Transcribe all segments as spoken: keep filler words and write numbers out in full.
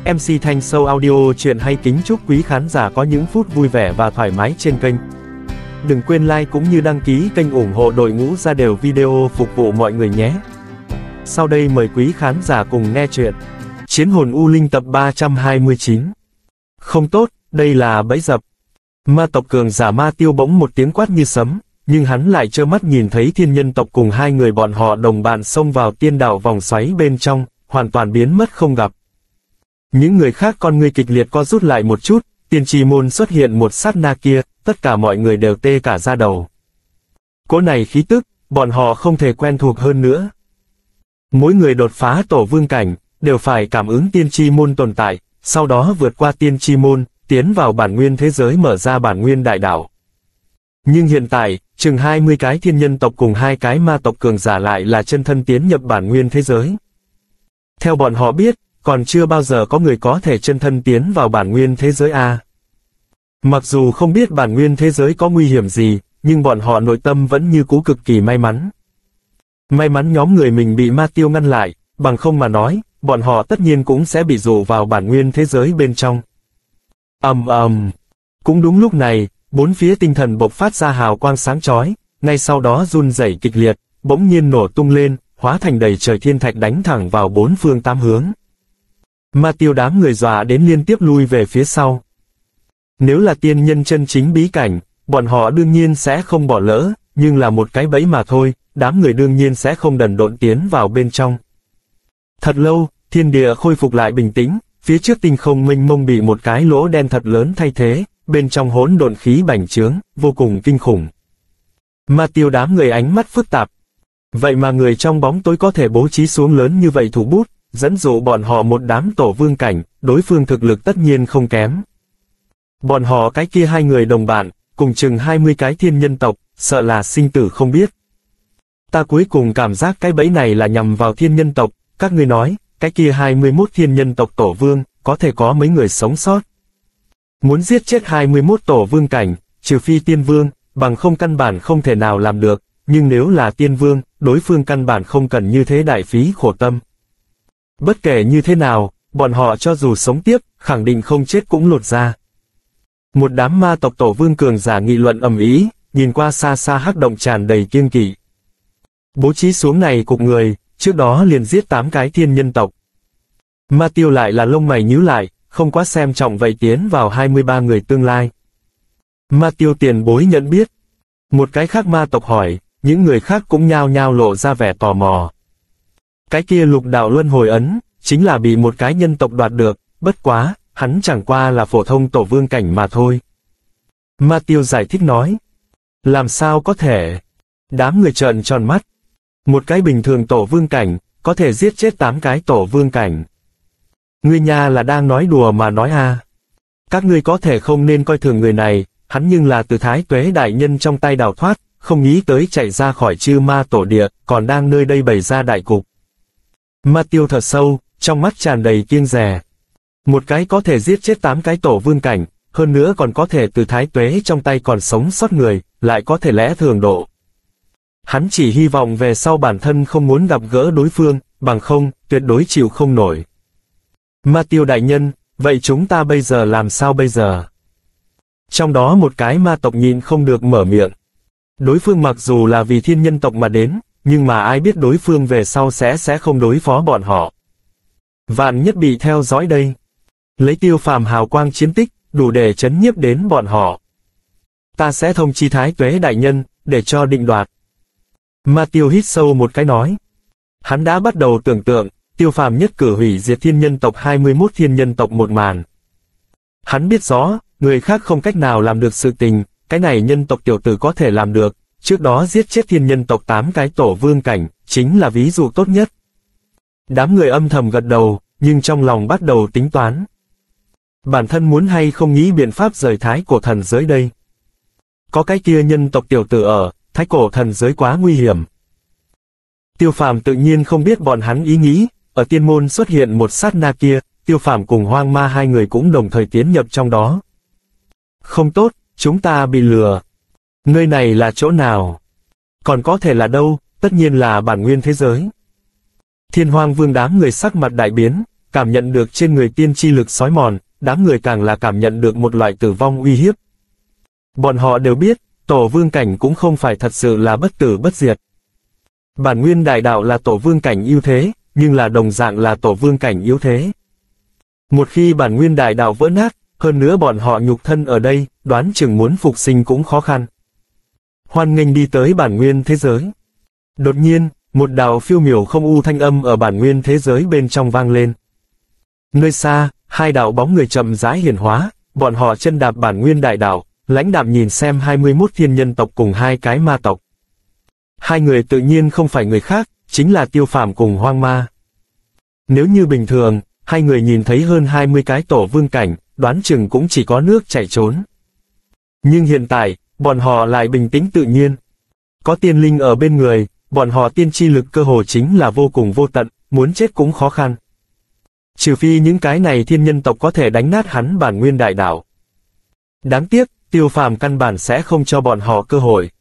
em xê Thanh Show Audio truyện hay kính chúc quý khán giả có những phút vui vẻ và thoải mái trên kênh. Đừng quên like cũng như đăng ký kênh ủng hộ đội ngũ ra đều video phục vụ mọi người nhé. Sau đây mời quý khán giả cùng nghe chuyện Chiến hồn U Linh tập ba trăm hai mươi chín. Không tốt, đây là bẫy dập. Ma tộc cường giả Ma Tiêu bỗng một tiếng quát như sấm, nhưng hắn lại trơ mắt nhìn thấy thiên nhân tộc cùng hai người bọn họ đồng bạn xông vào tiên đạo vòng xoáy bên trong, hoàn toàn biến mất không gặp. Những người khác con ngươi kịch liệt co rút lại một chút, tiên tri môn xuất hiện một sát na kia, tất cả mọi người đều tê cả da đầu. Cỗ này khí tức, bọn họ không thể quen thuộc hơn nữa. Mỗi người đột phá tổ vương cảnh, đều phải cảm ứng tiên tri môn tồn tại, sau đó vượt qua tiên tri môn, tiến vào bản nguyên thế giới mở ra bản nguyên đại đạo. Nhưng hiện tại, chừng hai mươi cái thiên nhân tộc cùng hai cái ma tộc cường giả lại là chân thân tiến nhập bản nguyên thế giới. Theo bọn họ biết, còn chưa bao giờ có người có thể chân thân tiến vào bản nguyên thế giới A. Mặc dù không biết bản nguyên thế giới có nguy hiểm gì, nhưng bọn họ nội tâm vẫn như cũ cực kỳ may mắn. May mắn nhóm người mình bị Ma Tiêu ngăn lại, bằng không mà nói, bọn họ tất nhiên cũng sẽ bị dụ vào bản nguyên thế giới bên trong. Ầm ầm. Cũng đúng lúc này, bốn phía tinh thần bộc phát ra hào quang sáng chói, ngay sau đó run rẩy kịch liệt, bỗng nhiên nổ tung lên, hóa thành đầy trời thiên thạch đánh thẳng vào bốn phương tám hướng. Ma Tiêu đám người dọa đến liên tiếp lui về phía sau. Nếu là tiên nhân chân chính bí cảnh, bọn họ đương nhiên sẽ không bỏ lỡ, nhưng là một cái bẫy mà thôi, đám người đương nhiên sẽ không đần độn tiến vào bên trong. Thật lâu, thiên địa khôi phục lại bình tĩnh, phía trước tinh không mênh mông bị một cái lỗ đen thật lớn thay thế, bên trong hỗn độn khí bành trướng, vô cùng kinh khủng. Ma Tiêu đám người ánh mắt phức tạp. Vậy mà người trong bóng tối có thể bố trí xuống lớn như vậy thủ bút, dẫn dụ bọn họ một đám tổ vương cảnh, đối phương thực lực tất nhiên không kém. Bọn họ cái kia hai người đồng bạn, cùng chừng hai mươi cái thiên nhân tộc, sợ là sinh tử không biết. Ta cuối cùng cảm giác cái bẫy này là nhằm vào thiên nhân tộc, các ngươi nói, cái kia hai mươi mốt thiên nhân tộc tổ vương, có thể có mấy người sống sót. Muốn giết chết hai mươi mốt tổ vương cảnh, trừ phi tiên vương, bằng không căn bản không thể nào làm được, nhưng nếu là tiên vương, đối phương căn bản không cần như thế đại phí khổ tâm. Bất kể như thế nào, bọn họ cho dù sống tiếp, khẳng định không chết cũng lột ra. Một đám ma tộc tổ vương cường giả nghị luận ầm ĩ, nhìn qua xa xa hắc động tràn đầy kiêng kỵ. Bố trí xuống này cục người, trước đó liền giết tám cái thiên nhân tộc. Ma Tiêu lại là lông mày nhíu lại, không quá xem trọng vậy tiến vào hai mươi ba người tương lai. Ma Tiêu tiền bối nhận biết. Một cái khác ma tộc hỏi, những người khác cũng nhao nhao lộ ra vẻ tò mò. Cái kia lục đạo luân hồi ấn, chính là bị một cái nhân tộc đoạt được, bất quá, hắn chẳng qua là phổ thông tổ vương cảnh mà thôi. Ma Tiêu giải thích nói. Làm sao có thể? Đám người trợn tròn mắt. Một cái bình thường tổ vương cảnh, có thể giết chết tám cái tổ vương cảnh. Ngươi nha là đang nói đùa mà nói a. Các ngươi có thể không nên coi thường người này, hắn nhưng là từ Thái Tuế đại nhân trong tay đào thoát, không nghĩ tới chạy ra khỏi chư ma tổ địa, còn đang nơi đây bày ra đại cục. Ma Tiêu thở sâu, trong mắt tràn đầy kiêng dè. Một cái có thể giết chết tám cái tổ vương cảnh, hơn nữa còn có thể từ Thái Tuế trong tay còn sống sót người, lại có thể lẽ thường độ. Hắn chỉ hy vọng về sau bản thân không muốn gặp gỡ đối phương, bằng không, tuyệt đối chịu không nổi. Ma Tiêu đại nhân, vậy chúng ta bây giờ làm sao bây giờ? Trong đó một cái ma tộc nhịn không được mở miệng. Đối phương mặc dù là vì thiên nhân tộc mà đến, nhưng mà ai biết đối phương về sau sẽ sẽ không đối phó bọn họ. Vạn nhất bị theo dõi đây. Lấy Tiêu Phàm hào quang chiến tích, đủ để chấn nhiếp đến bọn họ. Ta sẽ thông chi Thái Tuế đại nhân, để cho định đoạt. Ma Tiêu hít sâu một cái nói. Hắn đã bắt đầu tưởng tượng, Tiêu Phàm nhất cử hủy diệt thiên nhân tộc hai mươi mốt thiên nhân tộc một màn. Hắn biết rõ, người khác không cách nào làm được sự tình, cái này nhân tộc tiểu tử có thể làm được, trước đó giết chết thiên nhân tộc tám cái tổ vương cảnh, chính là ví dụ tốt nhất. Đám người âm thầm gật đầu, nhưng trong lòng bắt đầu tính toán. Bản thân muốn hay không nghĩ biện pháp rời Thái Cổ thần giới đây. Có cái kia nhân tộc tiểu tử ở, Thái Cổ thần giới quá nguy hiểm. Tiêu Phàm tự nhiên không biết bọn hắn ý nghĩ, ở tiên môn xuất hiện một sát na kia, Tiêu Phàm cùng Hoang Ma hai người cũng đồng thời tiến nhập trong đó. Không tốt, chúng ta bị lừa. Nơi này là chỗ nào? Còn có thể là đâu, tất nhiên là bản nguyên thế giới. Thiên Hoang Vương đám người sắc mặt đại biến, cảm nhận được trên người tiên chi lực xói mòn, đám người càng là cảm nhận được một loại tử vong uy hiếp. Bọn họ đều biết, tổ vương cảnh cũng không phải thật sự là bất tử bất diệt. Bản nguyên đại đạo là tổ vương cảnh ưu thế, nhưng là đồng dạng là tổ vương cảnh yếu thế. Một khi bản nguyên đại đạo vỡ nát, hơn nữa bọn họ nhục thân ở đây, đoán chừng muốn phục sinh cũng khó khăn. Hoan nghênh đi tới bản nguyên thế giới. Đột nhiên, một đạo phiêu miểu không u thanh âm ở bản nguyên thế giới bên trong vang lên. Nơi xa, hai đạo bóng người chậm rãi hiển hóa, bọn họ chân đạp bản nguyên đại đạo, lãnh đạm nhìn xem hai mươi mốt thiên nhân tộc cùng hai cái ma tộc. Hai người tự nhiên không phải người khác, chính là Tiêu Phàm cùng Hoang Ma. Nếu như bình thường, hai người nhìn thấy hơn hai mươi cái tổ vương cảnh, đoán chừng cũng chỉ có nước chảy trốn. Nhưng hiện tại, bọn họ lại bình tĩnh tự nhiên. Có tiên linh ở bên người, bọn họ tiên chi lực cơ hồ chính là vô cùng vô tận, muốn chết cũng khó khăn. Trừ phi những cái này thiên nhân tộc có thể đánh nát hắn bản nguyên đại đạo. Đáng tiếc, Tiêu Phàm căn bản sẽ không cho bọn họ cơ hội.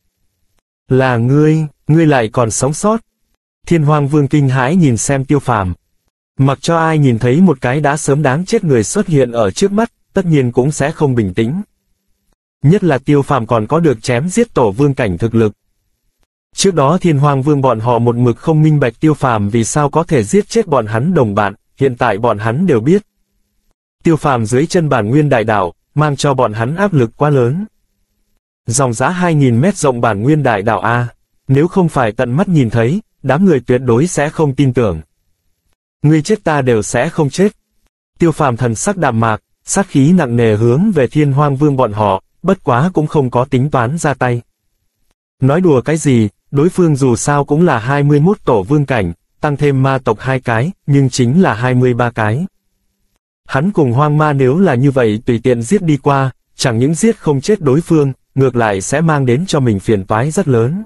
Là ngươi, ngươi lại còn sống sót. Thiên Hoang Vương kinh hãi nhìn xem Tiêu Phàm. Mặc cho ai nhìn thấy một cái đã sớm đáng chết người xuất hiện ở trước mắt, tất nhiên cũng sẽ không bình tĩnh. Nhất là Tiêu Phàm còn có được chém giết tổ vương cảnh thực lực. Trước đó Thiên Hoang Vương bọn họ một mực không minh bạch Tiêu Phàm vì sao có thể giết chết bọn hắn đồng bạn, hiện tại bọn hắn đều biết. Tiêu Phàm dưới chân bản nguyên đại đạo, mang cho bọn hắn áp lực quá lớn. Dòng giá hai nghìn mét rộng bản nguyên đại đạo A, nếu không phải tận mắt nhìn thấy, đám người tuyệt đối sẽ không tin tưởng. Ngươi chết ta đều sẽ không chết. Tiêu Phàm thần sắc đạm mạc, sát khí nặng nề hướng về Thiên Hoang Vương bọn họ, bất quá cũng không có tính toán ra tay. Nói đùa cái gì, đối phương dù sao cũng là hai mươi mốt tổ vương cảnh, tăng thêm ma tộc hai cái, nhưng chính là hai mươi ba cái. Hắn cùng Hoang Ma nếu là như vậy tùy tiện giết đi qua, chẳng những giết không chết đối phương, ngược lại sẽ mang đến cho mình phiền toái rất lớn.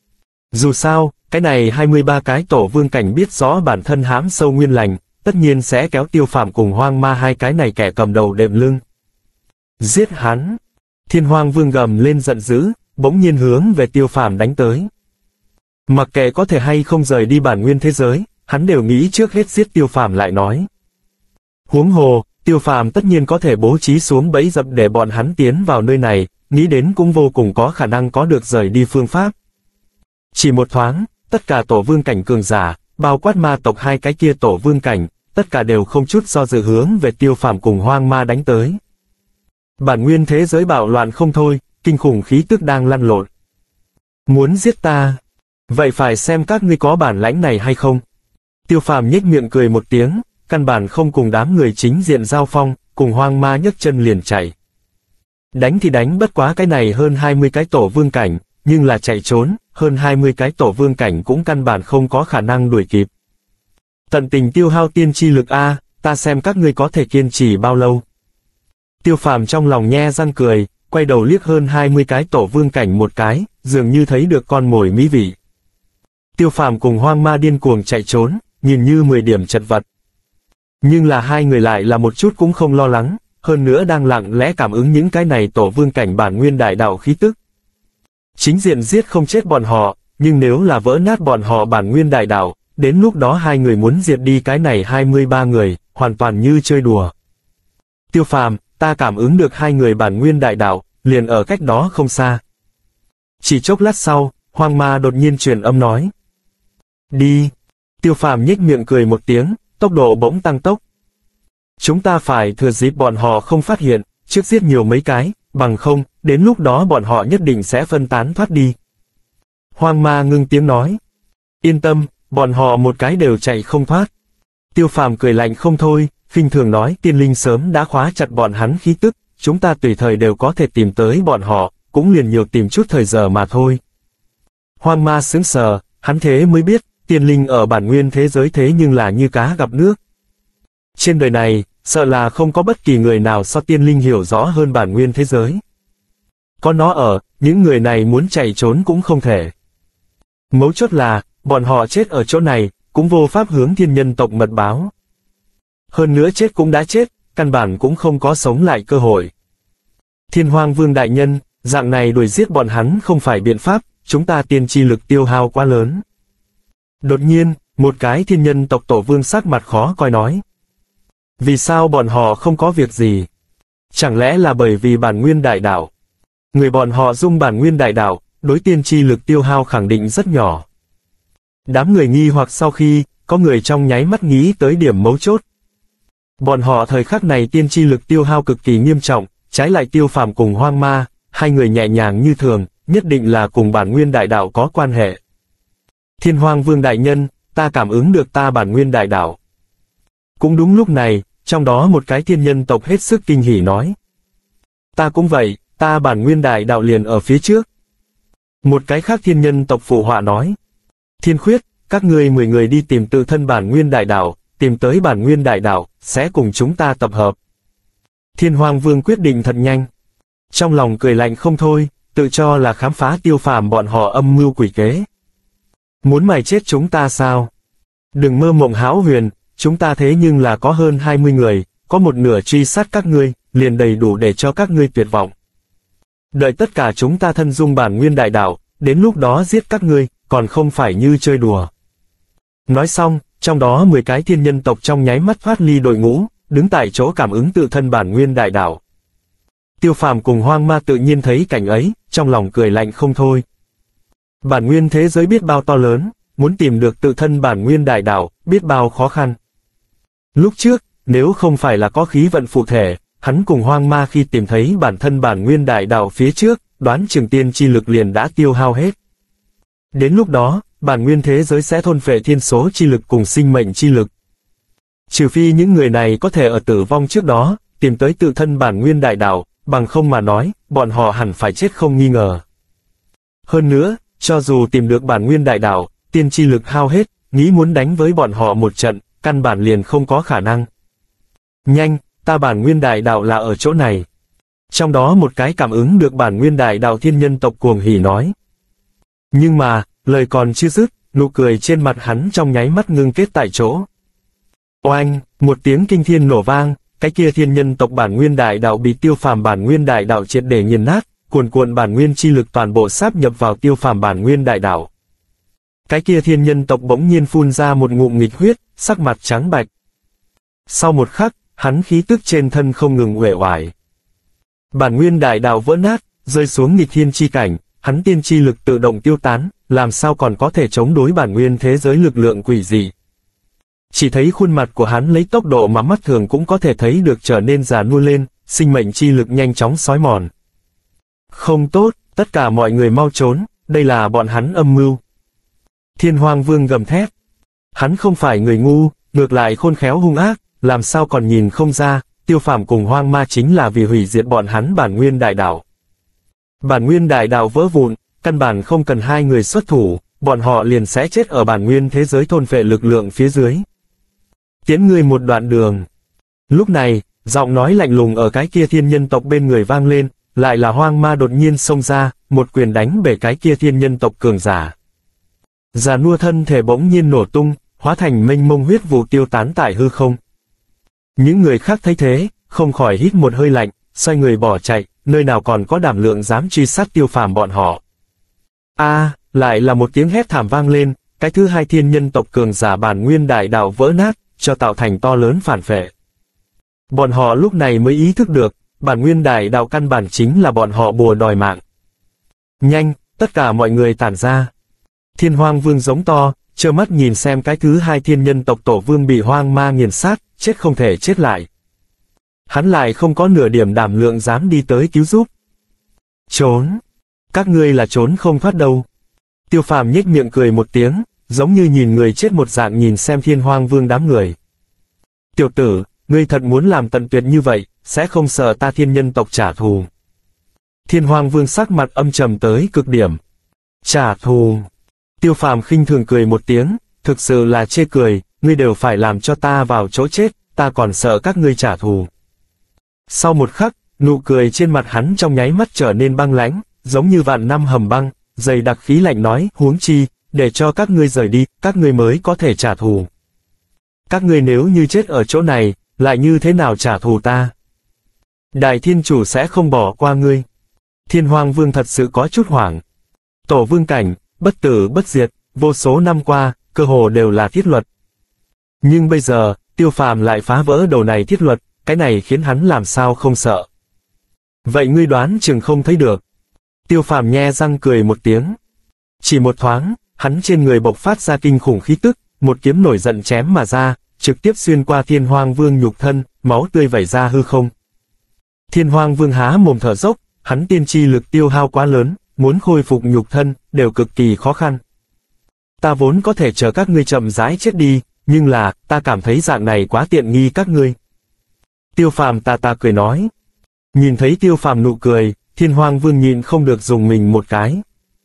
Dù sao, cái này hai mươi ba cái tổ vương cảnh biết rõ bản thân hãm sâu nguyên lành, tất nhiên sẽ kéo Tiêu Phàm cùng Hoang Ma hai cái này kẻ cầm đầu đệm lưng. Giết hắn! Thiên Hoang Vương gầm lên giận dữ, bỗng nhiên hướng về Tiêu Phàm đánh tới. Mặc kệ có thể hay không rời đi bản nguyên thế giới, hắn đều nghĩ trước hết giết Tiêu Phàm lại nói. Huống hồ, Tiêu Phàm tất nhiên có thể bố trí xuống bẫy dập để bọn hắn tiến vào nơi này, nghĩ đến cũng vô cùng có khả năng có được rời đi phương pháp. Chỉ một thoáng, tất cả tổ vương cảnh cường giả, bao quát ma tộc hai cái kia tổ vương cảnh, tất cả đều không chút do dự hướng về Tiêu Phàm cùng Hoang Ma đánh tới. Bản nguyên thế giới bạo loạn không thôi, kinh khủng khí tức đang lăn lộn. Muốn giết ta? Vậy phải xem các ngươi có bản lãnh này hay không? Tiêu Phàm nhếch miệng cười một tiếng, căn bản không cùng đám người chính diện giao phong, cùng Hoang Ma nhấc chân liền chạy. Đánh thì đánh bất quá cái này hơn hai mươi cái tổ vương cảnh, nhưng là chạy trốn, hơn hai mươi cái tổ vương cảnh cũng căn bản không có khả năng đuổi kịp. Tận tình tiêu hao tiên chi lực A, ta xem các ngươi có thể kiên trì bao lâu. Tiêu Phàm trong lòng nhe răng cười, quay đầu liếc hơn hai mươi cái tổ vương cảnh một cái, dường như thấy được con mồi mỹ vị. Tiêu Phàm cùng Hoang Ma điên cuồng chạy trốn, nhìn như mười điểm chật vật. Nhưng là hai người lại là một chút cũng không lo lắng, hơn nữa đang lặng lẽ cảm ứng những cái này tổ vương cảnh bản nguyên đại đạo khí tức. Chính diện giết không chết bọn họ, nhưng nếu là vỡ nát bọn họ bản nguyên đại đạo, đến lúc đó hai người muốn diệt đi cái này hai mươi ba người, hoàn toàn như chơi đùa. Tiêu Phàm, ta cảm ứng được hai người bản nguyên đại đạo, liền ở cách đó không xa. Chỉ chốc lát sau, Hoang Ma đột nhiên truyền âm nói. Đi. Tiêu Phàm nhếch miệng cười một tiếng, tốc độ bỗng tăng tốc. Chúng ta phải thừa dịp bọn họ không phát hiện, trước giết nhiều mấy cái, bằng không, đến lúc đó bọn họ nhất định sẽ phân tán thoát đi. Hoang Ma ngưng tiếng nói. Yên tâm, bọn họ một cái đều chạy không thoát. Tiêu Phàm cười lạnh không thôi, khinh thường nói tiên linh sớm đã khóa chặt bọn hắn khí tức, chúng ta tùy thời đều có thể tìm tới bọn họ, cũng liền nhiều tìm chút thời giờ mà thôi. Hoang Ma sững sờ, hắn thế mới biết, tiên linh ở bản nguyên thế giới thế nhưng là như cá gặp nước. Trên đời này, sợ là không có bất kỳ người nào so tiên linh hiểu rõ hơn bản nguyên thế giới. Có nó ở, những người này muốn chạy trốn cũng không thể. Mấu chốt là, bọn họ chết ở chỗ này, cũng vô pháp hướng thiên nhân tộc mật báo. Hơn nữa chết cũng đã chết, căn bản cũng không có sống lại cơ hội. Thiên Hoang Vương đại nhân, dạng này đuổi giết bọn hắn không phải biện pháp, chúng ta tiên chi lực tiêu hao quá lớn. Đột nhiên, một cái thiên nhân tộc tổ vương sắc mặt khó coi nói. Vì sao bọn họ không có việc gì? Chẳng lẽ là bởi vì bản nguyên đại đạo? Người bọn họ dung bản nguyên đại đạo, đối tiên chi lực tiêu hao khẳng định rất nhỏ. Đám người nghi hoặc sau khi, có người trong nháy mắt nghĩ tới điểm mấu chốt. Bọn họ thời khắc này tiên chi lực tiêu hao cực kỳ nghiêm trọng, trái lại Tiêu Phàm cùng Hoang Ma, hai người nhẹ nhàng như thường, nhất định là cùng bản nguyên đại đạo có quan hệ. Thiên Hoang Vương đại nhân, ta cảm ứng được ta bản nguyên đại đạo. Cũng đúng lúc này, trong đó một cái thiên nhân tộc hết sức kinh hỉ nói. Ta cũng vậy, ta bản nguyên đại đạo liền ở phía trước. Một cái khác thiên nhân tộc phụ họa nói. Thiên Khuyết, các ngươi mười người đi tìm tự thân bản nguyên đại đạo, tìm tới bản nguyên đại đạo, sẽ cùng chúng ta tập hợp. Thiên Hoang Vương quyết định thật nhanh. Trong lòng cười lạnh không thôi, tự cho là khám phá Tiêu Phàm bọn họ âm mưu quỷ kế. Muốn mày chết chúng ta sao? Đừng mơ mộng hão huyền, chúng ta thế nhưng là có hơn hai mươi người, có một nửa truy sát các ngươi, liền đầy đủ để cho các ngươi tuyệt vọng. Đợi tất cả chúng ta thân dung bản nguyên đại đạo, đến lúc đó giết các ngươi, còn không phải như chơi đùa. Nói xong, trong đó mười cái thiên nhân tộc trong nháy mắt thoát ly đội ngũ, đứng tại chỗ cảm ứng tự thân bản nguyên đại đạo. Tiêu Phàm cùng Hoang Ma tự nhiên thấy cảnh ấy, trong lòng cười lạnh không thôi. Bản nguyên thế giới biết bao to lớn, muốn tìm được tự thân bản nguyên đại đạo, biết bao khó khăn. Lúc trước, nếu không phải là có khí vận phụ thể, hắn cùng Hoang Ma khi tìm thấy bản thân bản nguyên đại đạo phía trước, đoán chừng tiên chi lực liền đã tiêu hao hết. Đến lúc đó, bản nguyên thế giới sẽ thôn phệ thiên số chi lực cùng sinh mệnh chi lực. Trừ phi những người này có thể ở tử vong trước đó, tìm tới tự thân bản nguyên đại đạo, bằng không mà nói, bọn họ hẳn phải chết không nghi ngờ. Hơn nữa, cho dù tìm được bản nguyên đại đạo, tiên chi lực hao hết, nghĩ muốn đánh với bọn họ một trận, căn bản liền không có khả năng. Nhanh, ta bản nguyên đại đạo là ở chỗ này. Trong đó một cái cảm ứng được bản nguyên đại đạo thiên nhân tộc cuồng hỉ nói. Nhưng mà, lời còn chưa dứt, nụ cười trên mặt hắn trong nháy mắt ngưng kết tại chỗ. Oanh, một tiếng kinh thiên nổ vang, cái kia thiên nhân tộc bản nguyên đại đạo bị Tiêu Phàm bản nguyên đại đạo triệt để nghiền nát, cuồn cuộn bản nguyên chi lực toàn bộ sáp nhập vào Tiêu Phàm bản nguyên đại đạo. Cái kia thiên nhân tộc bỗng nhiên phun ra một ngụm nghịch huyết, sắc mặt trắng bạch. Sau một khắc, hắn khí tức trên thân không ngừng uể oải. Bản nguyên đại đạo vỡ nát, rơi xuống nghịch thiên chi cảnh, hắn tiên chi lực tự động tiêu tán, làm sao còn có thể chống đối bản nguyên thế giới lực lượng quỷ dị. Chỉ thấy khuôn mặt của hắn lấy tốc độ mà mắt thường cũng có thể thấy được trở nên già nua lên, sinh mệnh chi lực nhanh chóng xói mòn. Không tốt, tất cả mọi người mau trốn, đây là bọn hắn âm mưu. Thiên Hoang Vương gầm thét. Hắn không phải người ngu, ngược lại khôn khéo hung ác, làm sao còn nhìn không ra, Tiêu Phàm cùng Hoang Ma chính là vì hủy diệt bọn hắn bản nguyên đại đạo. Bản nguyên đại đạo vỡ vụn, căn bản không cần hai người xuất thủ, bọn họ liền sẽ chết ở bản nguyên thế giới thôn phệ lực lượng phía dưới. Tiễn ngươi một đoạn đường. Lúc này, giọng nói lạnh lùng ở cái kia thiên nhân tộc bên người vang lên, lại là Hoang Ma đột nhiên xông ra, một quyền đánh bể cái kia thiên nhân tộc cường giả. Già nua thân thể bỗng nhiên nổ tung, hóa thành mênh mông huyết vụ tiêu tán tại hư không. Những người khác thấy thế, không khỏi hít một hơi lạnh, xoay người bỏ chạy, nơi nào còn có đảm lượng dám truy sát Tiêu Phàm bọn họ. A, à, lại là một tiếng hét thảm vang lên, cái thứ hai thiên nhân tộc cường giả bản nguyên đại đạo vỡ nát, cho tạo thành to lớn phản phệ. Bọn họ lúc này mới ý thức được, bản nguyên đại đạo căn bản chính là bọn họ bùa đòi mạng. Nhanh, tất cả mọi người tản ra. Thiên Hoang Vương giống to, trơ mắt nhìn xem cái thứ hai thiên nhân tộc tổ vương bị Hoang Ma nghiền sát, chết không thể chết lại. Hắn lại không có nửa điểm đảm lượng dám đi tới cứu giúp. Trốn. Các ngươi là trốn không thoát đâu. Tiêu Phàm nhếch miệng cười một tiếng, giống như nhìn người chết một dạng nhìn xem Thiên Hoang Vương đám người. Tiểu tử, ngươi thật muốn làm tận tuyệt như vậy, sẽ không sợ ta thiên nhân tộc trả thù. Thiên Hoang Vương sắc mặt âm trầm tới cực điểm. Trả thù. Tiêu Phàm khinh thường cười một tiếng, thực sự là chê cười, ngươi đều phải làm cho ta vào chỗ chết, ta còn sợ các ngươi trả thù. Sau một khắc, nụ cười trên mặt hắn trong nháy mắt trở nên băng lãnh, giống như vạn năm hầm băng, dày đặc khí lạnh nói, huống chi, để cho các ngươi rời đi, các ngươi mới có thể trả thù. Các ngươi nếu như chết ở chỗ này, lại như thế nào trả thù ta? Đại Thiên Chủ sẽ không bỏ qua ngươi. Thiên Hoang Vương thật sự có chút hoảng. Tổ vương cảnh, bất tử bất diệt, vô số năm qua, cơ hồ đều là thiết luật. Nhưng bây giờ, Tiêu Phàm lại phá vỡ đầu này thiết luật, cái này khiến hắn làm sao không sợ. Vậy ngươi đoán chừng không thấy được. Tiêu Phàm nhe răng cười một tiếng. Chỉ một thoáng, hắn trên người bộc phát ra kinh khủng khí tức, một kiếm nổi giận chém mà ra, trực tiếp xuyên qua Thiên Hoang Vương nhục thân, máu tươi vẩy ra hư không. Thiên Hoang Vương há mồm thở dốc, hắn tiên chi lực tiêu hao quá lớn, muốn khôi phục nhục thân, đều cực kỳ khó khăn. Ta vốn có thể chờ các ngươi chậm rãi chết đi, nhưng là, ta cảm thấy dạng này quá tiện nghi các ngươi. Tiêu Phàm ta ta cười nói. Nhìn thấy Tiêu Phàm nụ cười, Thiên Hoang Vương nhịn không được dùng mình một cái.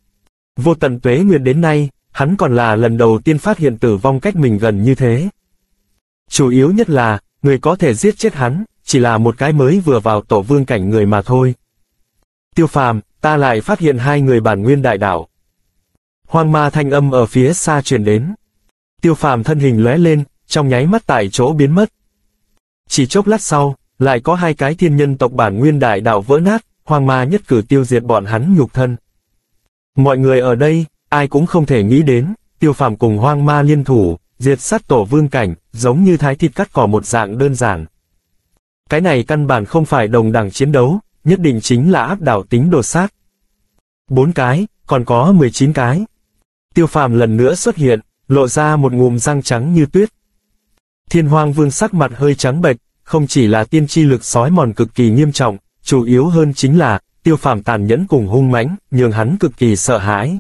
Vô tận tuế nguyệt đến nay, hắn còn là lần đầu tiên phát hiện tử vong cách mình gần như thế. Chủ yếu nhất là, người có thể giết chết hắn, chỉ là một cái mới vừa vào tổ vương cảnh người mà thôi. Tiêu Phàm, ta lại phát hiện hai người bản nguyên đại đạo. Hoang ma thanh âm ở phía xa truyền đến. Tiêu Phàm thân hình lóe lên, trong nháy mắt tại chỗ biến mất. Chỉ chốc lát sau, lại có hai cái thiên nhân tộc bản nguyên đại đạo vỡ nát, hoang ma nhất cử tiêu diệt bọn hắn nhục thân. Mọi người ở đây, ai cũng không thể nghĩ đến, Tiêu Phàm cùng hoang ma liên thủ, diệt sát tổ vương cảnh, giống như thái thịt cắt cỏ một dạng đơn giản. Cái này căn bản không phải đồng đẳng chiến đấu, nhất định chính là áp đảo tính đồ sát. Bốn cái, còn có mười chín cái. Tiêu Phàm lần nữa xuất hiện, lộ ra một ngụm răng trắng như tuyết. Thiên Hoang Vương sắc mặt hơi trắng bệch, không chỉ là tiên chi lực sói mòn cực kỳ nghiêm trọng, chủ yếu hơn chính là, Tiêu Phàm tàn nhẫn cùng hung mãnh, nhường hắn cực kỳ sợ hãi.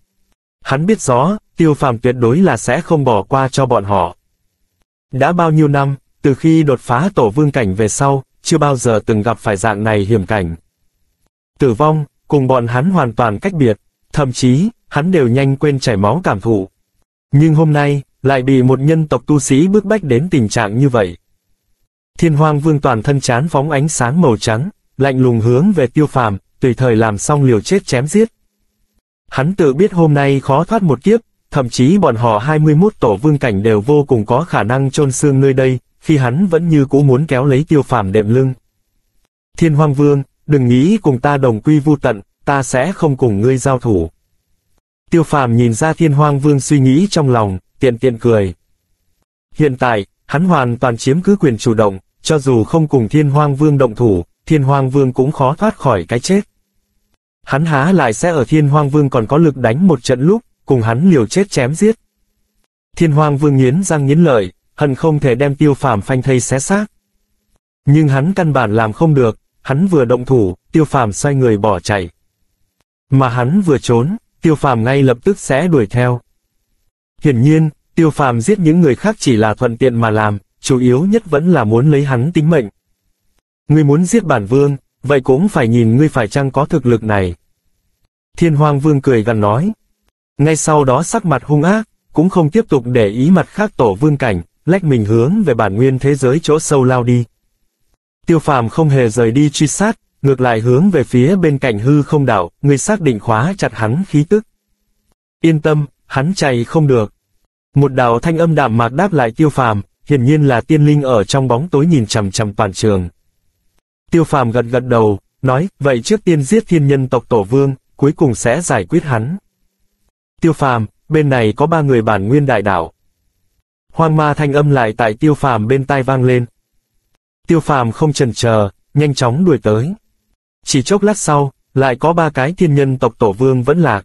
Hắn biết rõ, Tiêu Phàm tuyệt đối là sẽ không bỏ qua cho bọn họ. Đã bao nhiêu năm, từ khi đột phá tổ vương cảnh về sau, chưa bao giờ từng gặp phải dạng này hiểm cảnh. Tử vong, cùng bọn hắn hoàn toàn cách biệt, thậm chí, hắn đều nhanh quên chảy máu cảm thụ. Nhưng hôm nay, lại bị một nhân tộc tu sĩ bức bách đến tình trạng như vậy. Thiên Hoang Vương toàn thân trán phóng ánh sáng màu trắng, lạnh lùng hướng về Tiêu Phàm, tùy thời làm xong liều chết chém giết. Hắn tự biết hôm nay khó thoát một kiếp, thậm chí bọn họ hai mươi mốt tổ vương cảnh đều vô cùng có khả năng chôn xương nơi đây, khi hắn vẫn như cũ muốn kéo lấy Tiêu Phàm đệm lưng. Thiên Hoang Vương, đừng nghĩ cùng ta đồng quy vu tận, ta sẽ không cùng ngươi giao thủ. Tiêu Phàm nhìn ra Thiên Hoang Vương suy nghĩ trong lòng, tiện tiện cười. Hiện tại, hắn hoàn toàn chiếm cứ quyền chủ động, cho dù không cùng Thiên Hoang Vương động thủ, Thiên Hoang Vương cũng khó thoát khỏi cái chết. Hắn há lại sẽ ở Thiên Hoang Vương còn có lực đánh một trận lúc, cùng hắn liều chết chém giết. Thiên Hoang Vương nghiến răng nghiến lợi, hận không thể đem Tiêu Phàm phanh thây xé xác. Nhưng hắn căn bản làm không được, hắn vừa động thủ, Tiêu Phàm xoay người bỏ chạy. Mà hắn vừa trốn, Tiêu Phàm ngay lập tức sẽ đuổi theo. Hiển nhiên, Tiêu Phàm giết những người khác chỉ là thuận tiện mà làm, chủ yếu nhất vẫn là muốn lấy hắn tính mệnh. Ngươi muốn giết bản vương, vậy cũng phải nhìn ngươi phải chăng có thực lực này. Thiên Hoang Vương cười gằn nói. Ngay sau đó sắc mặt hung ác, cũng không tiếp tục để ý mặt khác tổ vương cảnh, lách mình hướng về bản nguyên thế giới chỗ sâu lao đi. Tiêu Phàm không hề rời đi truy sát, ngược lại hướng về phía bên cạnh hư không đảo, người xác định khóa chặt hắn khí tức. Yên tâm, hắn chạy không được. Một đạo thanh âm đạm mạc đáp lại Tiêu Phàm, hiển nhiên là tiên linh ở trong bóng tối nhìn chằm chằm toàn trường. Tiêu Phàm gật gật đầu, nói, vậy trước tiên giết thiên nhân tộc tổ vương, cuối cùng sẽ giải quyết hắn. Tiêu Phàm, bên này có ba người bản nguyên đại đạo. Hoang ma thanh âm lại tại Tiêu Phàm bên tai vang lên. Tiêu Phàm không chần chờ, nhanh chóng đuổi tới. Chỉ chốc lát sau, lại có ba cái thiên nhân tộc tổ vương vẫn lạc.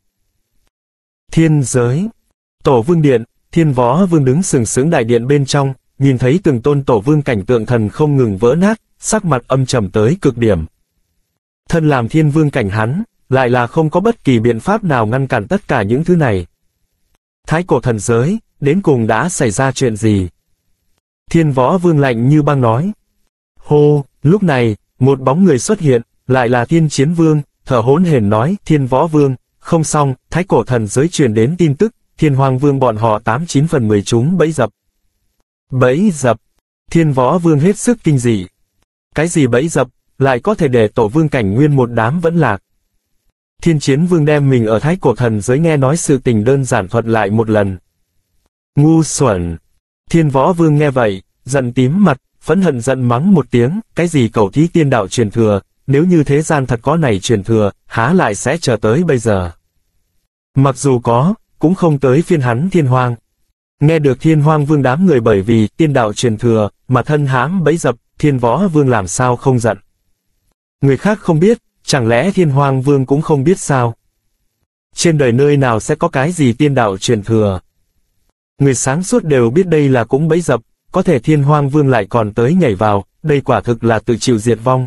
Thiên giới, tổ vương điện, Thiên Võ Vương đứng sừng sững đại điện bên trong, nhìn thấy từng tôn tổ vương cảnh tượng thần không ngừng vỡ nát, sắc mặt âm trầm tới cực điểm. Thân làm thiên vương cảnh hắn, lại là không có bất kỳ biện pháp nào ngăn cản tất cả những thứ này. Thái cổ thần giới, đến cùng đã xảy ra chuyện gì? Thiên Võ Vương lạnh như băng nói. Hô, lúc này, một bóng người xuất hiện, lại là Thiên Chiến Vương, thở hổn hển nói, Thiên Võ Vương, không xong, thái cổ thần giới truyền đến tin tức, Thiên Hoang Vương bọn họ tám chín phần mười chúng bẫy dập. Bẫy dập, Thiên Võ Vương hết sức kinh dị. Cái gì bẫy dập, lại có thể để tổ vương cảnh nguyên một đám vẫn lạc. Thiên Chiến Vương đem mình ở thái cổ thần giới nghe nói sự tình đơn giản thuật lại một lần. Ngu xuẩn. Thiên Võ Vương nghe vậy, giận tím mặt, phẫn hận giận mắng một tiếng, cái gì cầu thí tiên đạo truyền thừa, nếu như thế gian thật có này truyền thừa, há lại sẽ chờ tới bây giờ. Mặc dù có, cũng không tới phiên hắn Thiên Hoang. Nghe được Thiên Hoang Vương đám người bởi vì tiên đạo truyền thừa mà thân hãm bẫy dập, Thiên Võ Vương làm sao không giận. Người khác không biết, chẳng lẽ Thiên Hoang Vương cũng không biết sao? Trên đời nơi nào sẽ có cái gì tiên đạo truyền thừa? Người sáng suốt đều biết đây là cũng bẫy dập, có thể Thiên Hoang Vương lại còn tới nhảy vào, đây quả thực là tự chịu diệt vong.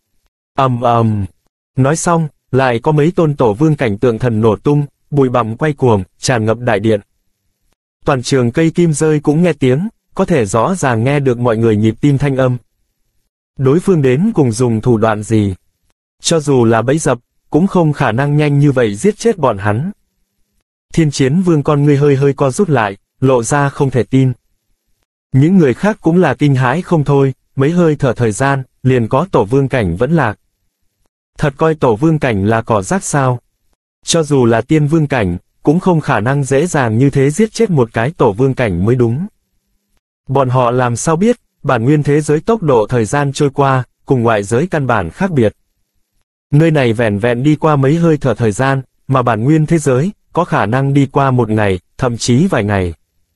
Ầm ầm. Nói xong, lại có mấy tôn tổ vương cảnh tượng thần nổ tung, bụi bặm quay cuồng, tràn ngập đại điện. Toàn trường cây kim rơi cũng nghe tiếng, có thể rõ ràng nghe được mọi người nhịp tim thanh âm. Đối phương đến cùng dùng thủ đoạn gì? Cho dù là bẫy dập, cũng không khả năng nhanh như vậy giết chết bọn hắn. Thiên Chiến Vương con ngươi hơi hơi co rút lại, lộ ra không thể tin. Những người khác cũng là kinh hãi không thôi, mấy hơi thở thời gian, liền có tổ vương cảnh vẫn lạc. Thật coi tổ vương cảnh là cỏ rác sao? Cho dù là tiên vương cảnh, cũng không khả năng dễ dàng như thế giết chết một cái tổ vương cảnh mới đúng. Bọn họ làm sao biết, bản nguyên thế giới tốc độ thời gian trôi qua, cùng ngoại giới căn bản khác biệt. Nơi này vẻn vẹn đi qua mấy hơi thở thời gian, mà bản nguyên thế giới, có khả năng đi qua một ngày, thậm chí vài ngày.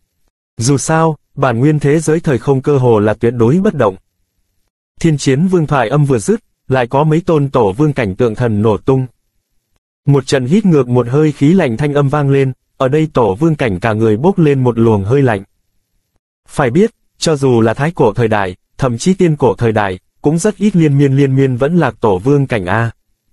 Dù sao, bản nguyên thế giới thời không cơ hồ là tuyệt đối bất động. Thiên Chiến Vương thoại âm vừa dứt, lại có mấy tôn tổ vương cảnh tượng thần nổ tung. Một trận hít ngược một hơi khí lạnh thanh âm vang lên, ở đây tổ vương cảnh cả người bốc lên một luồng hơi lạnh. Phải biết, cho dù là thái cổ thời đại, thậm chí tiên cổ thời đại, cũng rất ít liên miên liên miên vẫn lạc tổ vương cảnh A.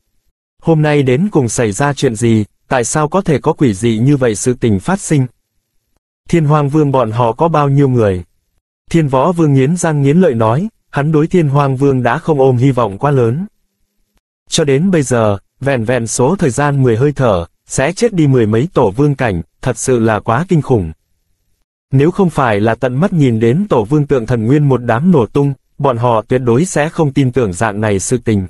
Hôm nay đến cùng xảy ra chuyện gì, tại sao có thể có quỷ dị như vậy sự tình phát sinh? Thiên Hoang Vương bọn họ có bao nhiêu người? Thiên Võ Vương nghiến răng nghiến lợi nói, hắn đối Thiên Hoang Vương đã không ôm hy vọng quá lớn. Cho đến bây giờ, vẹn vẹn số thời gian mười hơi thở, sẽ chết đi mười mấy tổ vương cảnh, thật sự là quá kinh khủng. Nếu không phải là tận mắt nhìn đến tổ vương tượng thần nguyên một đám nổ tung, bọn họ tuyệt đối sẽ không tin tưởng dạng này sự tình.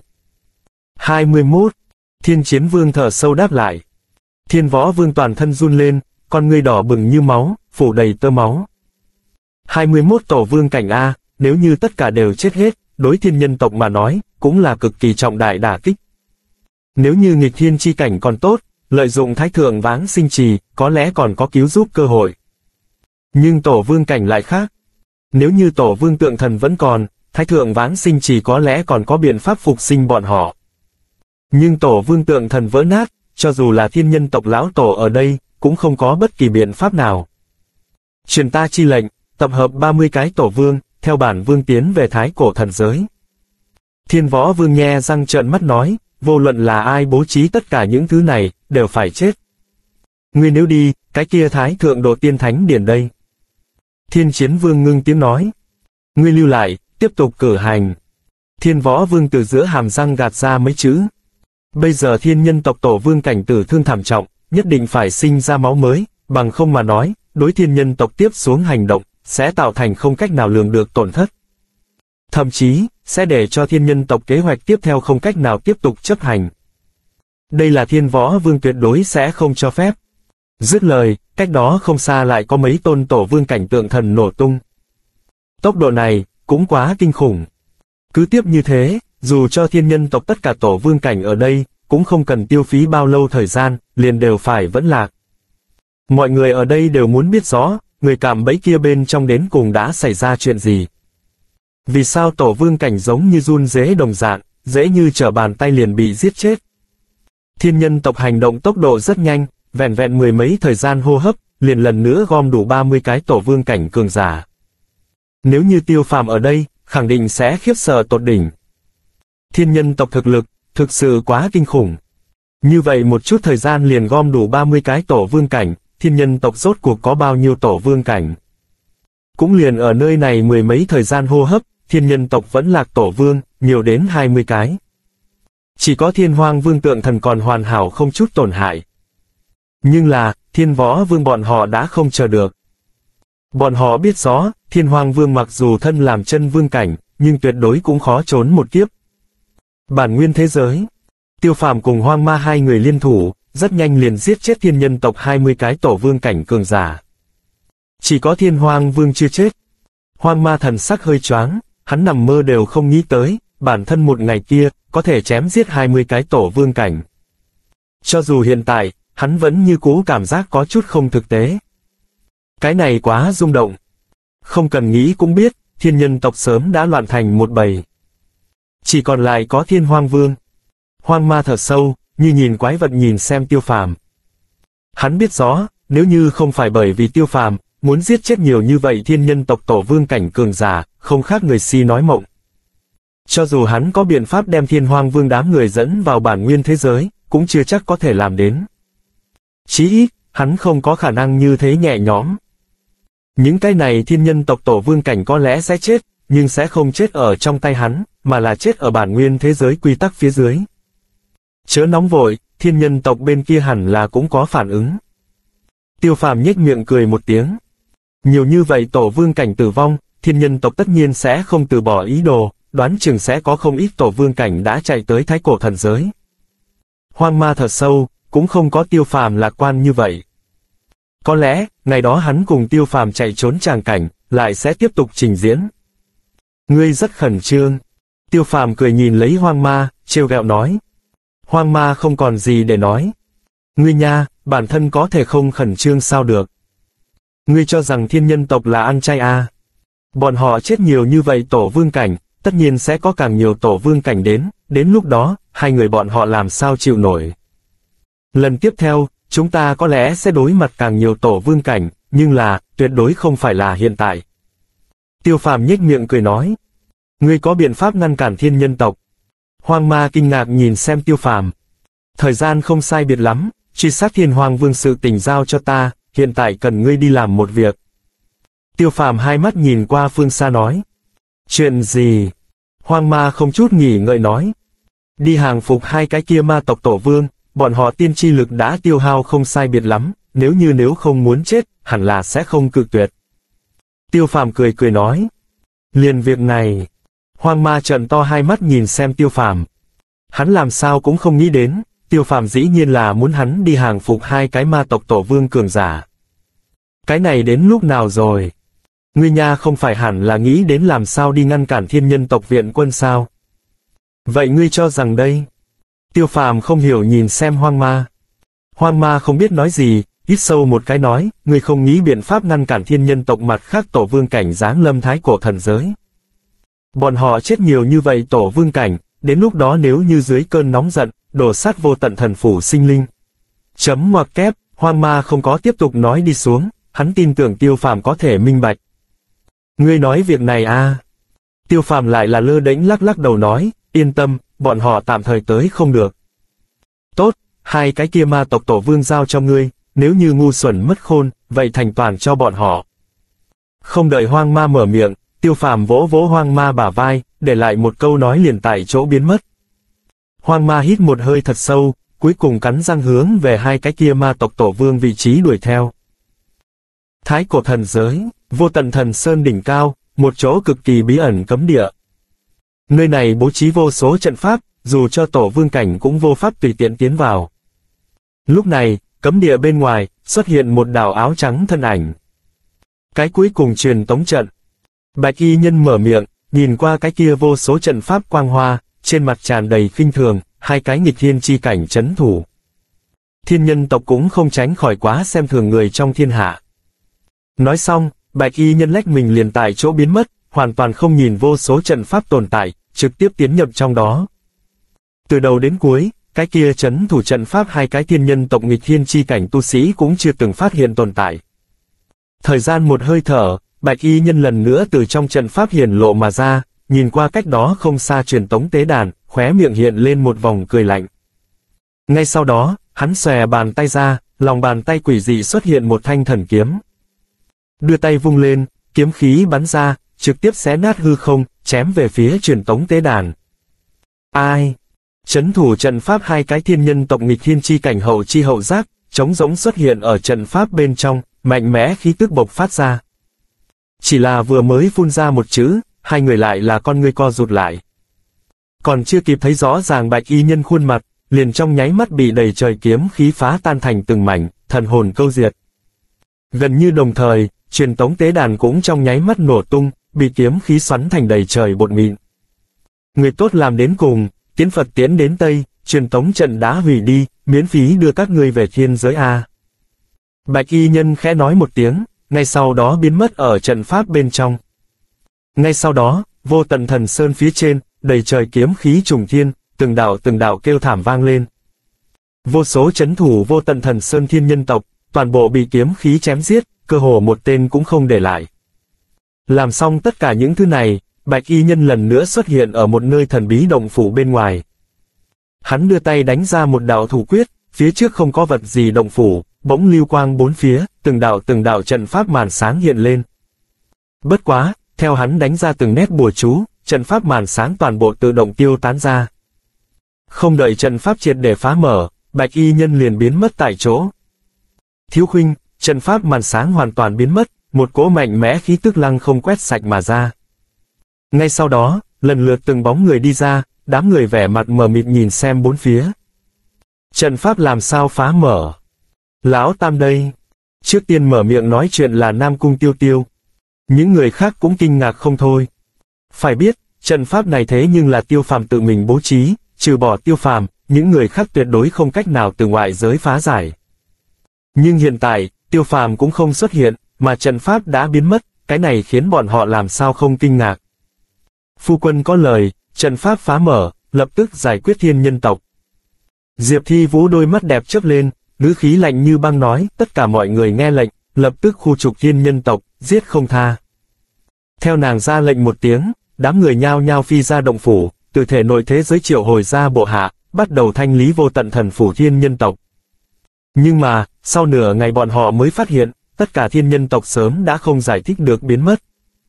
hai mươi mốt. Thiên Chiến Vương thở sâu đáp lại. Thiên Võ Vương toàn thân run lên, con ngươi đỏ bừng như máu, phủ đầy tơ máu. hai mươi mốt tổ vương cảnh A, nếu như tất cả đều chết hết, đối thiên nhân tộc mà nói, cũng là cực kỳ trọng đại đả kích. Nếu như nghịch thiên chi cảnh còn tốt, lợi dụng thái thượng vãng sinh trì, có lẽ còn có cứu giúp cơ hội. Nhưng tổ vương cảnh lại khác. Nếu như tổ vương tượng thần vẫn còn, thái thượng vãng sinh trì có lẽ còn có biện pháp phục sinh bọn họ. Nhưng tổ vương tượng thần vỡ nát, cho dù là thiên nhân tộc lão tổ ở đây, cũng không có bất kỳ biện pháp nào. Truyền ta chi lệnh, tập hợp ba mươi cái tổ vương, theo bản vương tiến về thái cổ thần giới. Thiên Võ Vương nhe răng trợn mắt nói, vô luận là ai bố trí tất cả những thứ này, đều phải chết. Ngươi nếu đi, cái kia thái thượng độ tiên thánh điển đây. Thiên Chiến Vương ngưng tiếng nói. Ngươi lưu lại, tiếp tục cử hành. Thiên Võ Vương từ giữa hàm răng gạt ra mấy chữ. Bây giờ thiên nhân tộc tổ vương cảnh tử thương thảm trọng, nhất định phải sinh ra máu mới, bằng không mà nói, đối thiên nhân tộc tiếp xuống hành động, sẽ tạo thành không cách nào lường được tổn thất. Thậm chí, sẽ để cho thiên nhân tộc kế hoạch tiếp theo không cách nào tiếp tục chấp hành. Đây là Thiên Võ Vương tuyệt đối sẽ không cho phép. Dứt lời, cách đó không xa lại có mấy tôn tổ vương cảnh tượng thần nổ tung. Tốc độ này, cũng quá kinh khủng. Cứ tiếp như thế, dù cho thiên nhân tộc tất cả tổ vương cảnh ở đây, cũng không cần tiêu phí bao lâu thời gian, liền đều phải vẫn lạc. Mọi người ở đây đều muốn biết rõ, người cạm bẫy kia bên trong đến cùng đã xảy ra chuyện gì. Vì sao tổ vương cảnh giống như run rế đồng dạng, dễ như trở bàn tay liền bị giết chết. Thiên nhân tộc hành động tốc độ rất nhanh, vẹn vẹn mười mấy thời gian hô hấp, liền lần nữa gom đủ ba mươi cái tổ vương cảnh cường giả. Nếu như Tiêu Phàm ở đây, khẳng định sẽ khiếp sợ tột đỉnh. Thiên nhân tộc thực lực, thực sự quá kinh khủng. Như vậy một chút thời gian liền gom đủ ba mươi cái tổ vương cảnh, thiên nhân tộc rốt cuộc có bao nhiêu tổ vương cảnh. Cũng liền ở nơi này mười mấy thời gian hô hấp, thiên nhân tộc vẫn lạc tổ vương, nhiều đến hai mươi cái. Chỉ có Thiên Hoang Vương tượng thần còn hoàn hảo không chút tổn hại. Nhưng là, Thiên Võ Vương bọn họ đã không chờ được. Bọn họ biết rõ, Thiên Hoang Vương mặc dù thân làm chân vương cảnh, nhưng tuyệt đối cũng khó trốn một kiếp. Bản nguyên thế giới. Tiêu Phàm cùng Hoang Ma hai người liên thủ, rất nhanh liền giết chết thiên nhân tộc hai mươi cái tổ vương cảnh cường giả. Chỉ có Thiên Hoang Vương chưa chết. Hoang Ma thần sắc hơi choáng, hắn nằm mơ đều không nghĩ tới, bản thân một ngày kia, có thể chém giết hai mươi cái tổ vương cảnh. Cho dù hiện tại, hắn vẫn như cũ cảm giác có chút không thực tế. Cái này quá rung động. Không cần nghĩ cũng biết, thiên nhân tộc sớm đã loạn thành một bầy. Chỉ còn lại có Thiên Hoang Vương. Hoang Ma thở sâu, như nhìn quái vật nhìn xem Tiêu Phàm. Hắn biết rõ, nếu như không phải bởi vì Tiêu Phàm muốn giết chết nhiều như vậy thiên nhân tộc tổ vương cảnh cường giả, không khác người si nói mộng. Cho dù hắn có biện pháp đem Thiên Hoang Vương đám người dẫn vào bản nguyên thế giới, cũng chưa chắc có thể làm đến. Chí ít, hắn không có khả năng như thế nhẹ nhõm. Những cái này thiên nhân tộc tổ vương cảnh có lẽ sẽ chết, nhưng sẽ không chết ở trong tay hắn, mà là chết ở bản nguyên thế giới quy tắc phía dưới. Chớ nóng vội, thiên nhân tộc bên kia hẳn là cũng có phản ứng. Tiêu Phàm nhếch miệng cười một tiếng. Nhiều như vậy tổ vương cảnh tử vong, thiên nhân tộc tất nhiên sẽ không từ bỏ ý đồ, đoán chừng sẽ có không ít tổ vương cảnh đã chạy tới thái cổ thần giới. Hoang Ma thở sâu, cũng không có Tiêu Phàm lạc quan như vậy. Có lẽ, ngày đó hắn cùng Tiêu Phàm chạy trốn tràng cảnh, lại sẽ tiếp tục trình diễn. Ngươi rất khẩn trương. Tiêu Phàm cười nhìn lấy Hoang Ma, trêu ghẹo nói. Hoang Ma không còn gì để nói. Ngươi nha, bản thân có thể không khẩn trương sao được. Ngươi cho rằng thiên nhân tộc là ăn chay à. Bọn họ chết nhiều như vậy tổ vương cảnh, tất nhiên sẽ có càng nhiều tổ vương cảnh đến, đến lúc đó, hai người bọn họ làm sao chịu nổi. Lần tiếp theo, chúng ta có lẽ sẽ đối mặt càng nhiều tổ vương cảnh, nhưng là, tuyệt đối không phải là hiện tại. Tiêu Phàm nhếch miệng cười nói. Ngươi có biện pháp ngăn cản thiên nhân tộc. Hoang Ma kinh ngạc nhìn xem Tiêu Phàm. Thời gian không sai biệt lắm, truy sát Thiên Hoang Vương sự tình giao cho ta, hiện tại cần ngươi đi làm một việc. Tiêu Phàm hai mắt nhìn qua phương xa nói. Chuyện gì? Hoang Ma không chút nghỉ ngợi nói. Đi hàng phục hai cái kia ma tộc tổ vương, bọn họ tiên tri lực đã tiêu hao không sai biệt lắm, nếu như nếu không muốn chết, hẳn là sẽ không cự tuyệt. Tiêu Phàm cười cười nói. Liền việc này. Hoang Ma trợn to hai mắt nhìn xem Tiêu Phàm. Hắn làm sao cũng không nghĩ đến, Tiêu Phàm dĩ nhiên là muốn hắn đi hàng phục hai cái ma tộc tổ vương cường giả. Cái này đến lúc nào rồi? Ngươi nha không phải hẳn là nghĩ đến làm sao đi ngăn cản thiên nhân tộc viện quân sao? Vậy ngươi cho rằng đây? Tiêu Phàm không hiểu nhìn xem Hoang Ma. Hoang Ma không biết nói gì, hít sâu một cái nói, ngươi không nghĩ biện pháp ngăn cản thiên nhân tộc mặt khác tổ vương cảnh giáng lâm thái cổ thần giới. Bọn họ chết nhiều như vậy tổ vương cảnh, đến lúc đó nếu như dưới cơn nóng giận, đổ sát vô tận thần phủ sinh linh. Chấm ngoặc kép, Hoang Ma không có tiếp tục nói đi xuống, hắn tin tưởng Tiêu Phàm có thể minh bạch. Ngươi nói việc này à? Tiêu Phàm lại là lơ đễnh lắc lắc đầu nói, yên tâm, bọn họ tạm thời tới không được. Tốt, hai cái kia ma tộc tổ vương giao cho ngươi, nếu như ngu xuẩn mất khôn, vậy thành toàn cho bọn họ. Không đợi Hoang Ma mở miệng, Tiêu Phàm vỗ vỗ Hoang Ma bả vai, để lại một câu nói liền tại chỗ biến mất. Hoang Ma hít một hơi thật sâu, cuối cùng cắn răng hướng về hai cái kia ma tộc tổ vương vị trí đuổi theo. Thái cổ thần giới, vô tận thần sơn đỉnh cao, một chỗ cực kỳ bí ẩn cấm địa. Nơi này bố trí vô số trận pháp, dù cho tổ vương cảnh cũng vô pháp tùy tiện tiến vào. Lúc này, cấm địa bên ngoài, xuất hiện một đạo áo trắng thân ảnh. Cái cuối cùng truyền tống trận. Bạch y nhân mở miệng, nhìn qua cái kia vô số trận pháp quang hoa, trên mặt tràn đầy khinh thường, hai cái nghịch thiên chi cảnh chấn thủ. Thiên nhân tộc cũng không tránh khỏi quá xem thường người trong thiên hạ. Nói xong, bạch y nhân lách mình liền tại chỗ biến mất, hoàn toàn không nhìn vô số trận pháp tồn tại, trực tiếp tiến nhập trong đó. Từ đầu đến cuối, cái kia chấn thủ trận pháp hai cái thiên nhân tộc nghịch thiên chi cảnh tu sĩ cũng chưa từng phát hiện tồn tại. Thời gian một hơi thở, bạch y nhân lần nữa từ trong trận pháp hiển lộ mà ra, nhìn qua cách đó không xa truyền tống tế đàn, khóe miệng hiện lên một vòng cười lạnh. Ngay sau đó, hắn xòe bàn tay ra, lòng bàn tay quỷ dị xuất hiện một thanh thần kiếm. Đưa tay vung lên, kiếm khí bắn ra, trực tiếp xé nát hư không, chém về phía truyền tống tế đàn. Ai? Chấn thủ trận pháp hai cái thiên nhân tộc nghịch thiên chi cảnh hậu chi hậu giác, trống rỗng xuất hiện ở trận pháp bên trong, mạnh mẽ khí tức bộc phát ra. Chỉ là vừa mới phun ra một chữ, hai người lại là con ngươi co rụt lại. Còn chưa kịp thấy rõ ràng bạch y nhân khuôn mặt, liền trong nháy mắt bị đầy trời kiếm khí phá tan thành từng mảnh, thần hồn câu diệt. Gần như đồng thời, truyền tống tế đàn cũng trong nháy mắt nổ tung, bị kiếm khí xoắn thành đầy trời bột mịn. Người tốt làm đến cùng, tiến Phật tiến đến Tây, truyền tống trận đã hủy đi, miễn phí đưa các ngươi về thiên giới A. Bạch y nhân khẽ nói một tiếng, ngay sau đó biến mất ở trận pháp bên trong. Ngay sau đó, Vô Tận Thần Sơn phía trên, đầy trời kiếm khí trùng thiên, từng đạo từng đạo kêu thảm vang lên. Vô số chấn thủ Vô Tận Thần Sơn thiên nhân tộc, toàn bộ bị kiếm khí chém giết, cơ hồ một tên cũng không để lại. Làm xong tất cả những thứ này, Bạch Y Nhân lần nữa xuất hiện ở một nơi thần bí động phủ bên ngoài. Hắn đưa tay đánh ra một đạo thủ quyết, phía trước không có vật gì động phủ, bỗng lưu quang bốn phía, từng đạo từng đạo trận pháp màn sáng hiện lên. Bất quá, theo hắn đánh ra từng nét bùa chú, trận pháp màn sáng toàn bộ tự động tiêu tán ra. Không đợi trận pháp triệt để phá mở, Bạch Y Nhân liền biến mất tại chỗ. Thiếu huynh, trận pháp màn sáng hoàn toàn biến mất, một cỗ mạnh mẽ khí tức lăng không quét sạch mà ra. Ngay sau đó, lần lượt từng bóng người đi ra, đám người vẻ mặt mờ mịt nhìn xem bốn phía. Trận pháp làm sao phá mở? Lão Tam đây. Trước tiên mở miệng nói chuyện là Nam Cung Tiêu Tiêu. Những người khác cũng kinh ngạc không thôi. Phải biết, trận pháp này thế nhưng là Tiêu Phàm tự mình bố trí, trừ bỏ Tiêu Phàm, những người khác tuyệt đối không cách nào từ ngoại giới phá giải. Nhưng hiện tại, Tiêu Phàm cũng không xuất hiện, mà trận pháp đã biến mất, cái này khiến bọn họ làm sao không kinh ngạc. Phu quân có lời, trận pháp phá mở, lập tức giải quyết thiên nhân tộc. Diệp Thi Vũ đôi mắt đẹp chớp lên, ngữ khí lạnh như băng nói, tất cả mọi người nghe lệnh, lập tức khu trục thiên nhân tộc, giết không tha. Theo nàng ra lệnh một tiếng, đám người nhao nhao phi ra động phủ, từ thể nội thế giới triệu hồi ra bộ hạ, bắt đầu thanh lý Vô Tận Thần Phủ thiên nhân tộc. Nhưng mà, sau nửa ngày bọn họ mới phát hiện, tất cả thiên nhân tộc sớm đã không giải thích được biến mất.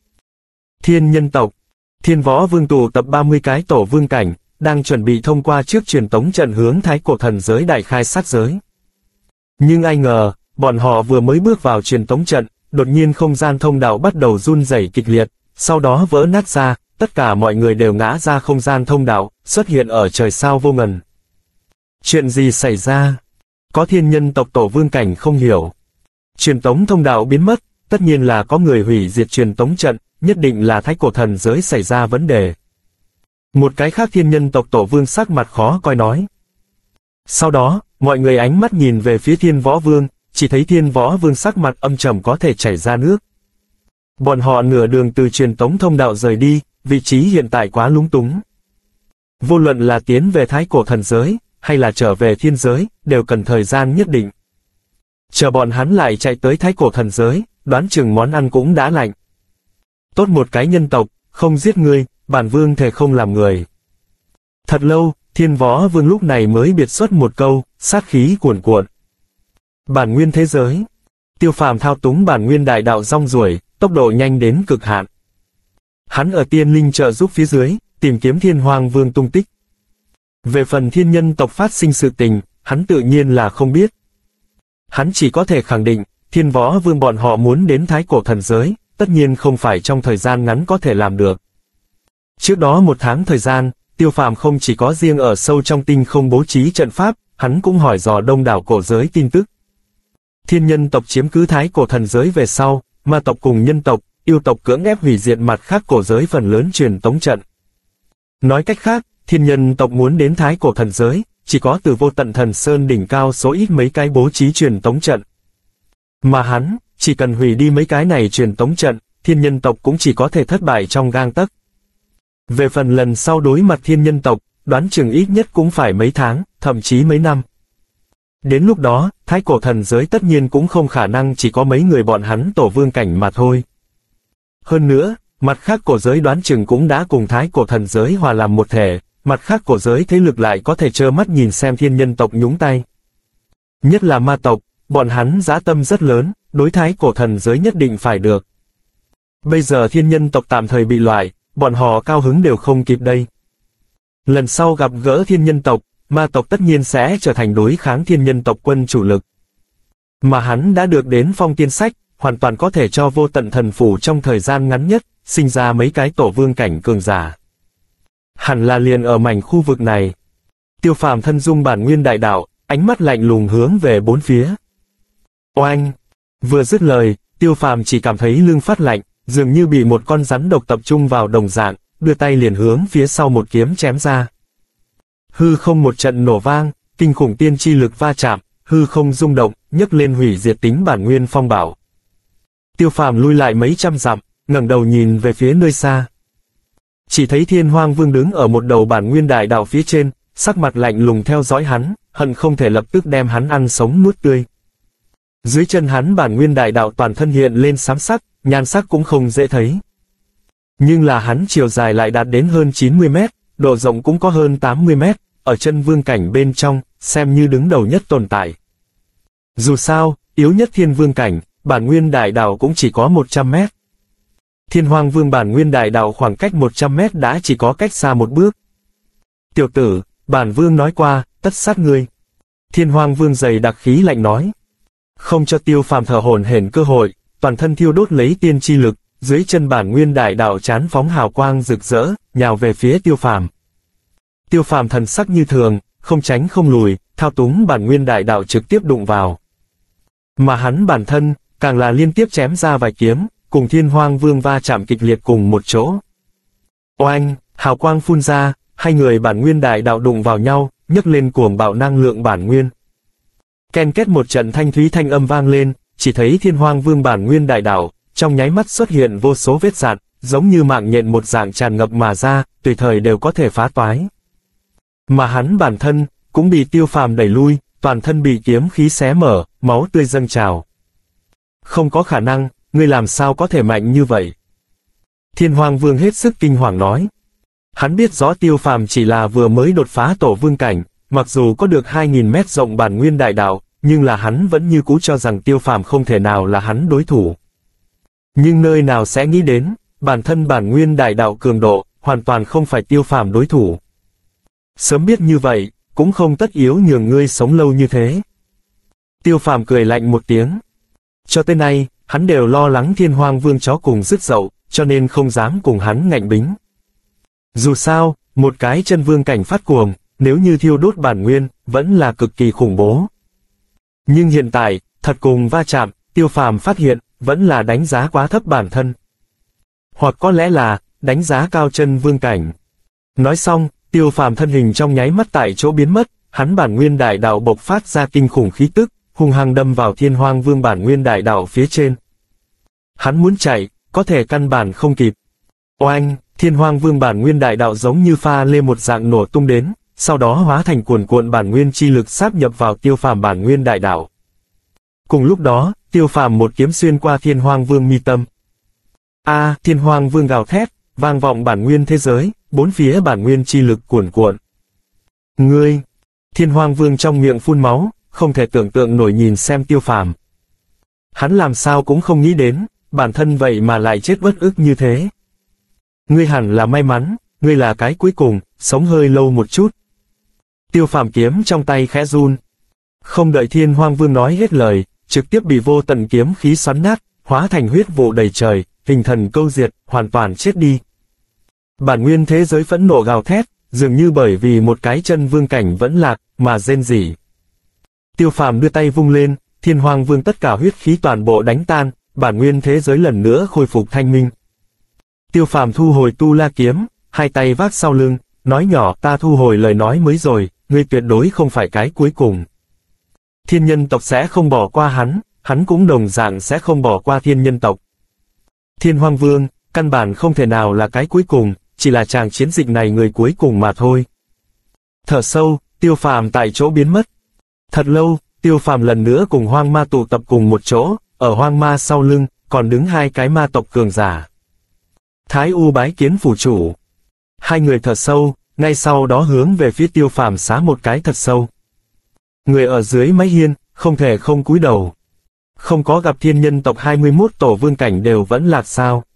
Thiên nhân tộc, Thiên Võ Vương tụ tập ba mươi cái tổ vương cảnh, đang chuẩn bị thông qua trước truyền tống trận hướng Thái Cổ Thần Giới đại khai sát giới. Nhưng ai ngờ, bọn họ vừa mới bước vào truyền tống trận, đột nhiên không gian thông đạo bắt đầu run rẩy kịch liệt, sau đó vỡ nát ra, tất cả mọi người đều ngã ra không gian thông đạo, xuất hiện ở trời sao vô ngần. Chuyện gì xảy ra? Có thiên nhân tộc tổ vương cảnh không hiểu. Truyền tống thông đạo biến mất, tất nhiên là có người hủy diệt truyền tống trận, nhất định là Thái Cổ Thần Giới xảy ra vấn đề. Một cái khác thiên nhân tộc tổ vương sắc mặt khó coi nói. Sau đó, mọi người ánh mắt nhìn về phía Thiên Võ Vương, chỉ thấy Thiên Võ Vương sắc mặt âm trầm có thể chảy ra nước. Bọn họ nửa đường từ truyền tống thông đạo rời đi, vị trí hiện tại quá lúng túng. Vô luận là tiến về Thái Cổ Thần Giới, hay là trở về thiên giới, đều cần thời gian nhất định. Chờ bọn hắn lại chạy tới Thái Cổ Thần Giới, đoán chừng món ăn cũng đã lạnh. Tốt một cái nhân tộc, không giết ngươi, bản vương thề không làm người. Thật lâu, Thiên Võ Vương lúc này mới biệt xuất một câu, sát khí cuồn cuộn. Bản nguyên thế giới. Tiêu Phàm thao túng bản nguyên đại đạo rong ruổi, tốc độ nhanh đến cực hạn. Hắn ở tiên linh trợ giúp phía dưới, tìm kiếm Thiên Hoàng Vương tung tích. Về phần thiên nhân tộc phát sinh sự tình, hắn tự nhiên là không biết. Hắn chỉ có thể khẳng định, Thiên Võ Vương bọn họ muốn đến Thái Cổ Thần Giới, tất nhiên không phải trong thời gian ngắn có thể làm được. Trước đó một tháng thời gian, Tiêu Phàm không chỉ có riêng ở sâu trong tinh không bố trí trận pháp, hắn cũng hỏi dò đông đảo cổ giới tin tức. Thiên nhân tộc chiếm cứ Thái Cổ Thần Giới về sau, ma tộc cùng nhân tộc, yêu tộc cưỡng ép hủy diệt mặt khác cổ giới phần lớn truyền tống trận. Nói cách khác, thiên nhân tộc muốn đến Thái Cổ Thần Giới, chỉ có từ Vô Tận Thần Sơn đỉnh cao số ít mấy cái bố trí truyền tống trận. Mà hắn, chỉ cần hủy đi mấy cái này truyền tống trận, thiên nhân tộc cũng chỉ có thể thất bại trong gang tấc. Về phần lần sau đối mặt thiên nhân tộc, đoán chừng ít nhất cũng phải mấy tháng, thậm chí mấy năm. Đến lúc đó, Thái Cổ Thần Giới tất nhiên cũng không khả năng chỉ có mấy người bọn hắn tổ vương cảnh mà thôi. Hơn nữa, mặt khác cổ giới đoán chừng cũng đã cùng Thái Cổ Thần Giới hòa làm một thể, mặt khác cổ giới thế lực lại có thể trơ mắt nhìn xem thiên nhân tộc nhúng tay. Nhất là ma tộc, bọn hắn dã tâm rất lớn, đối Thái Cổ Thần Giới nhất định phải được. Bây giờ thiên nhân tộc tạm thời bị loại, bọn họ cao hứng đều không kịp đây. Lần sau gặp gỡ thiên nhân tộc, ma tộc tất nhiên sẽ trở thành đối kháng thiên nhân tộc quân chủ lực. Mà hắn đã được đến phong tiên sách, hoàn toàn có thể cho Vô Tận Thần Phủ trong thời gian ngắn nhất, sinh ra mấy cái tổ vương cảnh cường giả. Hẳn là liền ở mảnh khu vực này. Tiêu Phàm thân dung bản nguyên đại đạo, ánh mắt lạnh lùng hướng về bốn phía. Oanh! Vừa dứt lời, Tiêu Phàm chỉ cảm thấy lưng phát lạnh, dường như bị một con rắn độc tập trung vào đồng dạng, đưa tay liền hướng phía sau một kiếm chém ra. Hư không một trận nổ vang, kinh khủng tiên chi lực va chạm, hư không rung động, nhấc lên hủy diệt tính bản nguyên phong bảo. Tiêu Phàm lui lại mấy trăm dặm, ngẩng đầu nhìn về phía nơi xa. Chỉ thấy Thiên Hoang Vương đứng ở một đầu bản nguyên đại đạo phía trên, sắc mặt lạnh lùng theo dõi hắn, hận không thể lập tức đem hắn ăn sống nuốt tươi. Dưới chân hắn bản nguyên đại đạo toàn thân hiện lên xám sắc, nhan sắc cũng không dễ thấy. Nhưng là hắn chiều dài lại đạt đến hơn chín mươi mét, độ rộng cũng có hơn tám mươi mét, ở chân vương cảnh bên trong, xem như đứng đầu nhất tồn tại. Dù sao, yếu nhất thiên vương cảnh, bản nguyên đại đạo cũng chỉ có một trăm mét. Thiên Hoang Vương bản nguyên đại đạo khoảng cách một trăm mét đã chỉ có cách xa một bước. Tiểu tử, bản vương nói qua, tất sát ngươi. Thiên Hoang Vương dày đặc khí lạnh nói. Không cho Tiêu Phàm thở hổn hển cơ hội, toàn thân thiêu đốt lấy tiên chi lực, dưới chân bản nguyên đại đạo chán phóng hào quang rực rỡ, nhào về phía Tiêu Phàm. Tiêu Phàm thần sắc như thường, không tránh không lùi, thao túng bản nguyên đại đạo trực tiếp đụng vào. Mà hắn bản thân, càng là liên tiếp chém ra vài kiếm, cùng Thiên Hoang Vương va chạm kịch liệt cùng một chỗ. Oanh, hào quang phun ra, hai người bản nguyên đại đạo đụng vào nhau, nhấc lên cuồng bạo năng lượng bản nguyên. Ken kết một trận thanh thúy thanh âm vang lên, chỉ thấy Thiên Hoang Vương bản nguyên đại đạo, trong nháy mắt xuất hiện vô số vết rạn, giống như mạng nhện một dạng tràn ngập mà ra, tùy thời đều có thể phá toái. Mà hắn bản thân, cũng bị Tiêu Phàm đẩy lui, toàn thân bị kiếm khí xé mở, máu tươi dâng trào. Không có khả năng, ngươi làm sao có thể mạnh như vậy? Thiên Hoang Vương hết sức kinh hoàng nói. Hắn biết rõ Tiêu Phàm chỉ là vừa mới đột phá tổ vương cảnh, mặc dù có được hai nghìn mét rộng bản nguyên đại đạo, nhưng là hắn vẫn như cũ cho rằng Tiêu Phàm không thể nào là hắn đối thủ. Nhưng nơi nào sẽ nghĩ đến, bản thân bản nguyên đại đạo cường độ, hoàn toàn không phải Tiêu Phàm đối thủ. Sớm biết như vậy, cũng không tất yếu nhường ngươi sống lâu như thế. Tiêu Phàm cười lạnh một tiếng. Cho tới nay, hắn đều lo lắng Thiên Hoang Vương chó cùng rứt dậu, cho nên không dám cùng hắn ngạnh bính. Dù sao, một cái chân vương cảnh phát cuồng, nếu như thiêu đốt bản nguyên, vẫn là cực kỳ khủng bố. Nhưng hiện tại, thật cùng va chạm, Tiêu Phàm phát hiện, vẫn là đánh giá quá thấp bản thân. Hoặc có lẽ là, đánh giá cao chân vương cảnh. Nói xong, Tiêu Phàm thân hình trong nháy mắt tại chỗ biến mất, hắn bản nguyên đại đạo bộc phát ra kinh khủng khí tức, hung hăng đâm vào Thiên Hoang Vương bản nguyên đại đạo phía trên. Hắn muốn chạy, có thể căn bản không kịp. Oanh, Thiên Hoang Vương bản nguyên đại đạo giống như pha lê một dạng nổ tung đến, sau đó hóa thành cuồn cuộn bản nguyên chi lực sáp nhập vào Tiêu Phàm bản nguyên đại đạo. Cùng lúc đó, Tiêu Phàm một kiếm xuyên qua Thiên Hoang Vương mi tâm. A, à, Thiên Hoang Vương gào thét, vang vọng bản nguyên thế giới, bốn phía bản nguyên chi lực cuồn cuộn. Ngươi! Thiên Hoang Vương trong miệng phun máu, không thể tưởng tượng nổi nhìn xem Tiêu Phàm. Hắn làm sao cũng không nghĩ đến, bản thân vậy mà lại chết bất ức như thế. Ngươi hẳn là may mắn, ngươi là cái cuối cùng, sống hơi lâu một chút. Tiêu Phàm kiếm trong tay khẽ run. Không đợi Thiên Hoang Vương nói hết lời, trực tiếp bị vô tận kiếm khí xoắn nát, hóa thành huyết vụ đầy trời, hình thần câu diệt, hoàn toàn chết đi. Bản nguyên thế giới phẫn nộ gào thét, dường như bởi vì một cái chân vương cảnh vẫn lạc, mà rên rỉ. Tiêu Phàm đưa tay vung lên, Thiên Hoang Vương tất cả huyết khí toàn bộ đánh tan, bản nguyên thế giới lần nữa khôi phục thanh minh. Tiêu Phàm thu hồi tu la kiếm, hai tay vác sau lưng, nói nhỏ, ta thu hồi lời nói mới rồi, ngươi tuyệt đối không phải cái cuối cùng. Thiên nhân tộc sẽ không bỏ qua hắn, hắn cũng đồng dạng sẽ không bỏ qua thiên nhân tộc. Thiên Hoang Vương, căn bản không thể nào là cái cuối cùng, chỉ là chàng chiến dịch này người cuối cùng mà thôi. Thở sâu, Tiêu Phàm tại chỗ biến mất. Thật lâu, Tiêu Phàm lần nữa cùng hoang ma tụ tập cùng một chỗ, ở hoang ma sau lưng, còn đứng hai cái ma tộc cường giả. Thái U bái kiến phủ chủ. Hai người thở sâu, ngay sau đó hướng về phía Tiêu Phàm xá một cái thật sâu. Người ở dưới mái hiên, không thể không cúi đầu. Không có gặp thiên nhân tộc hai mươi mốt tổ vương cảnh đều vẫn lạc sao.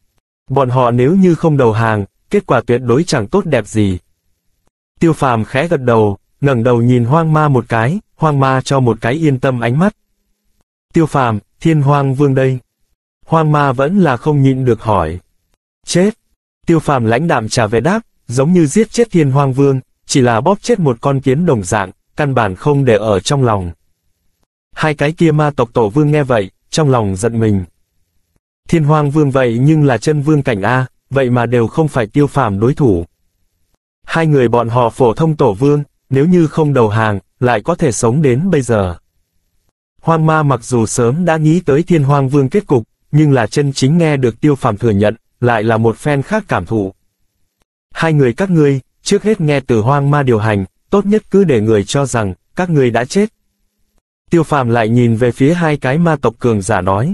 Bọn họ nếu như không đầu hàng, kết quả tuyệt đối chẳng tốt đẹp gì. Tiêu Phàm khẽ gật đầu, ngẩng đầu nhìn hoang ma một cái, hoang ma cho một cái yên tâm ánh mắt. Tiêu Phàm, Thiên Hoang Vương đây. Hoang ma vẫn là không nhịn được hỏi. Chết. Tiêu Phàm lãnh đạm trả về đáp, giống như giết chết Thiên Hoang Vương, chỉ là bóp chết một con kiến đồng dạng, căn bản không để ở trong lòng. Hai cái kia ma tộc tổ vương nghe vậy, trong lòng giận mình. Thiên Hoang Vương vậy nhưng là chân vương cảnh A, vậy mà đều không phải Tiêu Phàm đối thủ. Hai người bọn họ phổ thông tổ vương, nếu như không đầu hàng, lại có thể sống đến bây giờ. Hoang ma mặc dù sớm đã nghĩ tới Thiên Hoang Vương kết cục, nhưng là chân chính nghe được Tiêu Phàm thừa nhận, lại là một phen khác cảm thụ. Hai người các ngươi, trước hết nghe từ Hoang Ma điều hành, tốt nhất cứ để người cho rằng, các ngươi đã chết. Tiêu Phàm lại nhìn về phía hai cái ma tộc cường giả nói.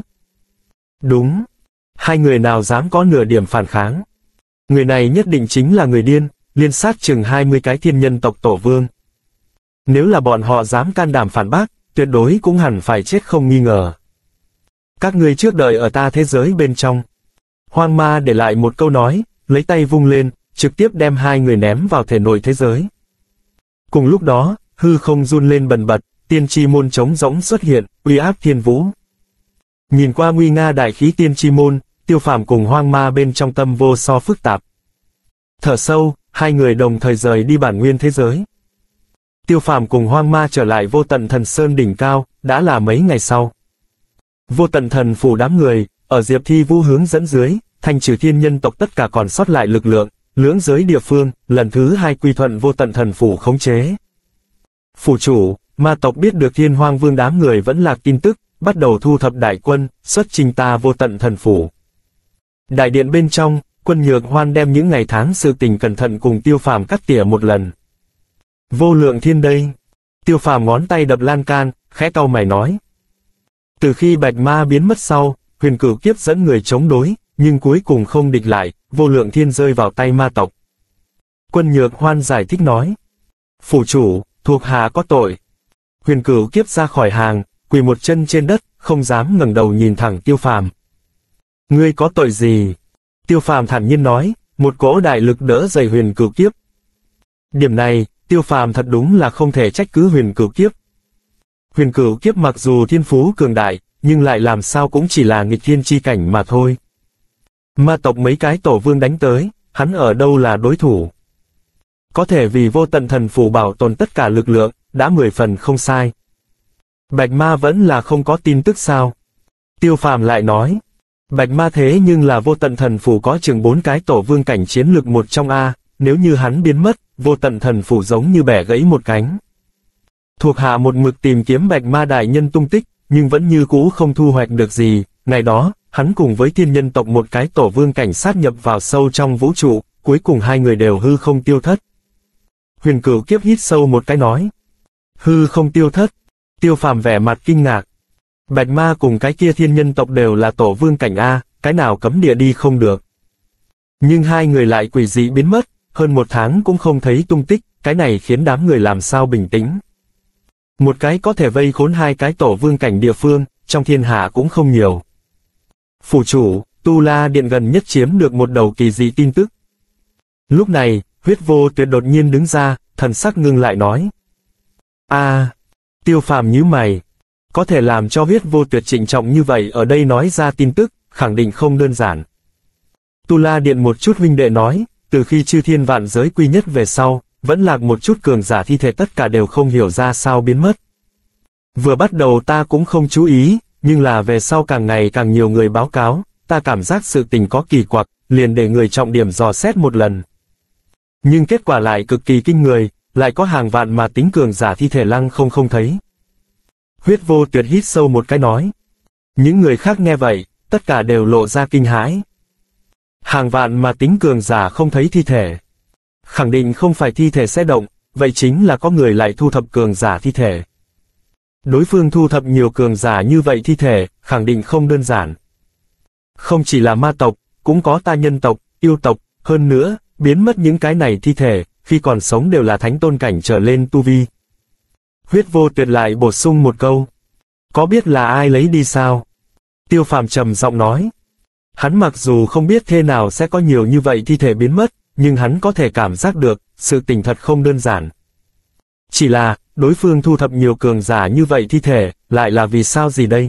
Đúng. Hai người nào dám có nửa điểm phản kháng. Người này nhất định chính là người điên, liên sát chừng hai mươi cái thiên nhân tộc tổ vương. Nếu là bọn họ dám can đảm phản bác, tuyệt đối cũng hẳn phải chết không nghi ngờ. Các ngươi trước đợi ở ta thế giới bên trong. Hoang Ma để lại một câu nói, lấy tay vung lên, trực tiếp đem hai người ném vào thể nội thế giới. Cùng lúc đó, hư không run lên bần bật, tiên chi môn trống rỗng xuất hiện, uy áp thiên vũ. Nhìn qua nguy nga đại khí tiên chi môn, Tiêu Phàm cùng Hoang Ma bên trong tâm vô so phức tạp. Thở sâu, hai người đồng thời rời đi bản nguyên thế giới. Tiêu Phàm cùng Hoang Ma trở lại Vô Tận Thần Sơn đỉnh cao, đã là mấy ngày sau. Vô Tận Thần phủ đám người, ở Diệp Thi Vũ hướng dẫn dưới, thanh trừ thiên nhân tộc tất cả còn sót lại lực lượng, lưỡng giới địa phương, lần thứ hai quy thuận Vô Tận Thần phủ khống chế. Phủ chủ, ma tộc biết được Thiên Hoang Vương đám người vẫn lạc tin tức, bắt đầu thu thập đại quân, xuất chinh ta Vô Tận Thần phủ. Đại điện bên trong, Quân Nhược Hoan đem những ngày tháng sự tình cẩn thận cùng Tiêu Phàm cắt tỉa một lần. Vô lượng thiên đây. Tiêu Phàm ngón tay đập lan can, khẽ cau mày nói. Từ khi Bạch Ma biến mất sau, Huyền Cửu Kiếp dẫn người chống đối, nhưng cuối cùng không địch lại, vô lượng thiên rơi vào tay ma tộc. Quân Nhược Hoan giải thích nói. Phủ chủ, thuộc hạ có tội. Huyền Cửu Kiếp ra khỏi hàng, quỳ một chân trên đất, không dám ngẩng đầu nhìn thẳng Tiêu Phàm. Ngươi có tội gì? Tiêu Phàm thản nhiên nói, một cỗ đại lực đỡ dày Huyền Cửu Kiếp. Điểm này, Tiêu Phàm thật đúng là không thể trách cứ Huyền Cửu Kiếp. Huyền Cửu Kiếp mặc dù thiên phú cường đại, nhưng lại làm sao cũng chỉ là nghịch thiên chi cảnh mà thôi. Ma tộc mấy cái tổ vương đánh tới, hắn ở đâu là đối thủ. Có thể vì Vô Tận Thần phủ bảo tồn tất cả lực lượng, đã mười phần không sai. Bạch Ma vẫn là không có tin tức sao? Tiêu Phàm lại nói. Bạch Ma thế nhưng là Vô Tận Thần phủ có chừng bốn cái tổ vương cảnh chiến lực một trong A, nếu như hắn biến mất, Vô Tận Thần phủ giống như bẻ gãy một cánh. Thuộc hạ một mực tìm kiếm Bạch Ma đại nhân tung tích, nhưng vẫn như cũ không thu hoạch được gì. Ngày đó, hắn cùng với thiên nhân tộc một cái tổ vương cảnh sát nhập vào sâu trong vũ trụ, cuối cùng hai người đều hư không tiêu thất. Huyền Cửu Kiếp hít sâu một cái nói. Hư không tiêu thất. Tiêu Phàm vẻ mặt kinh ngạc. Bạch Ma cùng cái kia thiên nhân tộc đều là tổ vương cảnh A, cái nào cấm địa đi không được. Nhưng hai người lại quỷ dị biến mất, hơn một tháng cũng không thấy tung tích, cái này khiến đám người làm sao bình tĩnh. Một cái có thể vây khốn hai cái tổ vương cảnh địa phương, trong thiên hạ cũng không nhiều. Phủ chủ, Tu La Điện gần nhất chiếm được một đầu kỳ dị tin tức. Lúc này, Huyết Vô Tuyệt đột nhiên đứng ra, thần sắc ngưng lại nói. A, à, Tiêu Phàm nhíu mày. Có thể làm cho Huyết Vô Tuyệt trịnh trọng như vậy ở đây nói ra tin tức, khẳng định không đơn giản. Tu La Điện một chút huynh đệ nói, từ khi chư thiên vạn giới quy nhất về sau, vẫn lạc một chút cường giả thi thể tất cả đều không hiểu ra sao biến mất. Vừa bắt đầu ta cũng không chú ý, nhưng là về sau càng ngày càng nhiều người báo cáo, ta cảm giác sự tình có kỳ quặc, liền để người trọng điểm dò xét một lần. Nhưng kết quả lại cực kỳ kinh người, lại có hàng vạn mà tính cường giả thi thể lăng không không thấy. Huyết Vô Tuyệt hít sâu một cái nói. Những người khác nghe vậy, tất cả đều lộ ra kinh hãi. Hàng vạn mà tính cường giả không thấy thi thể. Khẳng định không phải thi thể sẽ động, vậy chính là có người lại thu thập cường giả thi thể. Đối phương thu thập nhiều cường giả như vậy thi thể, khẳng định không đơn giản. Không chỉ là ma tộc, cũng có ta nhân tộc, yêu tộc, hơn nữa, biến mất những cái này thi thể, khi còn sống đều là thánh tôn cảnh trở lên tu vi. Huyết Vô Tuyệt lại bổ sung một câu. Có biết là ai lấy đi sao? Tiêu Phàm trầm giọng nói. Hắn mặc dù không biết thế nào sẽ có nhiều như vậy thi thể biến mất, nhưng hắn có thể cảm giác được, sự tình thật không đơn giản. Chỉ là, đối phương thu thập nhiều cường giả như vậy thi thể, lại là vì sao gì đây?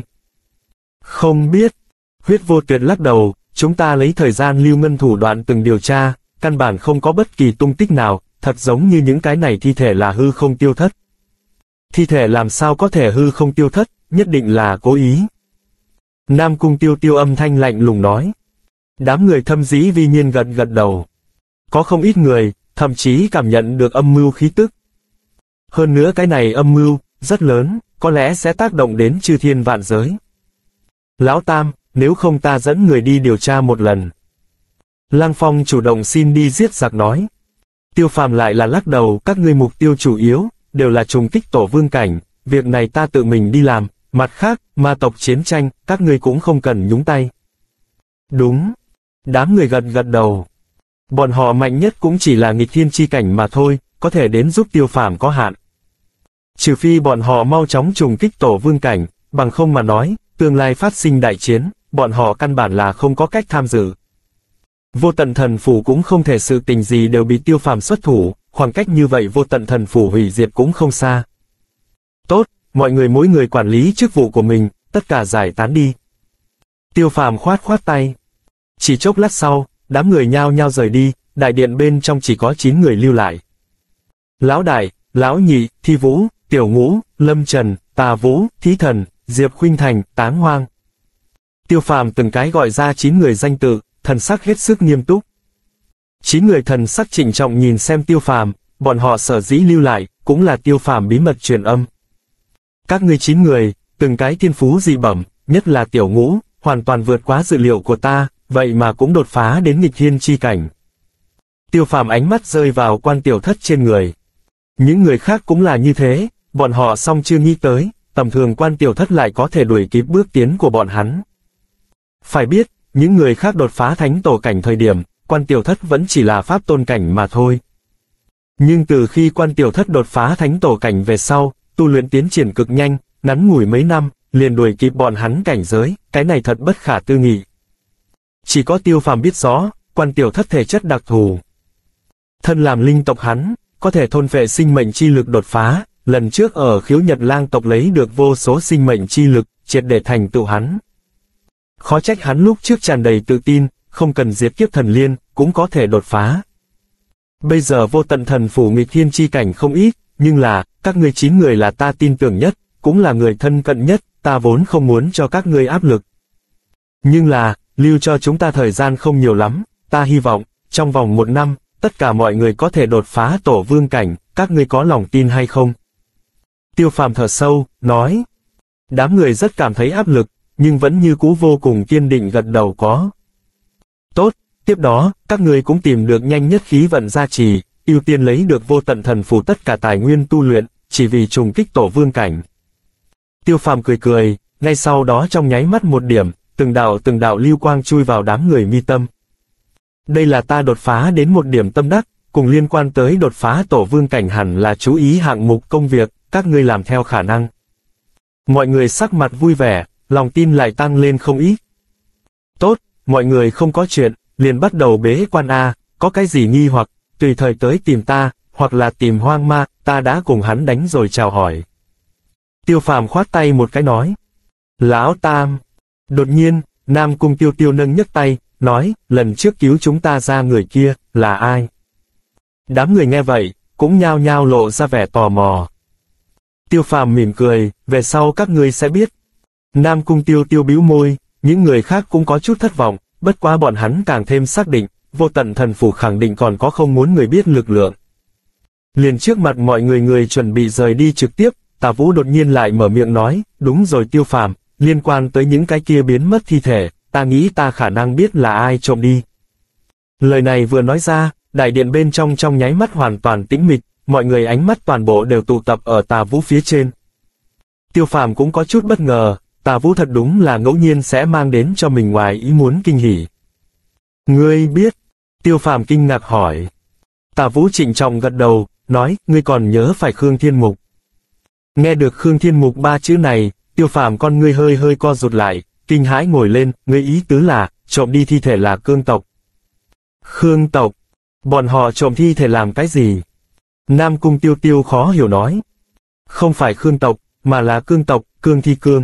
Không biết. Huyết Vô Tuyệt lắc đầu, chúng ta lấy thời gian lưu ngân thủ đoạn từng điều tra, căn bản không có bất kỳ tung tích nào, thật giống như những cái này thi thể là hư không tiêu thất. Thi thể làm sao có thể hư không tiêu thất, nhất định là cố ý. Nam Cung Tiêu Tiêu âm thanh lạnh lùng nói. Đám người thâm dĩ vi nhiên gật gật đầu. Có không ít người, thậm chí cảm nhận được âm mưu khí tức. Hơn nữa cái này âm mưu, rất lớn, có lẽ sẽ tác động đến chư thiên vạn giới. Lão Tam, nếu không ta dẫn người đi điều tra một lần. Lăng Phong chủ động xin đi giết giặc nói. Tiêu Phàm lại là lắc đầu, các ngươi mục tiêu chủ yếu, đều là trùng kích tổ vương cảnh, việc này ta tự mình đi làm, mặt khác, ma tộc chiến tranh, các ngươi cũng không cần nhúng tay. Đúng. Đám người gật gật đầu. Bọn họ mạnh nhất cũng chỉ là nghịch thiên chi cảnh mà thôi, có thể đến giúp Tiêu Phàm có hạn. Trừ phi bọn họ mau chóng trùng kích tổ vương cảnh, bằng không mà nói, tương lai phát sinh đại chiến, bọn họ căn bản là không có cách tham dự. Vô tận thần phủ cũng không thể sự tình gì đều bị Tiêu Phàm xuất thủ, khoảng cách như vậy vô tận thần phủ hủy diệt cũng không xa. Tốt, mọi người mỗi người quản lý chức vụ của mình, tất cả giải tán đi. Tiêu Phàm khoát khoát tay. Chỉ chốc lát sau, đám người nhao nhao rời đi, đại điện bên trong chỉ có chín người lưu lại. Lão Đại, Lão Nhị, Thi Vũ, Tiểu Ngũ, Lâm Trần, Tà Vũ, Thí Thần, Diệp Khuynh Thành, Táng Hoang. Tiêu Phàm từng cái gọi ra chín người danh tự, thần sắc hết sức nghiêm túc. Chín người thần sắc trịnh trọng nhìn xem Tiêu Phàm, bọn họ sở dĩ lưu lại, cũng là Tiêu Phàm bí mật truyền âm. Các ngươi chín người, từng cái thiên phú dị bẩm, nhất là Tiểu Ngũ, hoàn toàn vượt quá dự liệu của ta, vậy mà cũng đột phá đến nghịch thiên chi cảnh. Tiêu Phàm ánh mắt rơi vào Quan Tiểu Thất trên người. Những người khác cũng là như thế, bọn họ song chưa nghĩ tới, tầm thường Quan Tiểu Thất lại có thể đuổi kịp bước tiến của bọn hắn. Phải biết, những người khác đột phá thánh tổ cảnh thời điểm, Quan Tiểu Thất vẫn chỉ là pháp tôn cảnh mà thôi. Nhưng từ khi Quan Tiểu Thất đột phá thánh tổ cảnh về sau, tu luyện tiến triển cực nhanh, ngắn ngủi mấy năm, liền đuổi kịp bọn hắn cảnh giới, cái này thật bất khả tư nghị. Chỉ có Tiêu Phàm biết rõ, Quan Tiểu Thất thể chất đặc thù. Thân làm linh tộc hắn, có thể thôn phệ sinh mệnh chi lực đột phá, lần trước ở Khiếu Nhật Lang tộc lấy được vô số sinh mệnh chi lực, triệt để thành tựu hắn. Khó trách hắn lúc trước tràn đầy tự tin, không cần diệt kiếp thần liên, cũng có thể đột phá. Bây giờ vô tận thần phủ nghịch thiên chi cảnh không ít, nhưng là, các ngươi chín người là ta tin tưởng nhất, cũng là người thân cận nhất, ta vốn không muốn cho các ngươi áp lực. Nhưng là, lưu cho chúng ta thời gian không nhiều lắm, ta hy vọng, trong vòng một năm, tất cả mọi người có thể đột phá tổ vương cảnh, các ngươi có lòng tin hay không? Tiêu Phàm thở sâu, nói. Đám người rất cảm thấy áp lực, nhưng vẫn như cũ vô cùng kiên định gật đầu có. Tốt, tiếp đó, các ngươi cũng tìm được nhanh nhất khí vận gia trì, ưu tiên lấy được vô tận thần phủ tất cả tài nguyên tu luyện, chỉ vì trùng kích tổ vương cảnh. Tiêu Phàm cười cười, ngay sau đó trong nháy mắt một điểm, từng đạo từng đạo lưu quang chui vào đám người mi tâm. Đây là ta đột phá đến một điểm tâm đắc, cùng liên quan tới đột phá tổ vương cảnh hẳn là chú ý hạng mục công việc, các ngươi làm theo khả năng. Mọi người sắc mặt vui vẻ, lòng tin lại tăng lên không ít. Tốt, mọi người không có chuyện, liền bắt đầu bế quan A, có cái gì nghi hoặc, tùy thời tới tìm ta, hoặc là tìm Hoang Ma, ta đã cùng hắn đánh rồi chào hỏi. Tiêu Phàm khoát tay một cái nói. Lão Tam. Đột nhiên, Nam Cung Tiêu Tiêu nâng nhấc tay, nói, lần trước cứu chúng ta ra người kia, là ai? Đám người nghe vậy, cũng nhao nhao lộ ra vẻ tò mò. Tiêu Phàm mỉm cười, về sau các ngươi sẽ biết. Nam Cung Tiêu Tiêu bĩu môi, những người khác cũng có chút thất vọng, bất quá bọn hắn càng thêm xác định, vô tận thần phủ khẳng định còn có không muốn người biết lực lượng. Liền trước mặt mọi người người chuẩn bị rời đi trực tiếp, Tà Vũ đột nhiên lại mở miệng nói, đúng rồi Tiêu Phàm, liên quan tới những cái kia biến mất thi thể, ta nghĩ ta khả năng biết là ai trộm đi. Lời này vừa nói ra, đại điện bên trong trong nháy mắt hoàn toàn tĩnh mịch, mọi người ánh mắt toàn bộ đều tụ tập ở Tà Vũ phía trên. Tiêu Phàm cũng có chút bất ngờ, Tà Vũ thật đúng là ngẫu nhiên sẽ mang đến cho mình ngoài ý muốn kinh hỉ. Ngươi biết? Tiêu Phàm kinh ngạc hỏi. Tà Vũ trịnh trọng gật đầu, nói, ngươi còn nhớ phải Khương Thiên Mục. Nghe được Khương Thiên Mục ba chữ này, Tiêu Phàm con ngươi hơi hơi co rụt lại, kinh hãi ngồi lên, ngươi ý tứ là, trộm đi thi thể là Cương tộc. Khương tộc? Bọn họ trộm thi thể làm cái gì? Nam Cung Tiêu Tiêu khó hiểu nói. Không phải Khương tộc, mà là Cương tộc, Cương Thi Cương.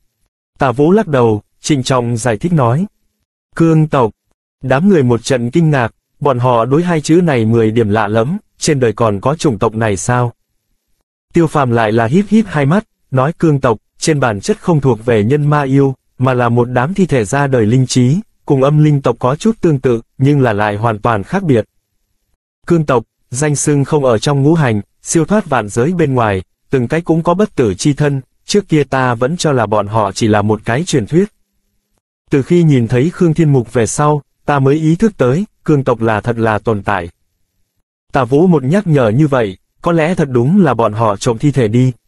Tà Vũ lắc đầu, trịnh trọng giải thích nói. Cương tộc. Đám người một trận kinh ngạc, bọn họ đối hai chữ này mười điểm lạ lắm, trên đời còn có chủng tộc này sao? Tiêu Phàm lại là híp híp hai mắt, nói Cương tộc, trên bản chất không thuộc về nhân ma yêu, mà là một đám thi thể ra đời linh trí, cùng âm linh tộc có chút tương tự, nhưng là lại hoàn toàn khác biệt. Cương tộc, danh xưng không ở trong ngũ hành, siêu thoát vạn giới bên ngoài, từng cái cũng có bất tử chi thân, trước kia ta vẫn cho là bọn họ chỉ là một cái truyền thuyết. Từ khi nhìn thấy Khương Thiên Mục về sau, ta mới ý thức tới, cương tộc là thật là tồn tại. Tả Vũ một nhắc nhở như vậy, có lẽ thật đúng là bọn họ trộm thi thể đi.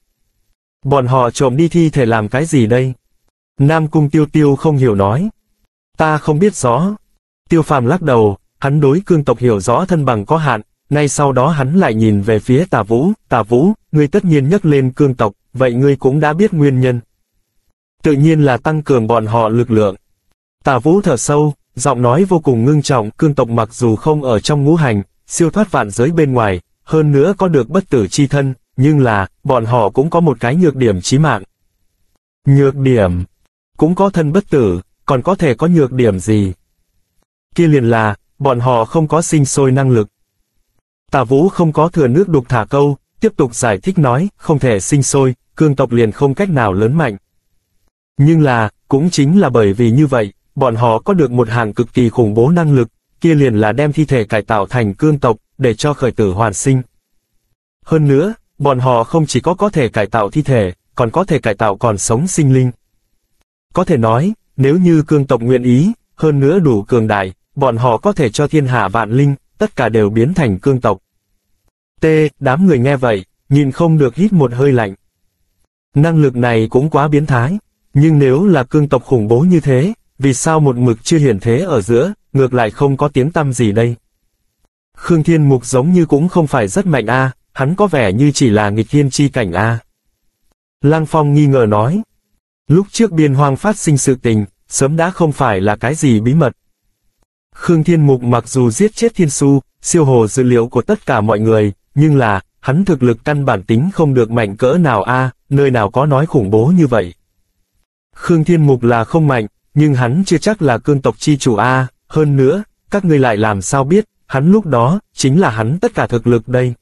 Bọn họ trộm đi thi thể làm cái gì đây? Nam Cung Tiêu Tiêu không hiểu nói. Ta không biết rõ. Tiêu Phàm lắc đầu, hắn đối cương tộc hiểu rõ thân bằng có hạn, ngay sau đó hắn lại nhìn về phía Tả Vũ, Tả Vũ, ngươi tất nhiên nhắc lên cương tộc, vậy ngươi cũng đã biết nguyên nhân. Tự nhiên là tăng cường bọn họ lực lượng. Tả Vũ thở sâu, giọng nói vô cùng ngưng trọng, cương tộc mặc dù không ở trong ngũ hành, siêu thoát vạn giới bên ngoài, hơn nữa có được bất tử chi thân, nhưng là, bọn họ cũng có một cái nhược điểm chí mạng. Nhược điểm? Cũng có thân bất tử, còn có thể có nhược điểm gì? Kia liền là, bọn họ không có sinh sôi năng lực. Tả Vũ không có thừa nước đục thả câu, tiếp tục giải thích nói, không thể sinh sôi, cương tộc liền không cách nào lớn mạnh. Nhưng là, cũng chính là bởi vì như vậy, bọn họ có được một hạng cực kỳ khủng bố năng lực, kia liền là đem thi thể cải tạo thành cương tộc, để cho khởi tử hoàn sinh. Hơn nữa, bọn họ không chỉ có có thể cải tạo thi thể, còn có thể cải tạo còn sống sinh linh. Có thể nói, nếu như cương tộc nguyện ý, hơn nữa đủ cường đại, bọn họ có thể cho thiên hạ vạn linh, tất cả đều biến thành cương tộc. T, đám người nghe vậy, nhìn không được hít một hơi lạnh. Năng lực này cũng quá biến thái, nhưng nếu là cương tộc khủng bố như thế, vì sao một mực chưa hiển thế ở giữa, ngược lại không có tiếng tăm gì đây? Khương Thiên Mục giống như cũng không phải rất mạnh a, hắn có vẻ như chỉ là nghịch thiên chi cảnh a. Lăng Phong nghi ngờ nói. Lúc trước biên hoang phát sinh sự tình, sớm đã không phải là cái gì bí mật. Khương Thiên Mục mặc dù giết chết Thiên Su, siêu hồ dữ liệu của tất cả mọi người, nhưng là, hắn thực lực căn bản tính không được mạnh cỡ nào a, nơi nào có nói khủng bố như vậy. Khương Thiên Mục là không mạnh, nhưng hắn chưa chắc là cương tộc chi chủ a, hơn nữa, các ngươi lại làm sao biết, hắn lúc đó, chính là hắn tất cả thực lực đây.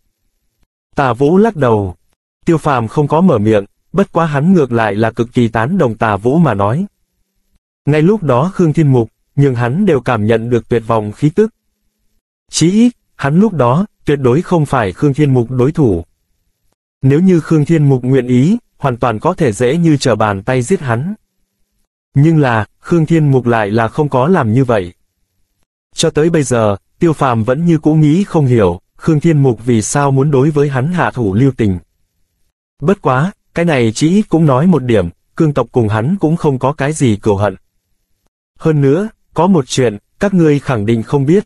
Tả Vũ lắc đầu. Tiêu Phàm không có mở miệng, bất quá hắn ngược lại là cực kỳ tán đồng Tả Vũ mà nói. Ngay lúc đó Khương Thiên Mục, nhưng hắn đều cảm nhận được tuyệt vọng khí tức. Chí ít, hắn lúc đó, tuyệt đối không phải Khương Thiên Mục đối thủ. Nếu như Khương Thiên Mục nguyện ý, hoàn toàn có thể dễ như trở bàn tay giết hắn. Nhưng là, Khương Thiên Mục lại là không có làm như vậy. Cho tới bây giờ, Tiêu Phàm vẫn như cũ nghĩ không hiểu, Khương Thiên Mục vì sao muốn đối với hắn hạ thủ lưu tình. Bất quá, cái này chỉ ít cũng nói một điểm, cương tộc cùng hắn cũng không có cái gì cừu hận. Hơn nữa, có một chuyện, các ngươi khẳng định không biết.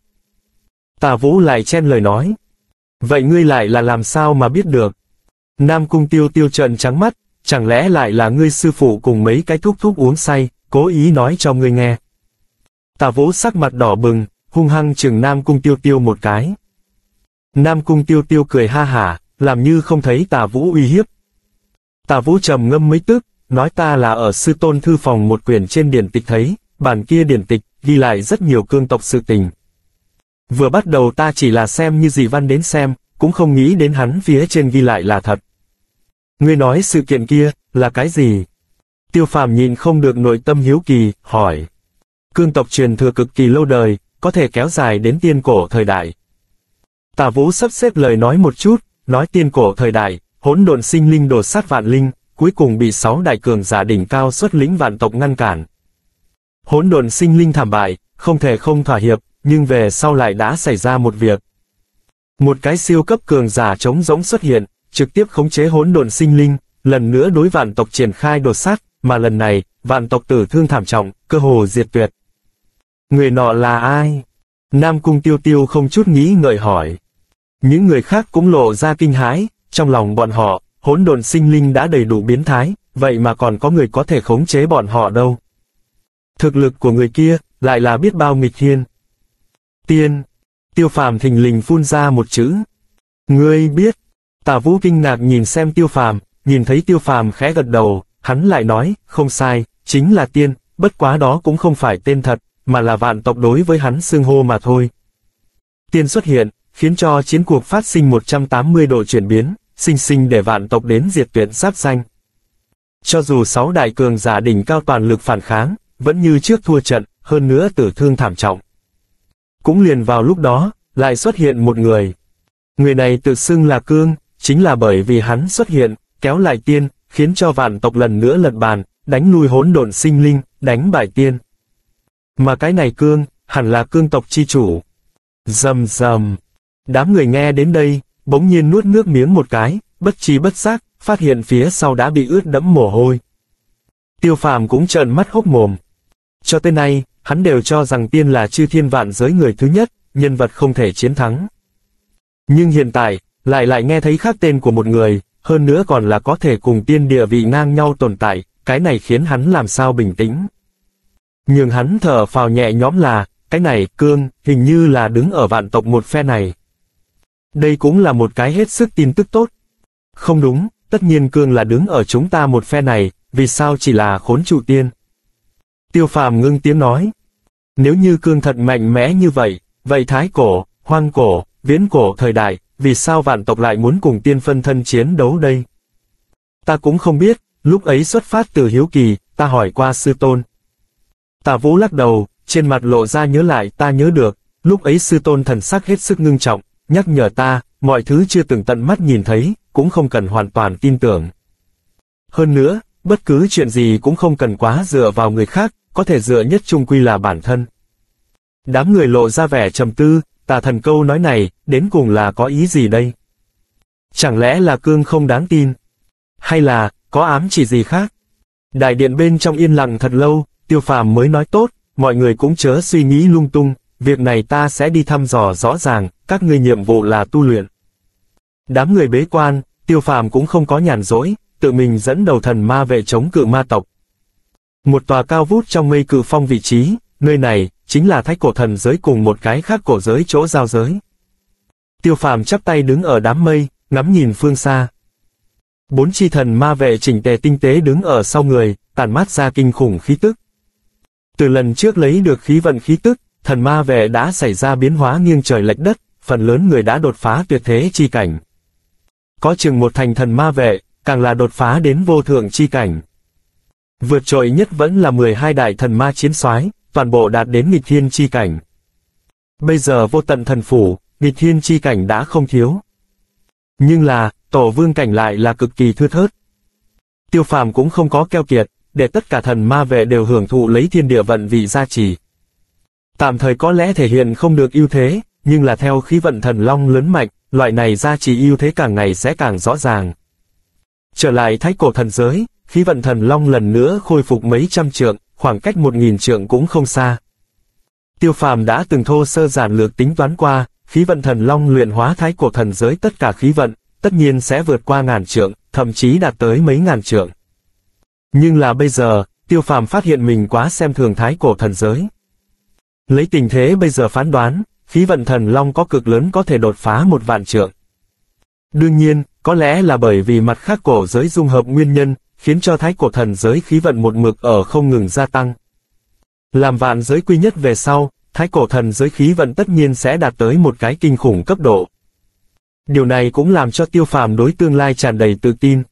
Tả Vũ lại chen lời nói. Vậy ngươi lại là làm sao mà biết được? Nam Cung Tiêu Tiêu trợn trắng mắt, chẳng lẽ lại là ngươi sư phụ cùng mấy cái thúc thúc uống say, cố ý nói cho ngươi nghe. Tả Vũ sắc mặt đỏ bừng, hung hăng chừng Nam Cung Tiêu Tiêu một cái. Nam Cung Tiêu Tiêu cười ha hả, làm như không thấy Tả Vũ uy hiếp. Tả Vũ trầm ngâm mấy tức, nói ta là ở sư tôn thư phòng một quyển trên điển tịch thấy, bản kia điển tịch, ghi lại rất nhiều cương tộc sự tình. Vừa bắt đầu ta chỉ là xem như dị văn đến xem, cũng không nghĩ đến hắn phía trên ghi lại là thật. Ngươi nói sự kiện kia, là cái gì? Tiêu Phàm nhìn không được nội tâm hiếu kỳ, hỏi. Cương tộc truyền thừa cực kỳ lâu đời, có thể kéo dài đến tiên cổ thời đại. Tả Vũ sắp xếp lời nói một chút, nói tiên cổ thời đại, hỗn độn sinh linh đổ sát vạn linh, cuối cùng bị sáu đại cường giả đỉnh cao xuất lĩnh vạn tộc ngăn cản. Hỗn độn sinh linh thảm bại, không thể không thỏa hiệp, nhưng về sau lại đã xảy ra một việc. Một cái siêu cấp cường giả trống rỗng xuất hiện, trực tiếp khống chế hỗn độn sinh linh, lần nữa đối vạn tộc triển khai đột sát, mà lần này, vạn tộc tử thương thảm trọng, cơ hồ diệt tuyệt. Người nọ là ai? Nam Cung Tiêu Tiêu không chút nghĩ ngợi hỏi. Những người khác cũng lộ ra kinh hãi, trong lòng bọn họ, hỗn độn sinh linh đã đầy đủ biến thái, vậy mà còn có người có thể khống chế bọn họ đâu. Thực lực của người kia, lại là biết bao nghịch thiên. Tiên. Tiêu Phàm thình lình phun ra một chữ. Ngươi biết. Tả Vũ kinh ngạc nhìn xem Tiêu Phàm, nhìn thấy Tiêu Phàm khẽ gật đầu, hắn lại nói, không sai, chính là tiên, bất quá đó cũng không phải tên thật, mà là vạn tộc đối với hắn xưng hô mà thôi. Tiên xuất hiện, khiến cho chiến cuộc phát sinh một trăm tám mươi độ chuyển biến, sinh sinh để vạn tộc đến diệt tuyệt giáp danh. Cho dù sáu đại cường giả đỉnh cao toàn lực phản kháng, vẫn như trước thua trận, hơn nữa tử thương thảm trọng. Cũng liền vào lúc đó, lại xuất hiện một người. Người này tự xưng là Cương, chính là bởi vì hắn xuất hiện, kéo lại tiên, khiến cho vạn tộc lần nữa lật bàn, đánh lui hỗn độn sinh linh, đánh bại tiên. Mà cái này cương, hẳn là cương tộc chi chủ. Rầm rầm. Đám người nghe đến đây, bỗng nhiên nuốt nước miếng một cái, bất tri bất giác, phát hiện phía sau đã bị ướt đẫm mồ hôi. Tiêu Phàm cũng trợn mắt hốc mồm. Cho tới nay, hắn đều cho rằng tiên là chư thiên vạn giới người thứ nhất, nhân vật không thể chiến thắng. Nhưng hiện tại, lại lại nghe thấy khác tên của một người, hơn nữa còn là có thể cùng tiên địa vị ngang nhau tồn tại, cái này khiến hắn làm sao bình tĩnh. Nhưng hắn thở phào nhẹ nhõm là, cái này, cương, hình như là đứng ở vạn tộc một phe này. Đây cũng là một cái hết sức tin tức tốt. Không đúng, tất nhiên cương là đứng ở chúng ta một phe này, vì sao chỉ là khốn trụ tiên? Tiêu Phàm ngưng tiếng nói. Nếu như cương thật mạnh mẽ như vậy, vậy thái cổ, hoang cổ, viễn cổ thời đại, vì sao vạn tộc lại muốn cùng tiên phân thân chiến đấu đây? Ta cũng không biết, lúc ấy xuất phát từ hiếu kỳ, ta hỏi qua sư tôn. Tả Vũ lắc đầu, trên mặt lộ ra nhớ lại, ta nhớ được, lúc ấy sư tôn thần sắc hết sức ngưng trọng, nhắc nhở ta, mọi thứ chưa từng tận mắt nhìn thấy, cũng không cần hoàn toàn tin tưởng. Hơn nữa, bất cứ chuyện gì cũng không cần quá dựa vào người khác, có thể dựa nhất chung quy là bản thân. Đám người lộ ra vẻ trầm tư, Tà Thần câu nói này, đến cùng là có ý gì đây? Chẳng lẽ là cương không đáng tin? Hay là, có ám chỉ gì khác? Đại điện bên trong yên lặng thật lâu, Tiêu Phàm mới nói tốt, mọi người cũng chớ suy nghĩ lung tung, việc này ta sẽ đi thăm dò rõ ràng, các ngươi nhiệm vụ là tu luyện. Đám người bế quan, Tiêu Phàm cũng không có nhàn rỗi, tự mình dẫn đầu thần ma vệ chống cự ma tộc. Một tòa cao vút trong mây cự phong vị trí, nơi này, chính là thái cổ thần giới cùng một cái khác cổ giới chỗ giao giới. Tiêu Phàm chắp tay đứng ở đám mây, ngắm nhìn phương xa. Bốn chi thần ma vệ chỉnh tề tinh tế đứng ở sau người, tản mát ra kinh khủng khí tức. Từ lần trước lấy được khí vận khí tức, thần ma vệ đã xảy ra biến hóa nghiêng trời lệch đất, phần lớn người đã đột phá tuyệt thế chi cảnh. Có chừng một thành thần ma vệ, càng là đột phá đến vô thượng chi cảnh. Vượt trội nhất vẫn là mười hai đại thần ma chiến soái, toàn bộ đạt đến nghịch thiên chi cảnh. Bây giờ vô tận thần phủ, nghịch thiên chi cảnh đã không thiếu. Nhưng là, tổ vương cảnh lại là cực kỳ thưa thớt. Tiêu Phàm cũng không có keo kiệt, để tất cả thần ma vệ đều hưởng thụ lấy thiên địa vận vị gia trì. Tạm thời có lẽ thể hiện không được ưu thế, nhưng là theo khí vận thần long lớn mạnh, loại này gia trì ưu thế càng ngày sẽ càng rõ ràng. Trở lại thái cổ thần giới, khí vận thần long lần nữa khôi phục mấy trăm trượng, khoảng cách một nghìn trượng cũng không xa. Tiêu Phàm đã từng thô sơ giản lược tính toán qua, khí vận thần long luyện hóa thái cổ thần giới tất cả khí vận, tất nhiên sẽ vượt qua ngàn trượng, thậm chí đạt tới mấy ngàn trượng. Nhưng là bây giờ, Tiêu Phàm phát hiện mình quá xem thường thái cổ thần giới. Lấy tình thế bây giờ phán đoán, khí vận thần long có cực lớn có thể đột phá một vạn trượng. Đương nhiên, có lẽ là bởi vì mặt khác cổ giới dung hợp nguyên nhân, khiến cho thái cổ thần giới khí vận một mực ở không ngừng gia tăng. Làm vạn giới quy nhất về sau, thái cổ thần giới khí vận tất nhiên sẽ đạt tới một cái kinh khủng cấp độ. Điều này cũng làm cho Tiêu Phàm đối tương lai tràn đầy tự tin.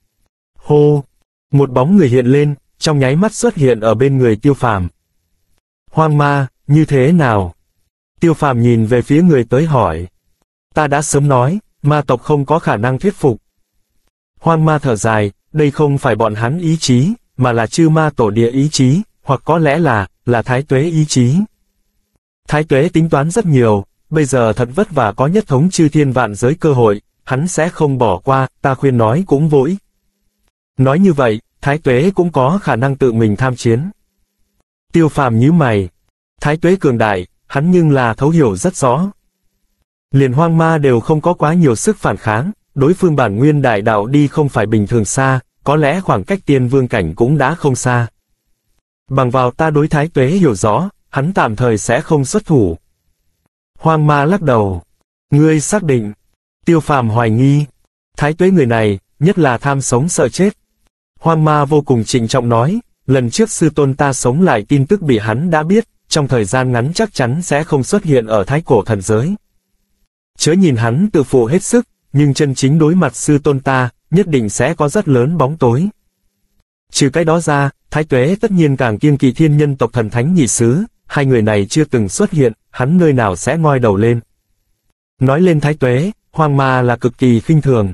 Hô! Một bóng người hiện lên, trong nháy mắt xuất hiện ở bên người Tiêu Phàm. Hoang ma, như thế nào? Tiêu Phàm nhìn về phía người tới hỏi. Ta đã sớm nói, ma tộc không có khả năng thuyết phục. Hoang ma thở dài, đây không phải bọn hắn ý chí, mà là chư ma tổ địa ý chí, hoặc có lẽ là, là thái tuế ý chí. Thái tuế tính toán rất nhiều, bây giờ thật vất vả có nhất thống chư thiên vạn giới cơ hội, hắn sẽ không bỏ qua, ta khuyên nói cũng vô ích. Nói như vậy, thái tuế cũng có khả năng tự mình tham chiến. Tiêu Phàm nhíu mày. Thái tuế cường đại, hắn nhưng là thấu hiểu rất rõ. Liền hoang ma đều không có quá nhiều sức phản kháng, đối phương bản nguyên đại đạo đi không phải bình thường xa, có lẽ khoảng cách tiên vương cảnh cũng đã không xa. Bằng vào ta đối thái tuế hiểu rõ, hắn tạm thời sẽ không xuất thủ. Hoang ma lắc đầu. Ngươi xác định. Tiêu Phàm hoài nghi. Thái tuế người này, nhất là tham sống sợ chết. Hoang ma vô cùng trịnh trọng nói, lần trước sư tôn ta sống lại tin tức bị hắn đã biết, trong thời gian ngắn chắc chắn sẽ không xuất hiện ở thái cổ thần giới. Chớ nhìn hắn tự phụ hết sức, nhưng chân chính đối mặt sư tôn ta, nhất định sẽ có rất lớn bóng tối. Trừ cái đó ra, thái tuế tất nhiên càng kiêng kỵ thiên nhân tộc thần thánh nhị sứ, hai người này chưa từng xuất hiện, hắn nơi nào sẽ ngoi đầu lên. Nói lên thái tuế, hoang ma là cực kỳ khinh thường.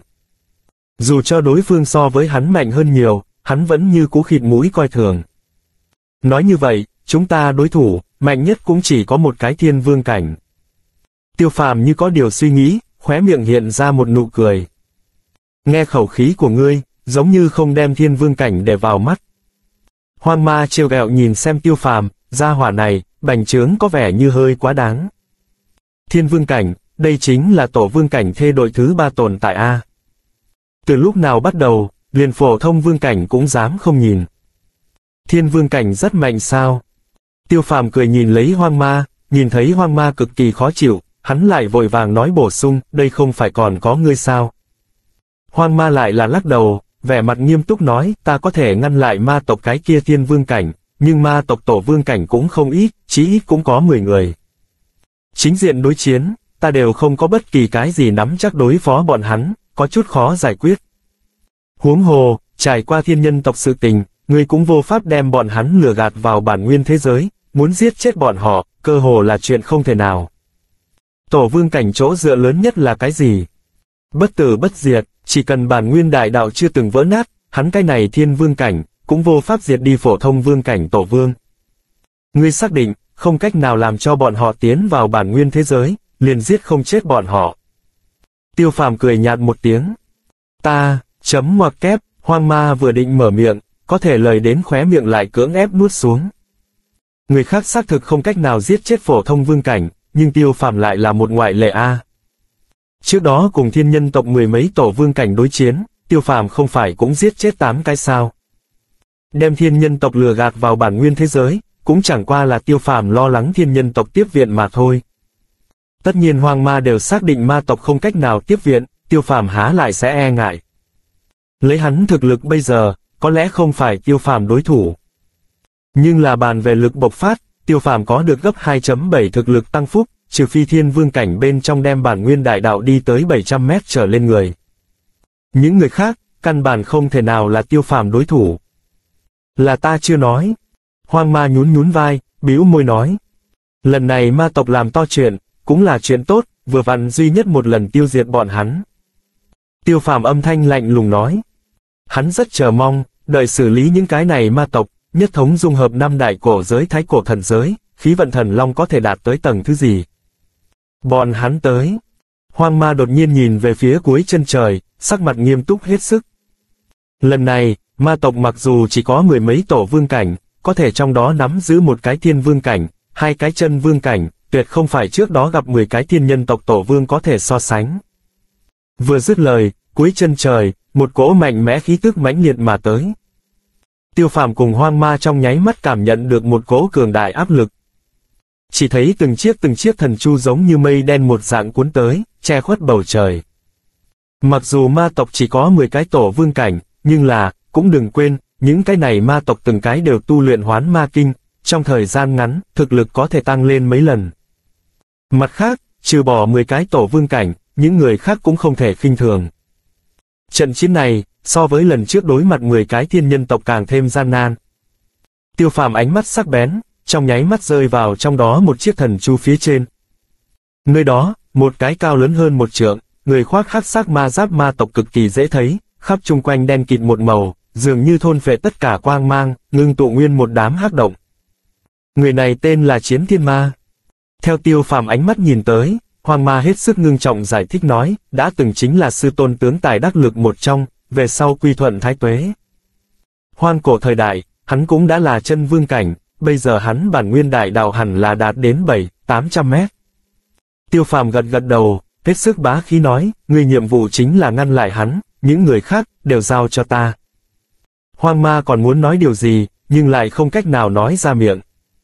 Dù cho đối phương so với hắn mạnh hơn nhiều, hắn vẫn như cú khịt mũi coi thường. Nói như vậy, chúng ta đối thủ, mạnh nhất cũng chỉ có một cái thiên vương cảnh. Tiêu Phàm như có điều suy nghĩ, khóe miệng hiện ra một nụ cười. Nghe khẩu khí của ngươi, giống như không đem thiên vương cảnh để vào mắt. Hoang Ma trêu ghẹo nhìn xem Tiêu Phàm, gia hỏa này, bành trướng có vẻ như hơi quá đáng. Thiên vương cảnh, đây chính là tổ vương cảnh thê đội thứ ba tồn tại a. Từ lúc nào bắt đầu, liền phổ thông vương cảnh cũng dám không nhìn. Thiên vương cảnh rất mạnh sao? Tiêu Phàm cười nhìn lấy Hoang Ma, nhìn thấy Hoang Ma cực kỳ khó chịu, hắn lại vội vàng nói bổ sung, đây không phải còn có ngươi sao? Hoang Ma lại là lắc đầu, vẻ mặt nghiêm túc nói, ta có thể ngăn lại ma tộc cái kia thiên vương cảnh, nhưng ma tộc tổ vương cảnh cũng không ít, chí ít cũng có mười người. Chính diện đối chiến, ta đều không có bất kỳ cái gì nắm chắc đối phó bọn hắn, có chút khó giải quyết. Huống hồ, trải qua thiên nhân tộc sự tình, ngươi cũng vô pháp đem bọn hắn lừa gạt vào bản nguyên thế giới, muốn giết chết bọn họ, cơ hồ là chuyện không thể nào. Tổ vương cảnh chỗ dựa lớn nhất là cái gì? Bất tử bất diệt, chỉ cần bản nguyên đại đạo chưa từng vỡ nát, hắn cái này thiên vương cảnh, cũng vô pháp diệt đi phổ thông vương cảnh tổ vương. Ngươi xác định, không cách nào làm cho bọn họ tiến vào bản nguyên thế giới, liền giết không chết bọn họ. Tiêu Phàm cười nhạt một tiếng. Ta, chấm ngoặc kép, Hoang Ma vừa định mở miệng, có thể lời đến khóe miệng lại cưỡng ép nuốt xuống. Người khác xác thực không cách nào giết chết phổ thông vương cảnh, nhưng Tiêu Phàm lại là một ngoại lệ a. Trước đó cùng thiên nhân tộc mười mấy tổ vương cảnh đối chiến, Tiêu Phàm không phải cũng giết chết tám cái sao. Đem thiên nhân tộc lừa gạt vào bản nguyên thế giới, cũng chẳng qua là Tiêu Phàm lo lắng thiên nhân tộc tiếp viện mà thôi. Tất nhiên Hoang Ma đều xác định ma tộc không cách nào tiếp viện, Tiêu Phàm há lại sẽ e ngại. Lấy hắn thực lực bây giờ, có lẽ không phải Tiêu Phàm đối thủ. Nhưng là bàn về lực bộc phát, Tiêu Phàm có được gấp hai phẩy bảy thực lực tăng phúc, trừ phi thiên vương cảnh bên trong đem bản nguyên đại đạo đi tới bảy trăm mét trở lên người. Những người khác, căn bản không thể nào là Tiêu Phàm đối thủ. Là ta chưa nói. Hoang Ma nhún nhún vai, bĩu môi nói. Lần này ma tộc làm to chuyện, cũng là chuyện tốt, vừa vặn duy nhất một lần tiêu diệt bọn hắn. Tiêu Phàm âm thanh lạnh lùng nói. Hắn rất chờ mong, đợi xử lý những cái này ma tộc, nhất thống dung hợp năm đại cổ giới thái cổ thần giới, khí vận thần long có thể đạt tới tầng thứ gì. Bọn hắn tới. Hoang Ma đột nhiên nhìn về phía cuối chân trời, sắc mặt nghiêm túc hết sức. Lần này, ma tộc mặc dù chỉ có mười mấy tổ vương cảnh, có thể trong đó nắm giữ một cái thiên vương cảnh, hai cái chân vương cảnh, tuyệt không phải trước đó gặp mười cái thiên nhân tộc tổ vương có thể so sánh. Vừa dứt lời, cuối chân trời, một cỗ mạnh mẽ khí tức mãnh liệt mà tới. Tiêu Phàm cùng Hoang Ma trong nháy mắt cảm nhận được một cỗ cường đại áp lực. Chỉ thấy từng chiếc từng chiếc thần chu giống như mây đen một dạng cuốn tới, che khuất bầu trời. Mặc dù ma tộc chỉ có mười cái tổ vương cảnh, nhưng là, cũng đừng quên, những cái này ma tộc từng cái đều tu luyện hoán ma kinh, trong thời gian ngắn, thực lực có thể tăng lên mấy lần. Mặt khác, trừ bỏ mười cái tổ vương cảnh, những người khác cũng không thể khinh thường. Trận chiến này, so với lần trước đối mặt mười cái thiên nhân tộc càng thêm gian nan. Tiêu Phàm ánh mắt sắc bén, trong nháy mắt rơi vào trong đó một chiếc thần chu phía trên. Nơi đó, một cái cao lớn hơn một trượng, người khoác hắc sắc ma giáp ma tộc cực kỳ dễ thấy, khắp chung quanh đen kịt một màu, dường như thôn phệ tất cả quang mang, ngưng tụ nguyên một đám hắc động. Người này tên là Chiến Thiên Ma. Theo Tiêu Phàm ánh mắt nhìn tới, Hoang Ma hết sức ngưng trọng giải thích nói, đã từng chính là sư tôn tướng tài đắc lực một trong, về sau quy thuận Thái Tuế. Hoang cổ thời đại, hắn cũng đã là chân vương cảnh, bây giờ hắn bản nguyên đại đạo hẳn là đạt đến bảy, tám trăm mét. Tiêu Phàm gật gật đầu, hết sức bá khí nói, người nhiệm vụ chính là ngăn lại hắn, những người khác, đều giao cho ta. Hoang Ma còn muốn nói điều gì, nhưng lại không cách nào nói ra miệng.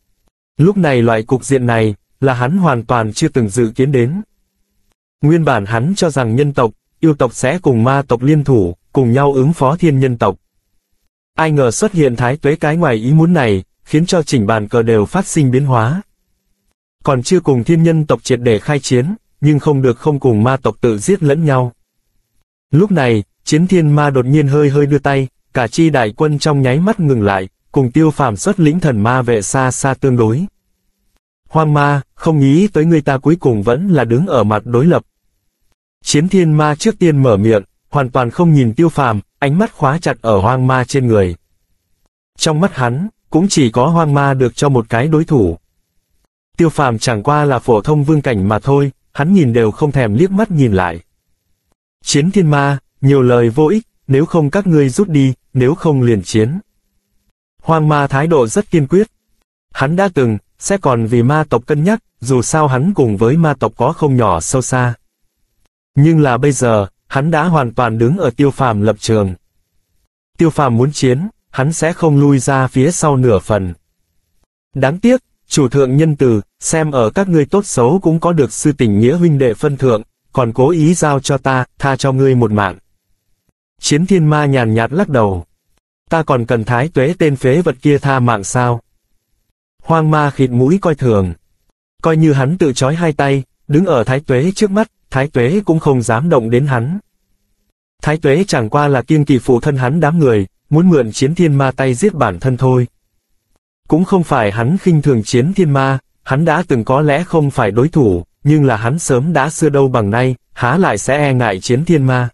Lúc này loại cục diện này, là hắn hoàn toàn chưa từng dự kiến đến. Nguyên bản hắn cho rằng nhân tộc, yêu tộc sẽ cùng ma tộc liên thủ, cùng nhau ứng phó thiên nhân tộc. Ai ngờ xuất hiện Thái Tuế cái ngoài ý muốn này, khiến cho chỉnh bàn cờ đều phát sinh biến hóa. Còn chưa cùng thiên nhân tộc triệt để khai chiến, nhưng không được không cùng ma tộc tự giết lẫn nhau. Lúc này, Chiến Thiên Ma đột nhiên hơi hơi đưa tay, cả chi đại quân trong nháy mắt ngừng lại, cùng Tiêu Phàm xuất lĩnh thần ma vệ xa xa tương đối. Hoang Ma, không nghĩ tới người ta cuối cùng vẫn là đứng ở mặt đối lập. Chiến Thiên Ma trước tiên mở miệng, hoàn toàn không nhìn Tiêu Phàm, ánh mắt khóa chặt ở Hoang Ma trên người. Trong mắt hắn, cũng chỉ có Hoang Ma được cho một cái đối thủ. Tiêu Phàm chẳng qua là phổ thông vương cảnh mà thôi, hắn nhìn đều không thèm liếc mắt nhìn lại. Chiến thiên ma, nhiều lời vô ích, nếu không các ngươi rút đi, nếu không liền chiến. Hoang Ma thái độ rất kiên quyết. Hắn đã từng, sẽ còn vì ma tộc cân nhắc, dù sao hắn cùng với ma tộc có không nhỏ sâu xa. Nhưng là bây giờ, hắn đã hoàn toàn đứng ở Tiêu Phàm lập trường. Tiêu Phàm muốn chiến, hắn sẽ không lui ra phía sau nửa phần. Đáng tiếc, chủ thượng nhân từ, xem ở các ngươi tốt xấu cũng có được sư tình nghĩa huynh đệ phân thượng, còn cố ý giao cho ta, tha cho ngươi một mạng. Chiến thiên ma nhàn nhạt lắc đầu. Ta còn cần Thái Tuế tên phế vật kia tha mạng sao? Hoang Ma khịt mũi coi thường. Coi như hắn tự trói hai tay, đứng ở Thái Tuế trước mắt, Thái Tuế cũng không dám động đến hắn. Thái Tuế chẳng qua là kiêng kỵ phụ thân hắn đám người, muốn mượn chiến thiên ma tay giết bản thân thôi. Cũng không phải hắn khinh thường chiến thiên ma, hắn đã từng có lẽ không phải đối thủ, nhưng là hắn sớm đã xưa đâu bằng nay, há lại sẽ e ngại chiến thiên ma.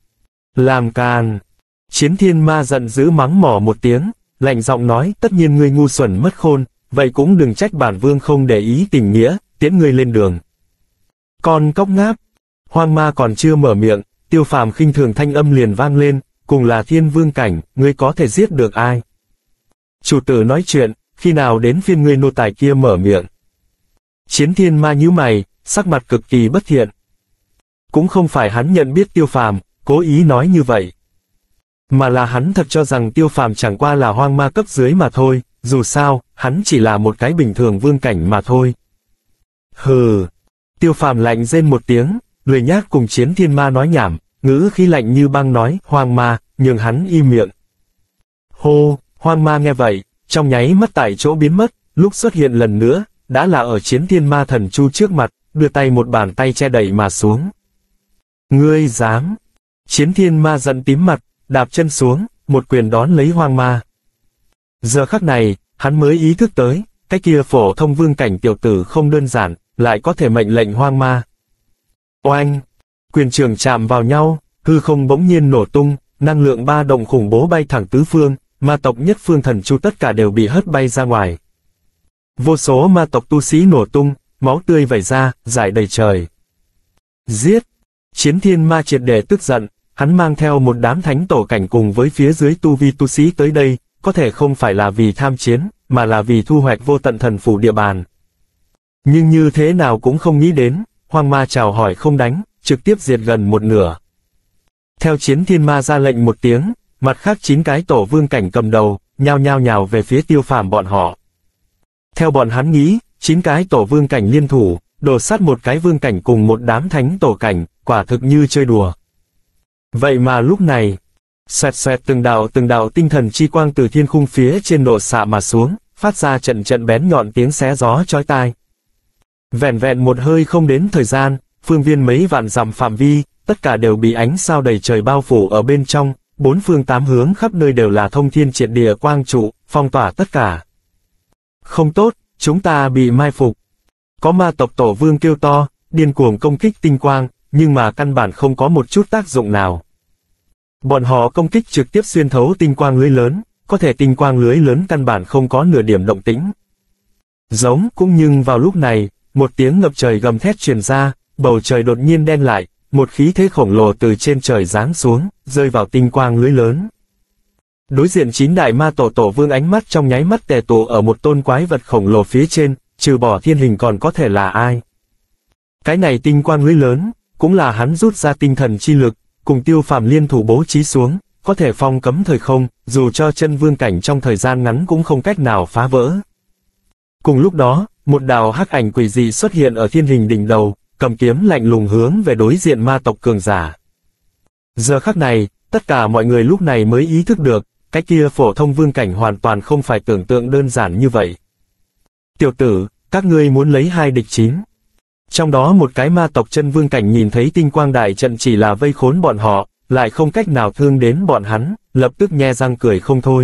Làm càn! Chiến thiên ma giận dữ mắng mỏ một tiếng, lạnh giọng nói, tất nhiên ngươi ngu xuẩn mất khôn, vậy cũng đừng trách bản vương không để ý tình nghĩa, tiễn ngươi lên đường. Con cóc ngáp! Hoang Ma còn chưa mở miệng, Tiêu Phàm khinh thường thanh âm liền vang lên, cùng là thiên vương cảnh, ngươi có thể giết được ai? Chủ tử nói chuyện, khi nào đến phiên ngươi nô tài kia mở miệng? Chiến thiên ma nhíu mày, sắc mặt cực kỳ bất thiện. Cũng không phải hắn nhận biết Tiêu Phàm, cố ý nói như vậy. Mà là hắn thật cho rằng Tiêu Phàm chẳng qua là hoang ma cấp dưới mà thôi, dù sao, hắn chỉ là một cái bình thường vương cảnh mà thôi. Hừ! Tiêu Phàm lạnh rên một tiếng, lười nhác cùng chiến thiên ma nói nhảm, ngữ khí lạnh như băng nói, Hoang Ma, nhường hắn im miệng. Hô! Hoang Ma nghe vậy, trong nháy mắt tại chỗ biến mất, lúc xuất hiện lần nữa, đã là ở chiến thiên ma thần chu trước mặt, đưa tay một bàn tay che đẩy mà xuống. Ngươi dám! Chiến thiên ma giận tím mặt, đạp chân xuống, một quyền đón lấy Hoang Ma. Giờ khắc này, hắn mới ý thức tới, cái kia phổ thông vương cảnh tiểu tử không đơn giản, lại có thể mệnh lệnh Hoang Ma. Oanh! Quyền trường chạm vào nhau, hư không bỗng nhiên nổ tung, năng lượng ba động khủng bố bay thẳng tứ phương, ma tộc nhất phương thần chu tất cả đều bị hất bay ra ngoài. Vô số ma tộc tu sĩ nổ tung, máu tươi vẩy ra, rải đầy trời. Giết! Chiến thiên ma triệt để tức giận, hắn mang theo một đám thánh tổ cảnh cùng với phía dưới tu vi tu sĩ tới đây, có thể không phải là vì tham chiến, mà là vì thu hoạch vô tận thần phủ địa bàn. Nhưng như thế nào cũng không nghĩ đến, Hoang Ma chào hỏi không đánh, trực tiếp diệt gần một nửa. Theo chiến thiên ma ra lệnh một tiếng, mặt khác chín cái tổ vương cảnh cầm đầu, nhao nhao nhào về phía Tiêu Phàm bọn họ. Theo bọn hắn nghĩ, chín cái tổ vương cảnh liên thủ, đổ sát một cái vương cảnh cùng một đám thánh tổ cảnh, quả thực như chơi đùa. Vậy mà lúc này, xoẹt xoẹt từng đạo từng đạo tinh thần chi quang từ thiên khung phía trên nổ xạ mà xuống, phát ra trận trận bén nhọn tiếng xé gió chói tai. Vẹn vẹn một hơi không đến thời gian, phương viên mấy vạn dặm phạm vi, tất cả đều bị ánh sao đầy trời bao phủ ở bên trong, bốn phương tám hướng khắp nơi đều là thông thiên triệt địa quang trụ, phong tỏa tất cả. Không tốt, chúng ta bị mai phục. Có ma tộc tổ vương kêu to, điên cuồng công kích tinh quang, nhưng mà căn bản không có một chút tác dụng nào. Bọn họ công kích trực tiếp xuyên thấu tinh quang lưới lớn, có thể tinh quang lưới lớn căn bản không có nửa điểm động tĩnh. Giống cũng nhưng vào lúc này, một tiếng ngập trời gầm thét truyền ra, bầu trời đột nhiên đen lại, một khí thế khổng lồ từ trên trời giáng xuống, rơi vào tinh quang lưới lớn. Đối diện chín đại ma tổ tổ vương ánh mắt trong nháy mắt tề tụ ở một tôn quái vật khổng lồ phía trên, trừ bỏ thiên hình còn có thể là ai. Cái này tinh quang lưới lớn, cũng là hắn rút ra tinh thần chi lực, cùng Tiêu Phàm liên thủ bố trí xuống, có thể phong cấm thời không, dù cho chân vương cảnh trong thời gian ngắn cũng không cách nào phá vỡ. Cùng lúc đó, một đạo hắc ảnh quỷ dị xuất hiện ở thiên hình đỉnh đầu, cầm kiếm lạnh lùng hướng về đối diện ma tộc cường giả. Giờ khắc này, tất cả mọi người lúc này mới ý thức được, cái kia phổ thông vương cảnh hoàn toàn không phải tưởng tượng đơn giản như vậy. Tiểu tử, các ngươi muốn lấy hai địch chín. Trong đó một cái ma tộc chân vương cảnh nhìn thấy tinh quang đại trận chỉ là vây khốn bọn họ, lại không cách nào thương đến bọn hắn, lập tức nhe răng cười không thôi.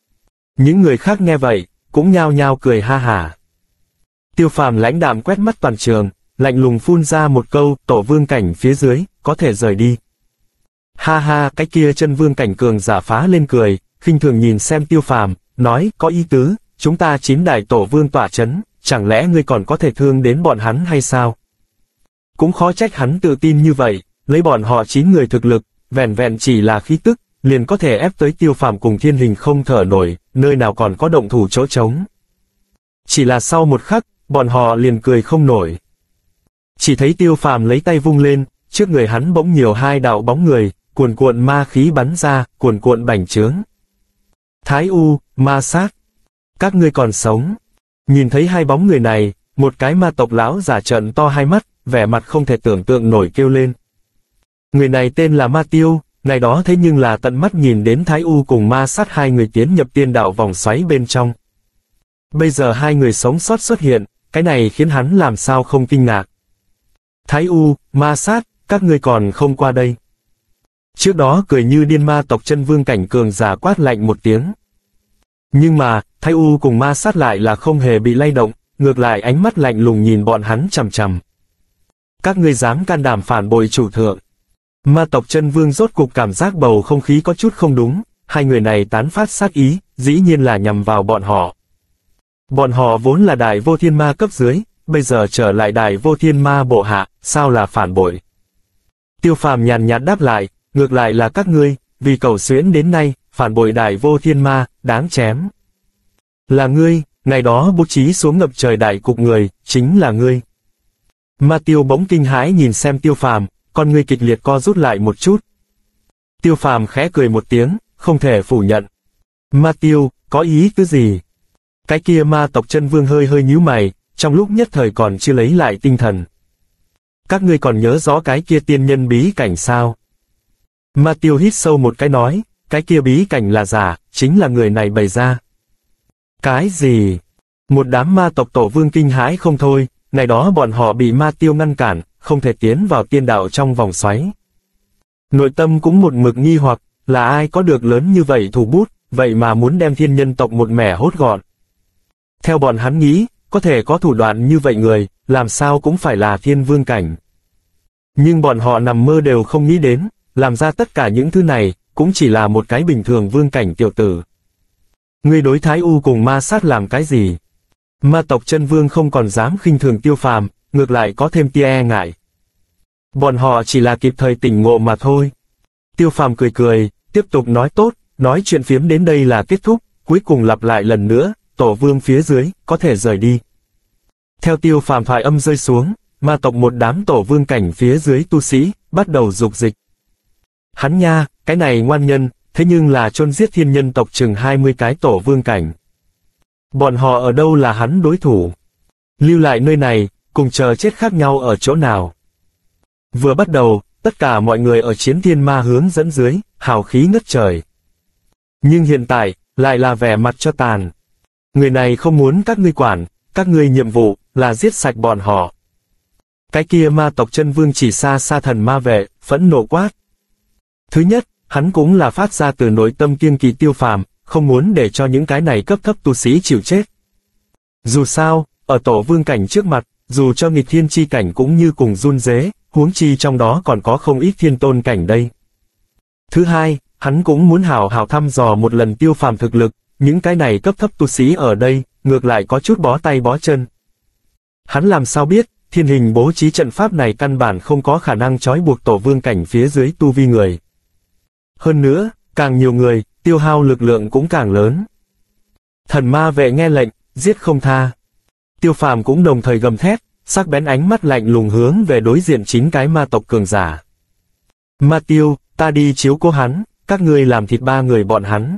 Những người khác nghe vậy, cũng nhao nhao cười ha hả. Tiêu Phàm lãnh đạm quét mắt toàn trường, lạnh lùng phun ra một câu, tổ vương cảnh phía dưới, có thể rời đi. Ha ha, cái kia chân vương cảnh cường giả phá lên cười, khinh thường nhìn xem Tiêu Phàm, nói, có ý tứ, chúng ta chín đại tổ vương tọa chấn, chẳng lẽ ngươi còn có thể thương đến bọn hắn hay sao? Cũng khó trách hắn tự tin như vậy, lấy bọn họ chín người thực lực, vẹn vẹn chỉ là khí tức, liền có thể ép tới Tiêu Phàm cùng Thiên Hình không thở nổi, nơi nào còn có động thủ chỗ trống. Chỉ là sau một khắc, bọn họ liền cười không nổi. Chỉ thấy Tiêu Phàm lấy tay vung lên, trước người hắn bỗng nhiều hai đạo bóng người, cuồn cuộn ma khí bắn ra, cuồn cuộn bành trướng. Thái U, Ma Sát, các ngươi còn sống. Nhìn thấy hai bóng người này, một cái ma tộc lão giả trợn to hai mắt, vẻ mặt không thể tưởng tượng nổi kêu lên. Người này tên là Ma Tiêu, ngày đó thế nhưng là tận mắt nhìn đến Thái U cùng Ma Sát hai người tiến nhập tiên đạo vòng xoáy bên trong. Bây giờ hai người sống sót xuất hiện, cái này khiến hắn làm sao không kinh ngạc. Thái U, Ma Sát, các ngươi còn không qua đây. Trước đó cười như điên ma tộc chân vương cảnh cường giả quát lạnh một tiếng. Nhưng mà, Thái U cùng Ma Sát lại là không hề bị lay động, ngược lại ánh mắt lạnh lùng nhìn bọn hắn chằm chằm. Các ngươi dám can đảm phản bội chủ thượng. Ma tộc chân vương rốt cục cảm giác bầu không khí có chút không đúng, hai người này tán phát sát ý, dĩ nhiên là nhằm vào bọn họ. Bọn họ vốn là đại vô thiên ma cấp dưới, bây giờ trở lại đại vô thiên ma bộ hạ, sao là phản bội? Tiêu Phàm nhàn nhạt đáp lại, ngược lại là các ngươi, vì cầu xuyến đến nay, phản bội đại vô thiên ma, đáng chém. Là ngươi, ngày đó bố trí xuống ngập trời đại cục người, chính là ngươi. Ma Tiêu bỗng kinh hãi nhìn xem Tiêu Phàm, con ngươi kịch liệt co rút lại một chút. Tiêu Phàm khẽ cười một tiếng, không thể phủ nhận. Ma Tiêu, có ý tứ gì? Cái kia ma tộc chân vương hơi hơi nhíu mày, trong lúc nhất thời còn chưa lấy lại tinh thần. Các ngươi còn nhớ rõ cái kia tiên nhân bí cảnh sao? Ma Tiêu hít sâu một cái nói, cái kia bí cảnh là giả, chính là người này bày ra. Cái gì? Một đám ma tộc tổ vương kinh hãi không thôi, ngày đó bọn họ bị Ma Tiêu ngăn cản, không thể tiến vào tiên đạo trong vòng xoáy. Nội tâm cũng một mực nghi hoặc, là ai có được lớn như vậy thủ bút, vậy mà muốn đem thiên nhân tộc một mẻ hốt gọn. Theo bọn hắn nghĩ, có thể có thủ đoạn như vậy người, làm sao cũng phải là thiên vương cảnh. Nhưng bọn họ nằm mơ đều không nghĩ đến, làm ra tất cả những thứ này, cũng chỉ là một cái bình thường vương cảnh tiểu tử. Ngươi đối Thái U cùng Ma Sát làm cái gì? Ma tộc chân vương không còn dám khinh thường Tiêu Phàm, ngược lại có thêm tia e ngại. Bọn họ chỉ là kịp thời tỉnh ngộ mà thôi. Tiêu Phàm cười cười, tiếp tục nói tốt, nói chuyện phiếm đến đây là kết thúc, cuối cùng lặp lại lần nữa, tổ vương phía dưới, có thể rời đi. Theo Tiêu Phàm thoại âm rơi xuống, ma tộc một đám tổ vương cảnh phía dưới tu sĩ, bắt đầu dục dịch. Hắn nha, cái này ngoan nhân, thế nhưng là chôn giết thiên nhân tộc chừng hai mươi cái tổ vương cảnh. Bọn họ ở đâu là hắn đối thủ? Lưu lại nơi này, cùng chờ chết khác nhau ở chỗ nào? Vừa bắt đầu, tất cả mọi người ở chiến thiên ma hướng dẫn dưới, hào khí ngất trời. Nhưng hiện tại, lại là vẻ mặt cho tàn. Người này không muốn các ngươi quản, các ngươi nhiệm vụ, là giết sạch bọn họ. Cái kia ma tộc chân vương chỉ xa xa thần ma vệ, phẫn nộ quát. Thứ nhất, hắn cũng là phát ra từ nội tâm kiêng kỵ Tiêu Phàm, không muốn để cho những cái này cấp thấp tu sĩ chịu chết. Dù sao, ở tổ vương cảnh trước mặt, dù cho nghịch thiên chi cảnh cũng như cùng run rế, huống chi trong đó còn có không ít thiên tôn cảnh đây. Thứ hai, hắn cũng muốn hào hào thăm dò một lần Tiêu Phàm thực lực, những cái này cấp thấp tu sĩ ở đây, ngược lại có chút bó tay bó chân. Hắn làm sao biết, thiên hình bố trí trận pháp này căn bản không có khả năng trói buộc tổ vương cảnh phía dưới tu vi người. Hơn nữa, càng nhiều người, tiêu hao lực lượng cũng càng lớn. Thần ma vệ nghe lệnh, giết không tha. Tiêu Phàm cũng đồng thời gầm thét, sắc bén ánh mắt lạnh lùng hướng về đối diện chính cái ma tộc cường giả. Ma Tiêu, ta đi chiếu cố hắn, các ngươi làm thịt ba người bọn hắn.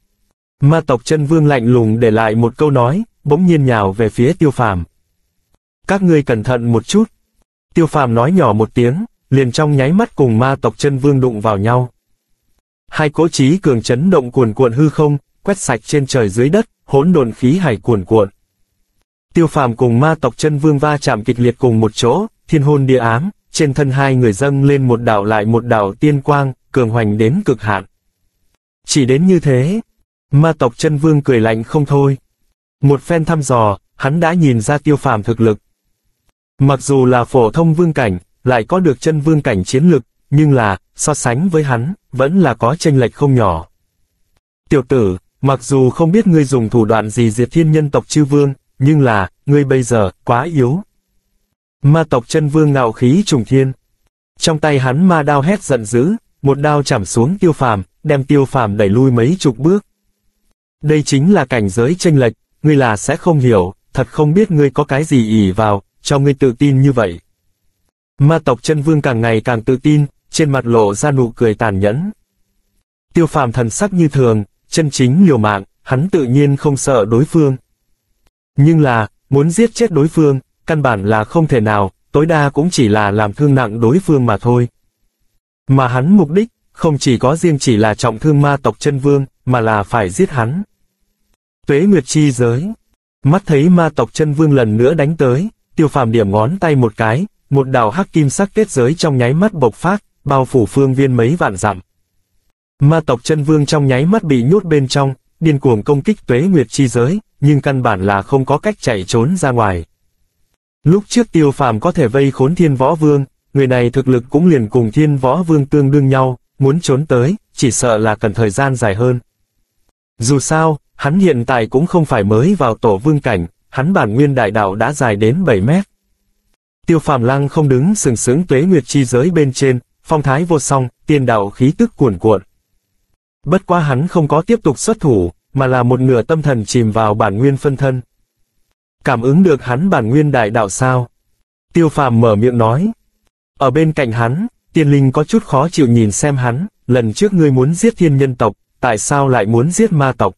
Ma tộc chân vương lạnh lùng để lại một câu nói, bỗng nhiên nhào về phía Tiêu Phàm. Các ngươi cẩn thận một chút. Tiêu Phàm nói nhỏ một tiếng, liền trong nháy mắt cùng ma tộc chân vương đụng vào nhau. Hai cỗ chí cường chấn động cuồn cuộn hư không, quét sạch trên trời dưới đất, hỗn độn khí hải cuồn cuộn. Tiêu Phàm cùng ma tộc chân vương va chạm kịch liệt cùng một chỗ, thiên hôn địa ám, trên thân hai người dâng lên một đạo lại một đạo tiên quang, cường hoành đến cực hạn. Chỉ đến như thế, ma tộc chân vương cười lạnh không thôi. Một phen thăm dò, hắn đã nhìn ra Tiêu Phàm thực lực. Mặc dù là phổ thông vương cảnh, lại có được chân vương cảnh chiến lực, nhưng là, so sánh với hắn, vẫn là có chênh lệch không nhỏ. Tiểu tử, mặc dù không biết ngươi dùng thủ đoạn gì diệt thiên nhân tộc chư vương, nhưng là, ngươi bây giờ, quá yếu. Ma tộc chân vương ngạo khí trùng thiên. Trong tay hắn ma đao hét giận dữ, một đao chảm xuống Tiêu Phàm, đem Tiêu Phàm đẩy lui mấy chục bước. Đây chính là cảnh giới chênh lệch, ngươi là sẽ không hiểu, thật không biết ngươi có cái gì ỷ vào, cho ngươi tự tin như vậy. Ma tộc chân vương càng ngày càng tự tin, trên mặt lộ ra nụ cười tàn nhẫn. Tiêu Phàm thần sắc như thường, chân chính liều mạng, hắn tự nhiên không sợ đối phương. Nhưng là, muốn giết chết đối phương, căn bản là không thể nào, tối đa cũng chỉ là làm thương nặng đối phương mà thôi. Mà hắn mục đích, không chỉ có riêng chỉ là trọng thương ma tộc chân vương, mà là phải giết hắn. Tuế Nguyệt chi giới. Mắt thấy ma tộc chân vương lần nữa đánh tới, Tiêu Phàm điểm ngón tay một cái, một đạo hắc kim sắc kết giới trong nháy mắt bộc phát, bao phủ phương viên mấy vạn dặm. Ma tộc chân vương trong nháy mắt bị nhốt bên trong, điên cuồng công kích Tuế Nguyệt chi giới, nhưng căn bản là không có cách chạy trốn ra ngoài. Lúc trước Tiêu Phàm có thể vây khốn Thiên Võ Vương, người này thực lực cũng liền cùng Thiên Võ Vương tương đương nhau, muốn trốn tới, chỉ sợ là cần thời gian dài hơn. Dù sao, hắn hiện tại cũng không phải mới vào tổ vương cảnh, hắn bản nguyên đại đạo đã dài đến bảy mét. Tiêu Phàm lăng không đứng sừng sững Tuế Nguyệt chi giới bên trên, phong thái vô song, tiên đạo khí tức cuồn cuộn. Bất quá hắn không có tiếp tục xuất thủ, mà là một nửa tâm thần chìm vào bản nguyên phân thân. Cảm ứng được hắn bản nguyên đại đạo sao? Tiêu Phàm mở miệng nói. Ở bên cạnh hắn, Tiên Linh có chút khó chịu nhìn xem hắn, lần trước ngươi muốn giết thiên nhân tộc, tại sao lại muốn giết ma tộc?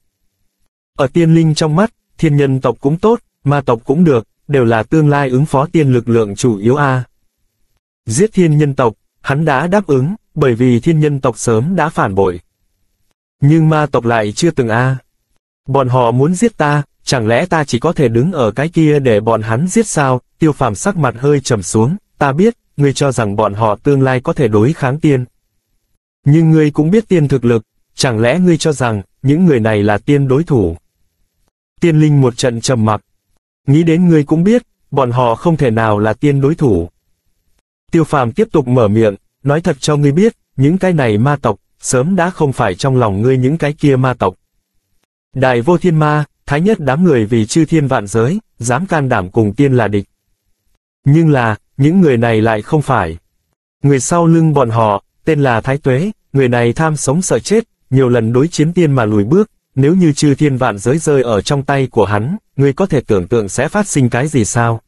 Ở Tiên Linh trong mắt, thiên nhân tộc cũng tốt, ma tộc cũng được, đều là tương lai ứng phó tiên lực lượng chủ yếu a. Giết thiên nhân tộc, hắn đã đáp ứng, bởi vì thiên nhân tộc sớm đã phản bội. Nhưng ma tộc lại chưa từng a. Bọn họ muốn giết ta, chẳng lẽ ta chỉ có thể đứng ở cái kia để bọn hắn giết sao? Tiêu Phàm sắc mặt hơi trầm xuống, ta biết, ngươi cho rằng bọn họ tương lai có thể đối kháng tiên. Nhưng ngươi cũng biết tiên thực lực, chẳng lẽ ngươi cho rằng, những người này là tiên đối thủ? Tiên Linh một trận trầm mặc. Nghĩ đến ngươi cũng biết, bọn họ không thể nào là tiên đối thủ. Tiêu Phàm tiếp tục mở miệng, nói thật cho ngươi biết, những cái này ma tộc, sớm đã không phải trong lòng ngươi những cái kia ma tộc. Đại vô thiên ma, thái nhất đám người vì chư thiên vạn giới, dám can đảm cùng tiên là địch. Nhưng là, những người này lại không phải. Người sau lưng bọn họ, tên là Thái Tuế, người này tham sống sợ chết, nhiều lần đối chiến tiên mà lùi bước, nếu như chư thiên vạn giới rơi ở trong tay của hắn, ngươi có thể tưởng tượng sẽ phát sinh cái gì sao?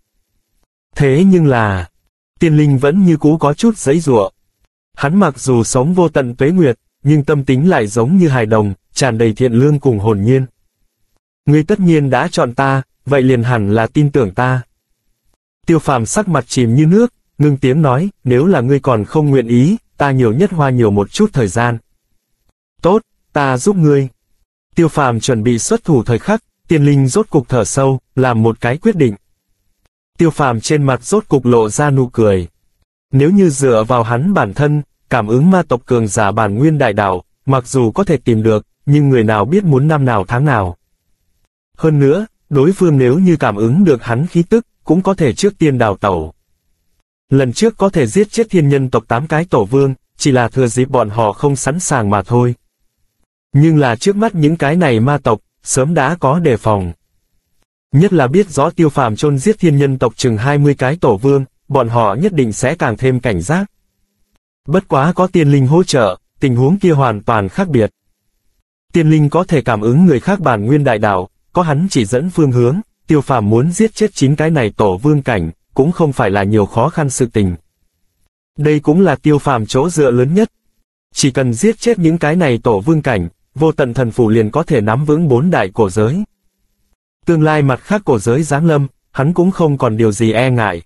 Thế nhưng là, Tiên Linh vẫn như cũ có chút giãy giụa. Hắn mặc dù sống vô tận tuế nguyệt, nhưng tâm tính lại giống như hài đồng, tràn đầy thiện lương cùng hồn nhiên. Ngươi tất nhiên đã chọn ta, vậy liền hẳn là tin tưởng ta. Tiêu Phàm sắc mặt chìm như nước, ngưng tiếng nói, nếu là ngươi còn không nguyện ý, ta nhiều nhất hoa nhiều một chút thời gian. Tốt, ta giúp ngươi. Tiêu Phàm chuẩn bị xuất thủ thời khắc, Tiên Linh rốt cục thở sâu, làm một cái quyết định. Tiêu Phàm trên mặt rốt cục lộ ra nụ cười. Nếu như dựa vào hắn bản thân, cảm ứng ma tộc cường giả bản nguyên đại đạo, mặc dù có thể tìm được, nhưng người nào biết muốn năm nào tháng nào. Hơn nữa, đối phương nếu như cảm ứng được hắn khí tức, cũng có thể trước tiên đào tẩu. Lần trước có thể giết chết thiên nhân tộc tám cái tổ vương, chỉ là thừa dịp bọn họ không sẵn sàng mà thôi. Nhưng là trước mắt những cái này ma tộc, sớm đã có đề phòng. Nhất là biết rõ Tiêu Phàm chôn giết thiên nhân tộc chừng hai mươi cái tổ vương, bọn họ nhất định sẽ càng thêm cảnh giác. Bất quá có Tiên Linh hỗ trợ, tình huống kia hoàn toàn khác biệt. Tiên Linh có thể cảm ứng người khác bản nguyên đại đạo, có hắn chỉ dẫn phương hướng, Tiêu Phàm muốn giết chết chín cái này tổ vương cảnh, cũng không phải là nhiều khó khăn sự tình. Đây cũng là Tiêu Phàm chỗ dựa lớn nhất. Chỉ cần giết chết những cái này tổ vương cảnh, vô tận thần phủ liền có thể nắm vững bốn đại cổ giới. Tương lai mặt khác cổ giới giáng lâm, hắn cũng không còn điều gì e ngại.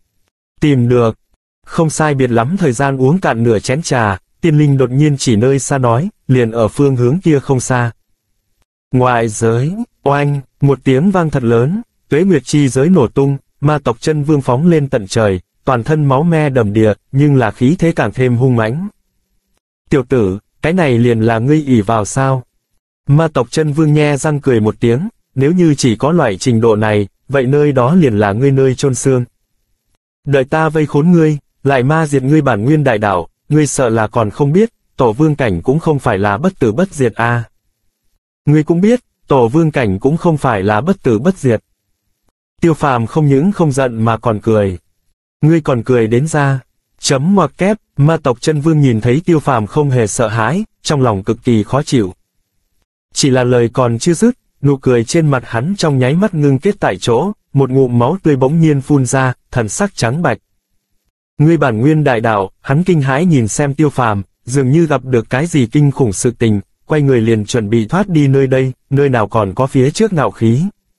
Tìm được. Không sai biệt lắm thời gian uống cạn nửa chén trà, Tiên Linh đột nhiên chỉ nơi xa nói, liền ở phương hướng kia không xa. Ngoại giới, oanh, một tiếng vang thật lớn, Tuế Nguyệt chi giới nổ tung, ma tộc chân vương phóng lên tận trời, toàn thân máu me đầm đìa, nhưng là khí thế càng thêm hung mãnh. Tiểu tử, cái này liền là ngươi ỷ vào sao? Ma tộc chân vương nhe răng cười một tiếng, nếu như chỉ có loại trình độ này, vậy nơi đó liền là ngươi nơi chôn xương. Đợi ta vây khốn ngươi, lại ma diệt ngươi bản nguyên đại đạo, ngươi sợ là còn không biết, tổ vương cảnh cũng không phải là bất tử bất diệt a. Ngươi cũng biết, tổ vương cảnh cũng không phải là bất tử bất diệt. Tiêu Phàm không những không giận mà còn cười. Ngươi còn cười đến ra. Chấm ngoặc kép, ma tộc chân vương nhìn thấy Tiêu Phàm không hề sợ hãi, trong lòng cực kỳ khó chịu. Chỉ là lời còn chưa dứt, nụ cười trên mặt hắn trong nháy mắt ngưng kết tại chỗ, một ngụm máu tươi bỗng nhiên phun ra, thần sắc trắng bạch. Ngươi bản nguyên đại đạo, hắn kinh hãi nhìn xem Tiêu Phàm, dường như gặp được cái gì kinh khủng sự tình, quay người liền chuẩn bị thoát đi nơi đây, nơi nào còn có phía trước ngạo khí.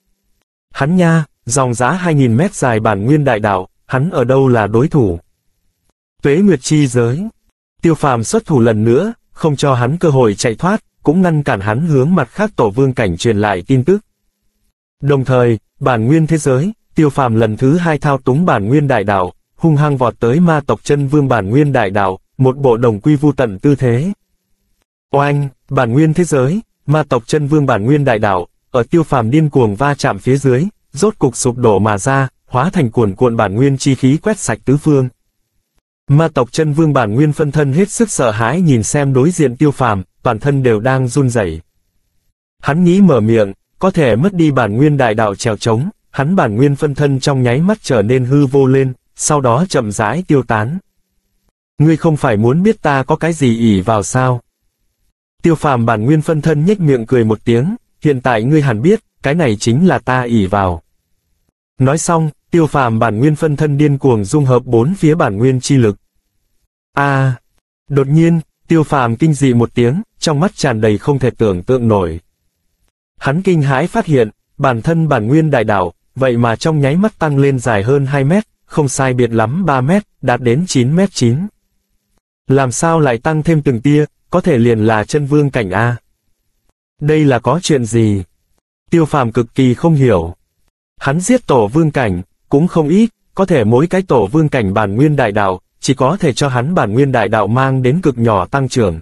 Hắn nha, dòng dã hai nghìn mét dài bản nguyên đại đạo, hắn ở đâu là đối thủ. Tuế Nguyệt chi giới. Tiêu Phàm xuất thủ lần nữa, không cho hắn cơ hội chạy thoát, cũng ngăn cản hắn hướng mặt khác tổ vương cảnh truyền lại tin tức. Đồng thời, bản nguyên thế giới, Tiêu Phàm lần thứ hai thao túng bản nguyên đại đạo, hung hăng vọt tới ma tộc chân vương bản nguyên đại đạo, một bộ đồng quy vu tận tư thế. Oanh, bản nguyên thế giới, ma tộc chân vương bản nguyên đại đạo, ở Tiêu Phàm điên cuồng va chạm phía dưới, rốt cục sụp đổ mà ra, hóa thành cuồn cuộn bản nguyên chi khí quét sạch tứ phương. Ma tộc chân vương bản nguyên phân thân hết sức sợ hãi nhìn xem đối diện Tiêu Phàm, toàn thân đều đang run rẩy. Hắn nghĩ mở miệng, có thể mất đi bản nguyên đại đạo trèo trống, hắn bản nguyên phân thân trong nháy mắt trở nên hư vô lên, sau đó chậm rãi tiêu tán. Ngươi không phải muốn biết ta có cái gì ỷ vào sao? Tiêu Phàm bản nguyên phân thân nhếch miệng cười một tiếng, hiện tại ngươi hẳn biết, cái này chính là ta ỷ vào. Nói xong, Tiêu Phàm bản nguyên phân thân điên cuồng dung hợp bốn phía bản nguyên chi lực. A! À, đột nhiên, Tiêu Phàm kinh dị một tiếng, trong mắt tràn đầy không thể tưởng tượng nổi. Hắn kinh hãi phát hiện, bản thân bản nguyên đại đạo, vậy mà trong nháy mắt tăng lên dài hơn hai mét, không sai biệt lắm ba mét, đạt đến chín mét chín. Làm sao lại tăng thêm từng tia, có thể liền là chân vương cảnh A. Đây là có chuyện gì? Tiêu Phàm cực kỳ không hiểu. Hắn giết tổ vương cảnh, cũng không ít, có thể mỗi cái tổ vương cảnh bản nguyên đại đạo, chỉ có thể cho hắn bản nguyên đại đạo mang đến cực nhỏ tăng trưởng.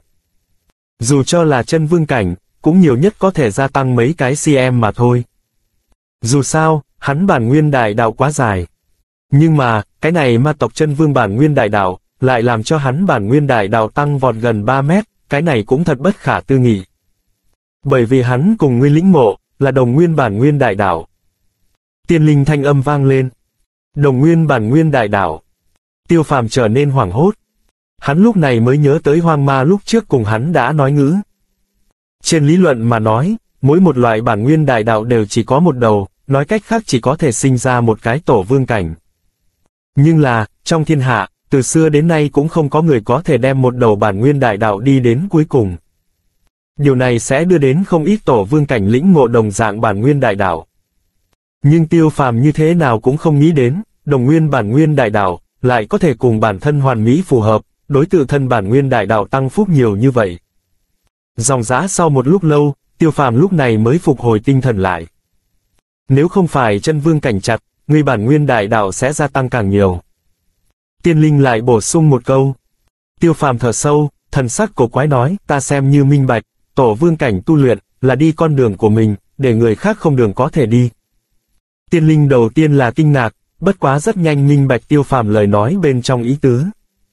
Dù cho là chân vương cảnh, cũng nhiều nhất có thể gia tăng mấy cái cm mà thôi. Dù sao, hắn bản nguyên đại đạo quá dài. Nhưng mà, cái này ma tộc chân vương bản nguyên đại đạo, lại làm cho hắn bản nguyên đại đạo tăng vọt gần ba mét, cái này cũng thật bất khả tư nghị. Bởi vì hắn cùng ngươi lĩnh ngộ, là đồng nguyên bản nguyên đại đạo. Tiên linh thanh âm vang lên. Đồng nguyên bản nguyên đại đạo. Tiêu Phàm trở nên hoảng hốt. Hắn lúc này mới nhớ tới hoang ma lúc trước cùng hắn đã nói ngữ. Trên lý luận mà nói, mỗi một loại bản nguyên đại đạo đều chỉ có một đầu, nói cách khác chỉ có thể sinh ra một cái tổ vương cảnh. Nhưng là, trong thiên hạ, từ xưa đến nay cũng không có người có thể đem một đầu bản nguyên đại đạo đi đến cuối cùng. Điều này sẽ đưa đến không ít tổ vương cảnh lĩnh ngộ đồng dạng bản nguyên đại đạo. Nhưng Tiêu Phàm như thế nào cũng không nghĩ đến, đồng nguyên bản nguyên đại đạo, lại có thể cùng bản thân hoàn mỹ phù hợp, đối tự thân bản nguyên đại đạo tăng phúc nhiều như vậy. Dòng dã sau một lúc lâu, Tiêu Phàm lúc này mới phục hồi tinh thần lại. Nếu không phải chân vương cảnh chặt, ngươi bản nguyên đại đạo sẽ gia tăng càng nhiều. Tiên linh lại bổ sung một câu. Tiêu Phàm thở sâu, thần sắc cổ quái nói, ta xem như minh bạch, tổ vương cảnh tu luyện, là đi con đường của mình, để người khác không đường có thể đi. Tiên linh đầu tiên là kinh ngạc, bất quá rất nhanh minh bạch Tiêu Phàm lời nói bên trong ý tứ.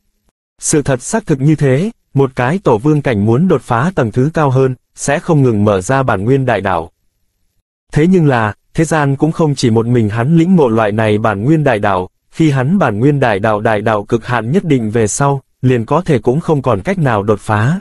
Sự thật xác thực như thế, một cái tổ vương cảnh muốn đột phá tầng thứ cao hơn, sẽ không ngừng mở ra bản nguyên đại đạo. Thế nhưng là, thế gian cũng không chỉ một mình hắn lĩnh ngộ loại này bản nguyên đại đạo, khi hắn bản nguyên đại đạo đại đạo cực hạn nhất định về sau, liền có thể cũng không còn cách nào đột phá.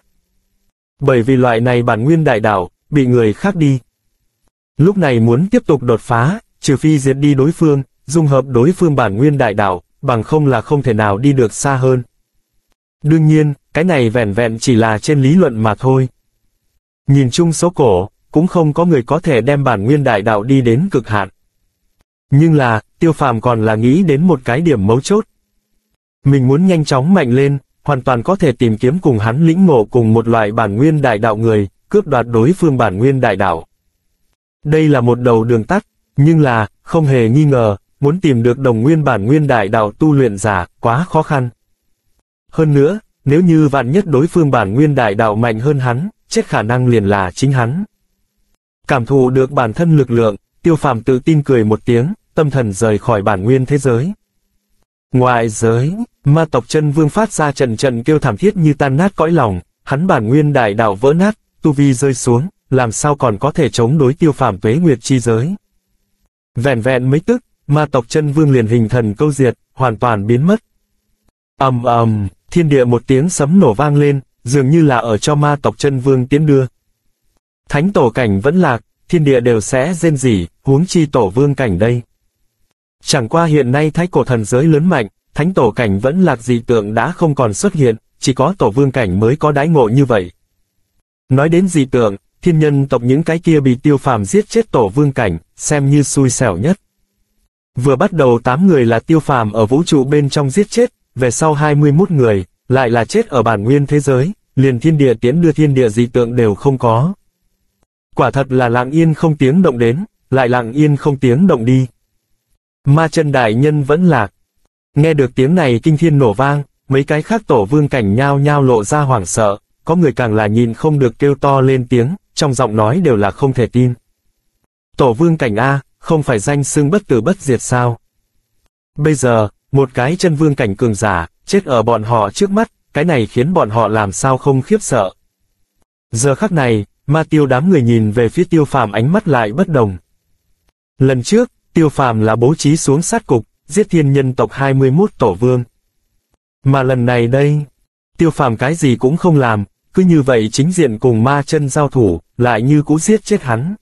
Bởi vì loại này bản nguyên đại đạo, bị người khác đi. Lúc này muốn tiếp tục đột phá, trừ phi diệt đi đối phương, dung hợp đối phương bản nguyên đại đạo, bằng không là không thể nào đi được xa hơn. Đương nhiên, cái này vẻn vẹn chỉ là trên lý luận mà thôi. Nhìn chung số cổ, cũng không có người có thể đem bản nguyên đại đạo đi đến cực hạn. Nhưng là, Tiêu Phàm còn là nghĩ đến một cái điểm mấu chốt. Mình muốn nhanh chóng mạnh lên, hoàn toàn có thể tìm kiếm cùng hắn lĩnh ngộ cùng một loại bản nguyên đại đạo người, cướp đoạt đối phương bản nguyên đại đạo. Đây là một đầu đường tắt, nhưng là, không hề nghi ngờ, muốn tìm được đồng nguyên bản nguyên đại đạo tu luyện giả, quá khó khăn. Hơn nữa, nếu như vạn nhất đối phương bản nguyên đại đạo mạnh hơn hắn, chết khả năng liền là chính hắn. Cảm thụ được bản thân lực lượng, Tiêu Phàm tự tin cười một tiếng, tâm thần rời khỏi bản nguyên thế giới. Ngoại giới, ma tộc chân vương phát ra trận trận kêu thảm thiết như tan nát cõi lòng, hắn bản nguyên đại đạo vỡ nát, tu vi rơi xuống, làm sao còn có thể chống đối Tiêu Phàm tuế nguyệt chi giới. Vẹn vẹn mấy tức, ma tộc chân vương liền hình thần câu diệt, hoàn toàn biến mất. Ầm ầm, thiên địa một tiếng sấm nổ vang lên, dường như là ở cho ma tộc chân vương tiến đưa. Thánh tổ cảnh vẫn lạc, thiên địa đều sẽ rên rỉ, huống chi tổ vương cảnh đây. Chẳng qua hiện nay thái cổ thần giới lớn mạnh, thánh tổ cảnh vẫn lạc dị tượng đã không còn xuất hiện, chỉ có tổ vương cảnh mới có đãi ngộ như vậy. Nói đến dị tượng, thiên nhân tộc những cái kia bị Tiêu Phàm giết chết tổ vương cảnh, xem như xui xẻo nhất. Vừa bắt đầu tám người là Tiêu Phàm ở vũ trụ bên trong giết chết, về sau hai mươi mốt người, lại là chết ở bản nguyên thế giới, liền thiên địa tiễn đưa thiên địa dị tượng đều không có. Quả thật là lặng yên không tiếng động đến, lại lặng yên không tiếng động đi. Ma Chân đại nhân vẫn lạc. Nghe được tiếng này kinh thiên nổ vang, mấy cái khác tổ vương cảnh nhao nhao lộ ra hoảng sợ, có người càng là nhìn không được kêu to lên tiếng, trong giọng nói đều là không thể tin. Tổ vương cảnh A, không phải danh xưng bất tử bất diệt sao? Bây giờ, một cái chân vương cảnh cường giả, chết ở bọn họ trước mắt, cái này khiến bọn họ làm sao không khiếp sợ. Giờ khắc này, ma tiêu đám người nhìn về phía Tiêu Phàm ánh mắt lại bất đồng. Lần trước, Tiêu Phàm là bố trí xuống sát cục, giết thiên nhân tộc hai mươi mốt tổ vương. Mà lần này đây, Tiêu Phàm cái gì cũng không làm, cứ như vậy chính diện cùng Ma Chân giao thủ, lại như cũ giết chết hắn.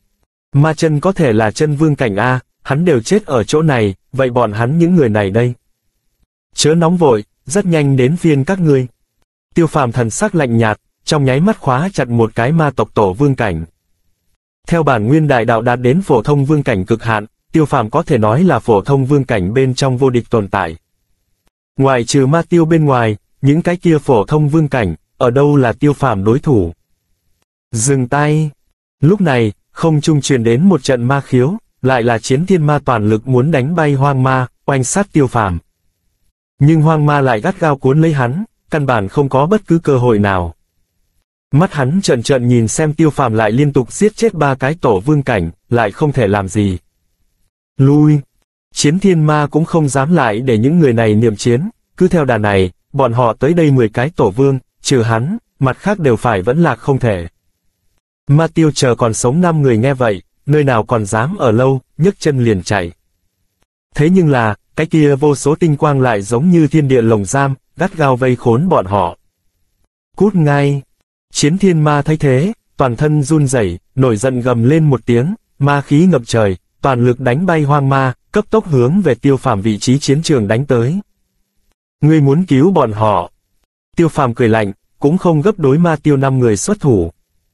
Ma Chân có thể là chân vương cảnh A, hắn đều chết ở chỗ này, vậy bọn hắn những người này đây. Chớ nóng vội, rất nhanh đến phiên các ngươi. Tiêu Phàm thần sắc lạnh nhạt, trong nháy mắt khóa chặt một cái ma tộc tổ vương cảnh. Theo bản nguyên đại đạo đạt đến phổ thông vương cảnh cực hạn, Tiêu Phàm có thể nói là phổ thông vương cảnh bên trong vô địch tồn tại. Ngoài trừ ma tiêu bên ngoài, những cái kia phổ thông vương cảnh, ở đâu là Tiêu Phàm đối thủ. Dừng tay. Lúc này, không trung truyền đến một trận ma khiếu, lại là chiến thiên ma toàn lực muốn đánh bay hoang ma, oanh sát Tiêu Phàm. Nhưng hoang ma lại gắt gao cuốn lấy hắn, căn bản không có bất cứ cơ hội nào. Mắt hắn trợn trợn nhìn xem Tiêu Phàm lại liên tục giết chết ba cái tổ vương cảnh, lại không thể làm gì. Lui. Chiến thiên ma cũng không dám lại để những người này niệm chiến, cứ theo đà này, bọn họ tới đây mười cái tổ vương, trừ hắn, mặt khác đều phải vẫn lạc không thể. Ma tiêu chờ còn sống năm người nghe vậy, nơi nào còn dám ở lâu, nhấc chân liền chạy. Thế nhưng là, cái kia vô số tinh quang lại giống như thiên địa lồng giam, gắt gao vây khốn bọn họ. Cút ngay. Chiến thiên ma thấy thế, toàn thân run rẩy, nổi giận gầm lên một tiếng, ma khí ngập trời, toàn lực đánh bay hoang ma, cấp tốc hướng về Tiêu Phàm vị trí chiến trường đánh tới. Ngươi muốn cứu bọn họ. Tiêu Phàm cười lạnh, cũng không gấp đối ma tiêu năm người xuất thủ.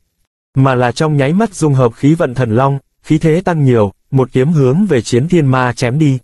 Mà là trong nháy mắt dung hợp khí vận thần long, khí thế tăng nhiều, một kiếm hướng về chiến thiên ma chém đi.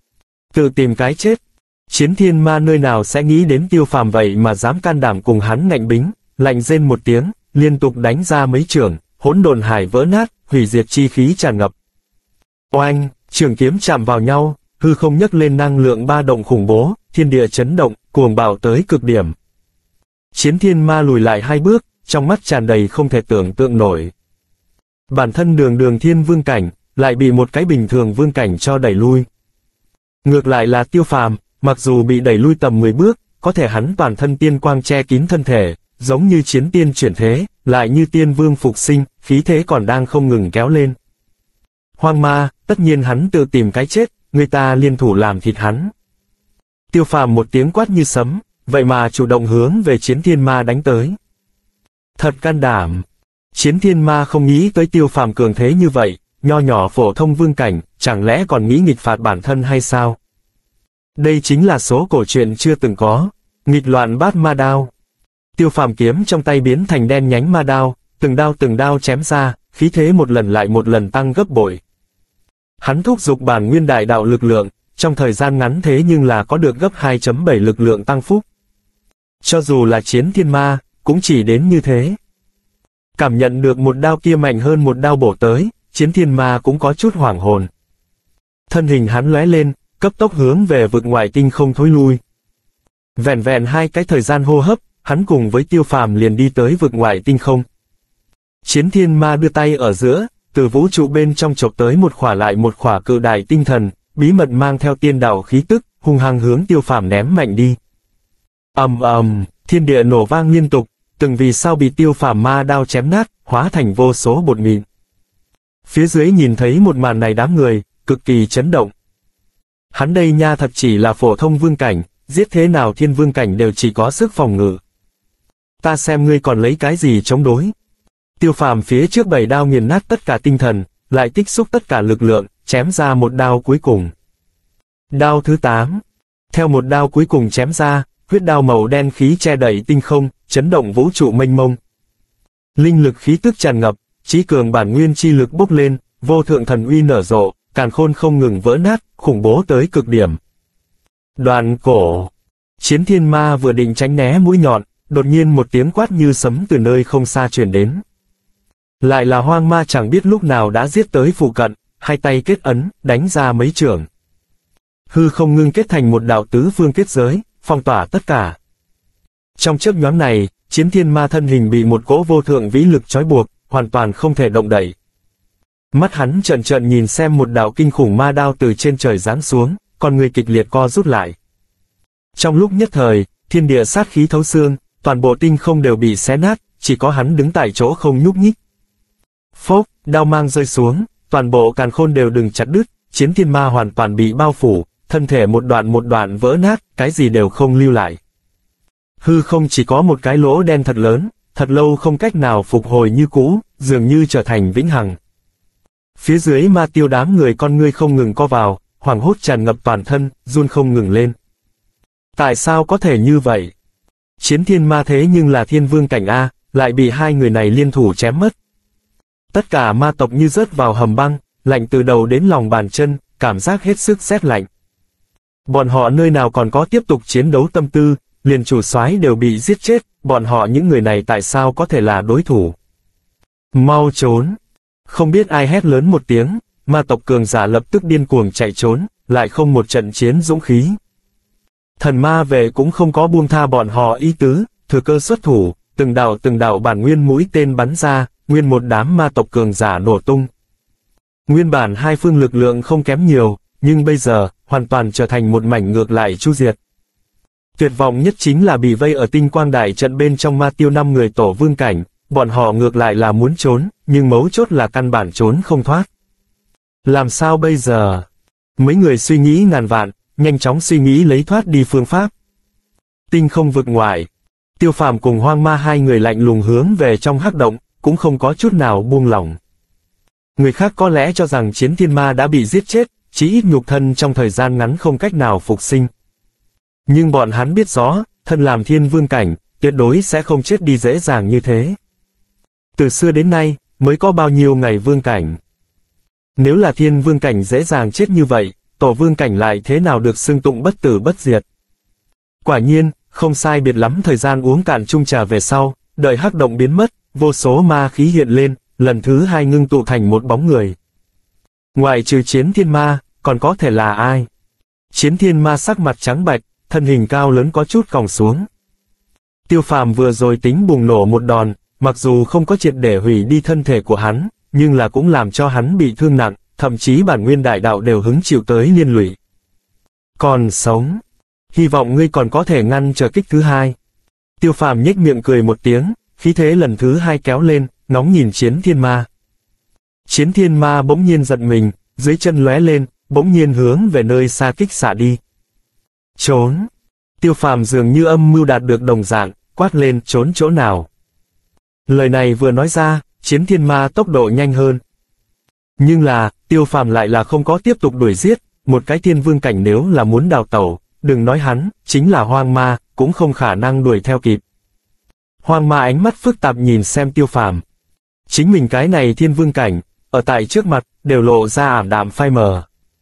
Tự tìm cái chết. Chiến thiên ma nơi nào sẽ nghĩ đến Tiêu Phàm vậy mà dám can đảm cùng hắn ngạnh bính, lạnh rên một tiếng, liên tục đánh ra mấy chưởng, hỗn độn hải vỡ nát, hủy diệt chi khí tràn ngập. Oanh, trường kiếm chạm vào nhau, hư không nhấc lên năng lượng ba động khủng bố, thiên địa chấn động, cuồng bạo tới cực điểm. Chiến thiên ma lùi lại hai bước, trong mắt tràn đầy không thể tưởng tượng nổi. Bản thân đường đường thiên vương cảnh, lại bị một cái bình thường vương cảnh cho đẩy lui. Ngược lại là Tiêu Phàm, mặc dù bị đẩy lui tầm mười bước, có thể hắn toàn thân tiên quang che kín thân thể, giống như chiến tiên chuyển thế, lại như tiên vương phục sinh, khí thế còn đang không ngừng kéo lên. Hoang ma, tất nhiên hắn tự tìm cái chết, người ta liên thủ làm thịt hắn. Tiêu Phàm một tiếng quát như sấm, vậy mà chủ động hướng về chiến thiên ma đánh tới. Thật can đảm. Chiến thiên ma không nghĩ tới Tiêu Phàm cường thế như vậy, nho nhỏ phổ thông vương cảnh, chẳng lẽ còn nghĩ nghịch phạt bản thân hay sao? Đây chính là số cổ truyện chưa từng có, nghịch loạn bát ma đao. Tiêu Phàm kiếm trong tay biến thành đen nhánh ma đao, từng đao từng đao chém ra, khí thế một lần lại một lần tăng gấp bội. Hắn thúc giục bản nguyên đại đạo lực lượng, trong thời gian ngắn thế nhưng là có được gấp hai phẩy bảy lực lượng tăng phúc. Cho dù là chiến thiên ma, cũng chỉ đến như thế. Cảm nhận được một đao kia mạnh hơn một đao bổ tới, chiến thiên ma cũng có chút hoảng hồn. Thân hình hắn lóe lên, cấp tốc hướng về vực ngoại tinh không thối lui. Vẹn vẹn hai cái thời gian hô hấp, hắn cùng với Tiêu Phàm liền đi tới vực ngoại tinh không. Chiến thiên ma đưa tay ở giữa, từ vũ trụ bên trong chộp tới một khỏa lại một khỏa cự đại tinh thần, bí mật mang theo tiên đạo khí tức, hung hăng hướng Tiêu Phàm ném mạnh đi. Ầm ầm, thiên địa nổ vang liên tục, từng vì sao bị Tiêu Phàm ma đao chém nát, hóa thành vô số bột mịn. Phía dưới nhìn thấy một màn này đám người, cực kỳ chấn động. Hắn đây nha thật chỉ là phổ thông vương cảnh, giết thế nào thiên vương cảnh đều chỉ có sức phòng ngự. Ta xem ngươi còn lấy cái gì chống đối. Tiêu Phàm phía trước bảy đao nghiền nát tất cả tinh thần, lại tích xúc tất cả lực lượng, chém ra một đao cuối cùng. Đao thứ tám. Theo một đao cuối cùng chém ra, huyết đao màu đen khí che đậy tinh không, chấn động vũ trụ mênh mông. Linh lực khí tức tràn ngập, chí cường bản nguyên chi lực bốc lên, vô thượng thần uy nở rộ, càn khôn không ngừng vỡ nát, khủng bố tới cực điểm. Đoạn cổ. Chiến thiên ma vừa định tránh né mũi nhọn, đột nhiên một tiếng quát như sấm từ nơi không xa truyền đến. Lại là hoang ma chẳng biết lúc nào đã giết tới phụ cận, hai tay kết ấn, đánh ra mấy chưởng. Hư không ngưng kết thành một đạo tứ phương kết giới, phong tỏa tất cả. Trong chớp nhoáng này, chiến thiên ma thân hình bị một cỗ vô thượng vĩ lực trói buộc, hoàn toàn không thể động đậy. Mắt hắn trợn trợn nhìn xem một đạo kinh khủng ma đao từ trên trời giáng xuống, con người kịch liệt co rút lại. Trong lúc nhất thời, thiên địa sát khí thấu xương, toàn bộ tinh không đều bị xé nát, chỉ có hắn đứng tại chỗ không nhúc nhích. Phốc, đao mang rơi xuống, toàn bộ càn khôn đều đừng chặt đứt, chiến thiên ma hoàn toàn bị bao phủ, thân thể một đoạn một đoạn vỡ nát, cái gì đều không lưu lại. Hư không chỉ có một cái lỗ đen thật lớn, thật lâu không cách nào phục hồi như cũ, dường như trở thành vĩnh hằng. Phía dưới ma tiêu đám người con ngươi không ngừng co vào, hoảng hốt tràn ngập toàn thân, run không ngừng lên. Tại sao có thể như vậy? Chiến thiên ma thế nhưng là thiên vương cảnh A, lại bị hai người này liên thủ chém mất. Tất cả ma tộc như rớt vào hầm băng, lạnh từ đầu đến lòng bàn chân, cảm giác hết sức rét lạnh. Bọn họ nơi nào còn có tiếp tục chiến đấu tâm tư, liền chủ soái đều bị giết chết, bọn họ những người này tại sao có thể là đối thủ? Mau trốn! Không biết ai hét lớn một tiếng, ma tộc cường giả lập tức điên cuồng chạy trốn, lại không một trận chiến dũng khí. Thần ma vệ cũng không có buông tha bọn họ ý tứ, thừa cơ xuất thủ, từng đạo từng đạo bản nguyên mũi tên bắn ra, nguyên một đám ma tộc cường giả nổ tung. Nguyên bản hai phương lực lượng không kém nhiều, nhưng bây giờ, hoàn toàn trở thành một mảnh ngược lại chu diệt. Tuyệt vọng nhất chính là bị vây ở tinh quang đại trận bên trong ma tiêu năm người tổ vương cảnh, bọn họ ngược lại là muốn trốn, nhưng mấu chốt là căn bản trốn không thoát. Làm sao bây giờ? Mấy người suy nghĩ ngàn vạn, nhanh chóng suy nghĩ lấy thoát đi phương pháp. Tinh không vực ngoại, Tiêu Phàm cùng Hoang Ma hai người lạnh lùng hướng về trong hắc động, cũng không có chút nào buông lỏng. Người khác có lẽ cho rằng chiến thiên ma đã bị giết chết, chí ít nhục thân trong thời gian ngắn không cách nào phục sinh. Nhưng bọn hắn biết rõ, thân làm thiên vương cảnh, tuyệt đối sẽ không chết đi dễ dàng như thế. Từ xưa đến nay, mới có bao nhiêu ngày vương cảnh. Nếu là thiên vương cảnh dễ dàng chết như vậy, tổ vương cảnh lại thế nào được xưng tụng bất tử bất diệt. Quả nhiên, không sai biệt lắm thời gian uống cạn chung trà về sau, đợi hắc động biến mất, vô số ma khí hiện lên, lần thứ hai ngưng tụ thành một bóng người. Ngoại trừ chiến thiên ma, còn có thể là ai? Chiến thiên ma sắc mặt trắng bạch, thân hình cao lớn có chút còng xuống. Tiêu Phàm vừa rồi tính bùng nổ một đòn, mặc dù không có triệt để hủy đi thân thể của hắn, nhưng là cũng làm cho hắn bị thương nặng, thậm chí bản nguyên đại đạo đều hứng chịu tới liên lụy. Còn sống, hy vọng ngươi còn có thể ngăn trở kích thứ hai. Tiêu Phàm nhếch miệng cười một tiếng, khí thế lần thứ hai kéo lên, ngóng nhìn chiến thiên ma. Chiến thiên ma bỗng nhiên giật mình, dưới chân lóe lên, bỗng nhiên hướng về nơi xa kích xạ đi. Trốn! Tiêu Phàm dường như âm mưu đạt được đồng dạng, quát lên trốn chỗ nào. Lời này vừa nói ra, chiến thiên ma tốc độ nhanh hơn. Nhưng là, Tiêu Phàm lại là không có tiếp tục đuổi giết, một cái thiên vương cảnh nếu là muốn đào tẩu, đừng nói hắn, chính là hoang ma, cũng không khả năng đuổi theo kịp. Hoang ma ánh mắt phức tạp nhìn xem Tiêu Phàm. Chính mình cái này thiên vương cảnh, ở tại trước mặt, đều lộ ra ảm đạm phai mờ.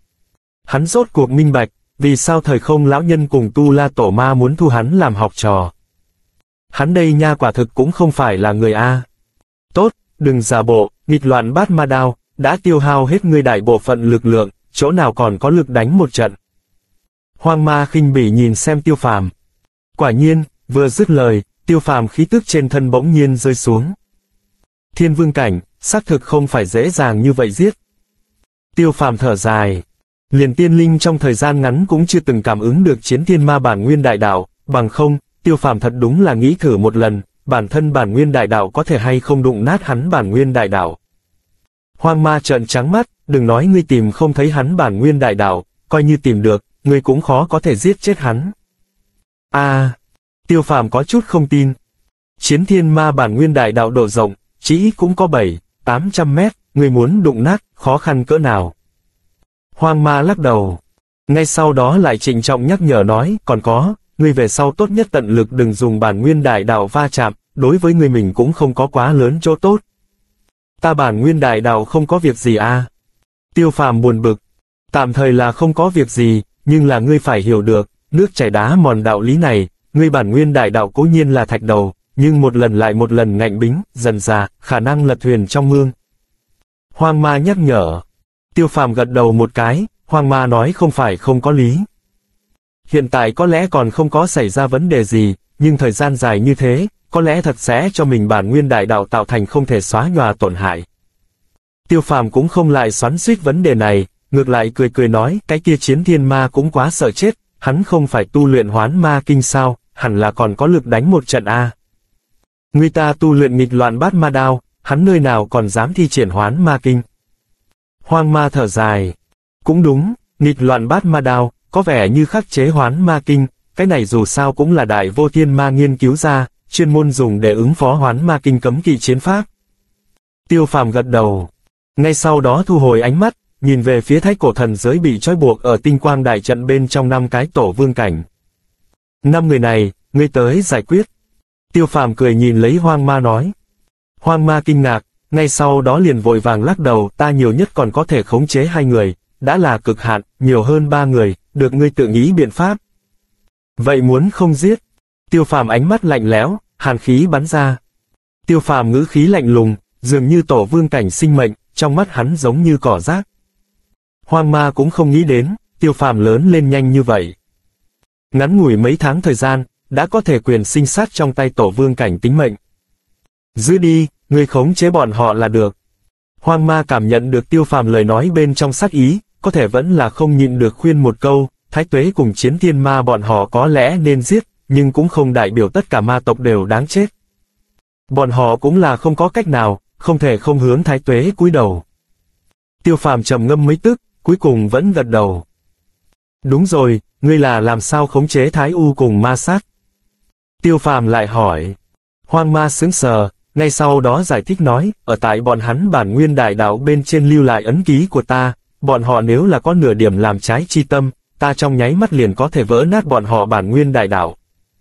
Hắn rốt cuộc minh bạch, vì sao thời không lão nhân cùng Tu La Tổ Ma muốn thu hắn làm học trò. Hắn đây nha quả thực cũng không phải là người A. Tốt, đừng giả bộ, nghịch loạn bát ma đao, đã tiêu hao hết ngươi đại bộ phận lực lượng, chỗ nào còn có lực đánh một trận. Hoang ma khinh bỉ nhìn xem Tiêu Phàm. Quả nhiên, vừa dứt lời, Tiêu Phàm khí tức trên thân bỗng nhiên rơi xuống. Thiên vương cảnh, xác thực không phải dễ dàng như vậy giết. Tiêu Phàm thở dài. Liền tiên linh trong thời gian ngắn cũng chưa từng cảm ứng được chiến thiên ma bản nguyên đại đạo, bằng không, Tiêu Phàm thật đúng là nghĩ thử một lần, bản thân bản nguyên đại đạo có thể hay không đụng nát hắn bản nguyên đại đạo. Hoang ma trợn trắng mắt, đừng nói ngươi tìm không thấy hắn bản nguyên đại đạo, coi như tìm được, ngươi cũng khó có thể giết chết hắn. A, à, Tiêu Phàm có chút không tin. Chiến thiên ma bản nguyên đại đạo độ rộng, chỉ ít cũng có bảy, tám trăm mét, ngươi muốn đụng nát, khó khăn cỡ nào. Hoang ma lắc đầu. Ngay sau đó lại trịnh trọng nhắc nhở nói, còn có, ngươi về sau tốt nhất tận lực đừng dùng bản nguyên đại đạo va chạm, đối với ngươi mình cũng không có quá lớn chỗ tốt. Ta bản nguyên đại đạo không có việc gì à? Tiêu Phàm buồn bực. Tạm thời là không có việc gì, nhưng là ngươi phải hiểu được, nước chảy đá mòn đạo lý này, ngươi bản nguyên đại đạo cố nhiên là thạch đầu, nhưng một lần lại một lần ngạnh bính, dần dà, khả năng lật thuyền trong mương. Hoang ma nhắc nhở. Tiêu Phàm gật đầu một cái, Hoang ma nói không phải không có lý. Hiện tại có lẽ còn không có xảy ra vấn đề gì, nhưng thời gian dài như thế, có lẽ thật sẽ cho mình bản nguyên đại đạo tạo thành không thể xóa nhòa tổn hại. Tiêu Phàm cũng không lại xoắn xuýt vấn đề này, ngược lại cười cười nói, cái kia chiến thiên ma cũng quá sợ chết, hắn không phải tu luyện hoán ma kinh sao, hẳn là còn có lực đánh một trận a. Người ta tu luyện nghịch loạn bát ma đao, hắn nơi nào còn dám thi triển hoán ma kinh. Hoang ma thở dài. Cũng đúng, nghịch loạn bát ma đao, có vẻ như khắc chế hoán ma kinh, cái này dù sao cũng là đại vô thiên ma nghiên cứu ra, chuyên môn dùng để ứng phó hoán ma kinh cấm kỵ chiến pháp. Tiêu Phàm gật đầu. Ngay sau đó thu hồi ánh mắt, nhìn về phía thái cổ thần giới bị trói buộc ở tinh quang đại trận bên trong năm cái tổ vương cảnh. Năm người này, ngươi tới giải quyết. Tiêu Phàm cười nhìn lấy hoang ma nói. Hoang ma kinh ngạc, ngay sau đó liền vội vàng lắc đầu, ta nhiều nhất còn có thể khống chế hai người, đã là cực hạn, nhiều hơn ba người, được ngươi tự nghĩ biện pháp. Vậy muốn không giết? Tiêu Phàm ánh mắt lạnh lẽo, hàn khí bắn ra. Tiêu Phàm ngữ khí lạnh lùng, dường như tổ vương cảnh sinh mệnh, trong mắt hắn giống như cỏ rác. Hoang ma cũng không nghĩ đến, Tiêu Phàm lớn lên nhanh như vậy. Ngắn ngủi mấy tháng thời gian, đã có thể quyền sinh sát trong tay tổ vương cảnh tính mệnh. Giữ đi, ngươi khống chế bọn họ là được. Hoang ma cảm nhận được Tiêu Phàm lời nói bên trong sát ý, có thể vẫn là không nhịn được khuyên một câu, Thái Tuế cùng chiến thiên ma bọn họ có lẽ nên giết, nhưng cũng không đại biểu tất cả ma tộc đều đáng chết. Bọn họ cũng là không có cách nào, không thể không hướng Thái Tuế cúi đầu. Tiêu Phàm trầm ngâm mấy tức, cuối cùng vẫn gật đầu. Đúng rồi, ngươi là làm sao khống chế Thái U cùng ma sát? Tiêu Phàm lại hỏi. Hoang ma sững sờ, ngay sau đó giải thích nói, ở tại bọn hắn bản nguyên đại đạo bên trên lưu lại ấn ký của ta, bọn họ nếu là có nửa điểm làm trái chi tâm, ta trong nháy mắt liền có thể vỡ nát bọn họ bản nguyên đại đạo.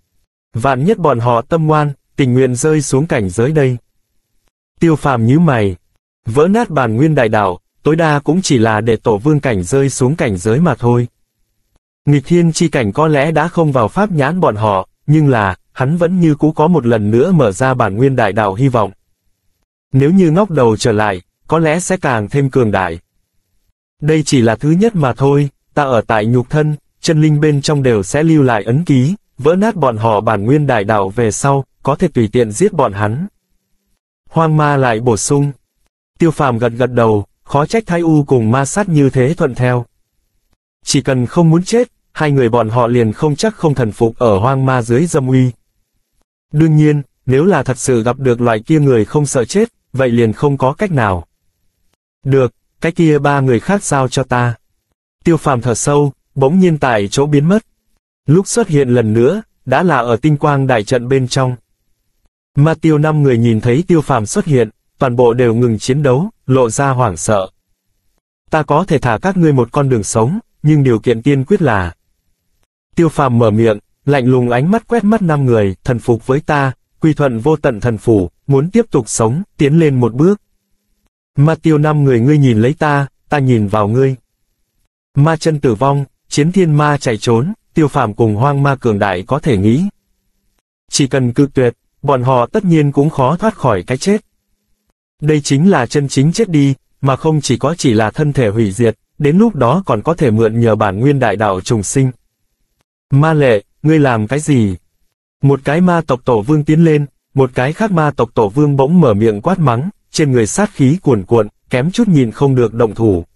Vạn nhất bọn họ tâm ngoan, tình nguyện rơi xuống cảnh giới đây. Tiêu Phàm nhíu mày. Vỡ nát bản nguyên đại đạo, tối đa cũng chỉ là để tổ vương cảnh rơi xuống cảnh giới mà thôi. Nghịch thiên chi cảnh có lẽ đã không vào pháp nhãn bọn họ, nhưng là, hắn vẫn như cũ có một lần nữa mở ra bản nguyên đại đạo hy vọng. Nếu như ngóc đầu trở lại, có lẽ sẽ càng thêm cường đại. Đây chỉ là thứ nhất mà thôi, ta ở tại nhục thân, chân linh bên trong đều sẽ lưu lại ấn ký, vỡ nát bọn họ bản nguyên đại đạo về sau, có thể tùy tiện giết bọn hắn. Hoang ma lại bổ sung. Tiêu Phàm gật gật đầu, khó trách Thái U cùng ma sát như thế thuận theo. Chỉ cần không muốn chết, hai người bọn họ liền không chắc không thần phục ở hoang ma dưới dâm uy. Đương nhiên, nếu là thật sự gặp được loại kia người không sợ chết, vậy liền không có cách nào. Được, cái kia ba người khác giao cho ta. Tiêu Phàm thở sâu, bỗng nhiên tại chỗ biến mất. Lúc xuất hiện lần nữa, đã là ở tinh quang đại trận bên trong. Ma Tiêu năm người nhìn thấy Tiêu Phàm xuất hiện, toàn bộ đều ngừng chiến đấu, lộ ra hoảng sợ. Ta có thể thả các ngươi một con đường sống, nhưng điều kiện tiên quyết là. Tiêu Phàm mở miệng, lạnh lùng ánh mắt quét mắt năm người, thần phục với ta, quy thuận vô tận thần phủ, muốn tiếp tục sống, tiến lên một bước. Ma Tiêu năm người ngươi nhìn lấy ta, ta nhìn vào ngươi. Ma chân tử vong, chiến thiên ma chạy trốn, Tiêu Phàm cùng hoang ma cường đại có thể nghĩ. Chỉ cần cự tuyệt, bọn họ tất nhiên cũng khó thoát khỏi cái chết. Đây chính là chân chính chết đi, mà không chỉ có chỉ là thân thể hủy diệt, đến lúc đó còn có thể mượn nhờ bản nguyên đại đạo trùng sinh. Ma Lệ, ngươi làm cái gì? Một cái ma tộc tổ vương tiến lên, một cái khác ma tộc tổ vương bỗng mở miệng quát mắng, trên người sát khí cuồn cuộn, kém chút nhìn không được động thủ.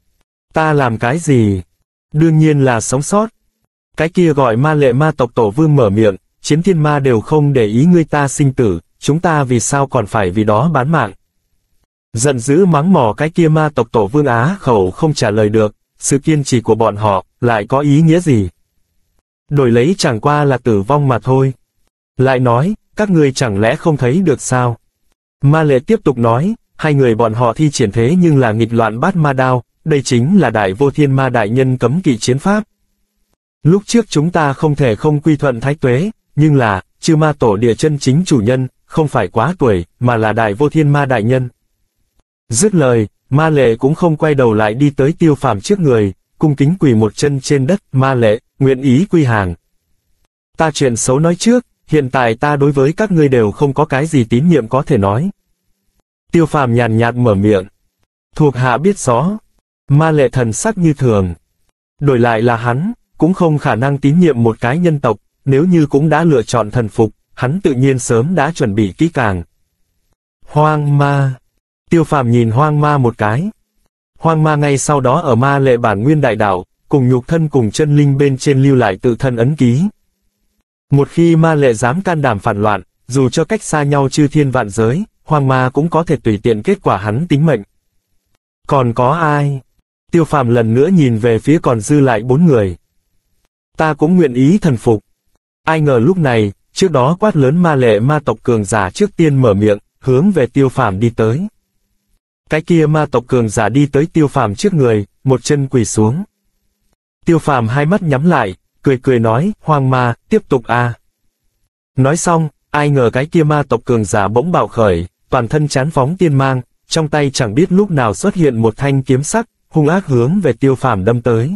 Ta làm cái gì? Đương nhiên là sống sót. Cái kia gọi Ma Lệ ma tộc tổ vương mở miệng, chiến thiên ma đều không để ý ngươi ta sinh tử, chúng ta vì sao còn phải vì đó bán mạng. Giận dữ mắng mỏ cái kia ma tộc tổ vương á khẩu không trả lời được, sự kiên trì của bọn họ, lại có ý nghĩa gì? Đổi lấy chẳng qua là tử vong mà thôi. Lại nói, các ngươi chẳng lẽ không thấy được sao? Ma Lệ tiếp tục nói, hai người bọn họ thi triển thế nhưng là nghịch loạn bát ma đao, đây chính là đại vô thiên ma đại nhân cấm kỵ chiến pháp. Lúc trước chúng ta không thể không quy thuận Thái Tuế, nhưng là, chư ma tổ địa chân chính chủ nhân, không phải quá tuổi, mà là đại vô thiên ma đại nhân. Dứt lời, Ma Lệ cũng không quay đầu lại đi tới Tiêu Phàm trước người, cung kính quỳ một chân trên đất. Ma Lệ, nguyện ý quy hàng. Ta chuyện xấu nói trước, hiện tại ta đối với các ngươi đều không có cái gì tín nhiệm có thể nói. Tiêu Phàm nhàn nhạt mở miệng. Thuộc hạ biết rõ. Ma Lệ thần sắc như thường. Đổi lại là hắn, cũng không khả năng tín nhiệm một cái nhân tộc, nếu như cũng đã lựa chọn thần phục, hắn tự nhiên sớm đã chuẩn bị kỹ càng. Hoang ma. Tiêu Phàm nhìn hoang ma một cái. Hoang ma ngay sau đó ở Ma Lệ bản nguyên đại đạo, cùng nhục thân cùng chân linh bên trên lưu lại tự thân ấn ký. Một khi Ma Lệ dám can đảm phản loạn, dù cho cách xa nhau chư thiên vạn giới, hoang ma cũng có thể tùy tiện kết quả hắn tính mệnh. Còn có ai? Tiêu Phàm lần nữa nhìn về phía còn dư lại bốn người. Ta cũng nguyện ý thần phục. Ai ngờ lúc này, trước đó quát lớn Ma Lệ ma tộc cường giả trước tiên mở miệng, hướng về Tiêu Phàm đi tới. Cái kia ma tộc cường giả đi tới Tiêu Phàm trước người, một chân quỳ xuống. Tiêu Phàm hai mắt nhắm lại, cười cười nói, hoang ma, tiếp tục a. Nói xong, ai ngờ cái kia ma tộc cường giả bỗng bạo khởi, toàn thân chán phóng tiên mang, trong tay chẳng biết lúc nào xuất hiện một thanh kiếm sắc, hung ác hướng về Tiêu Phàm đâm tới.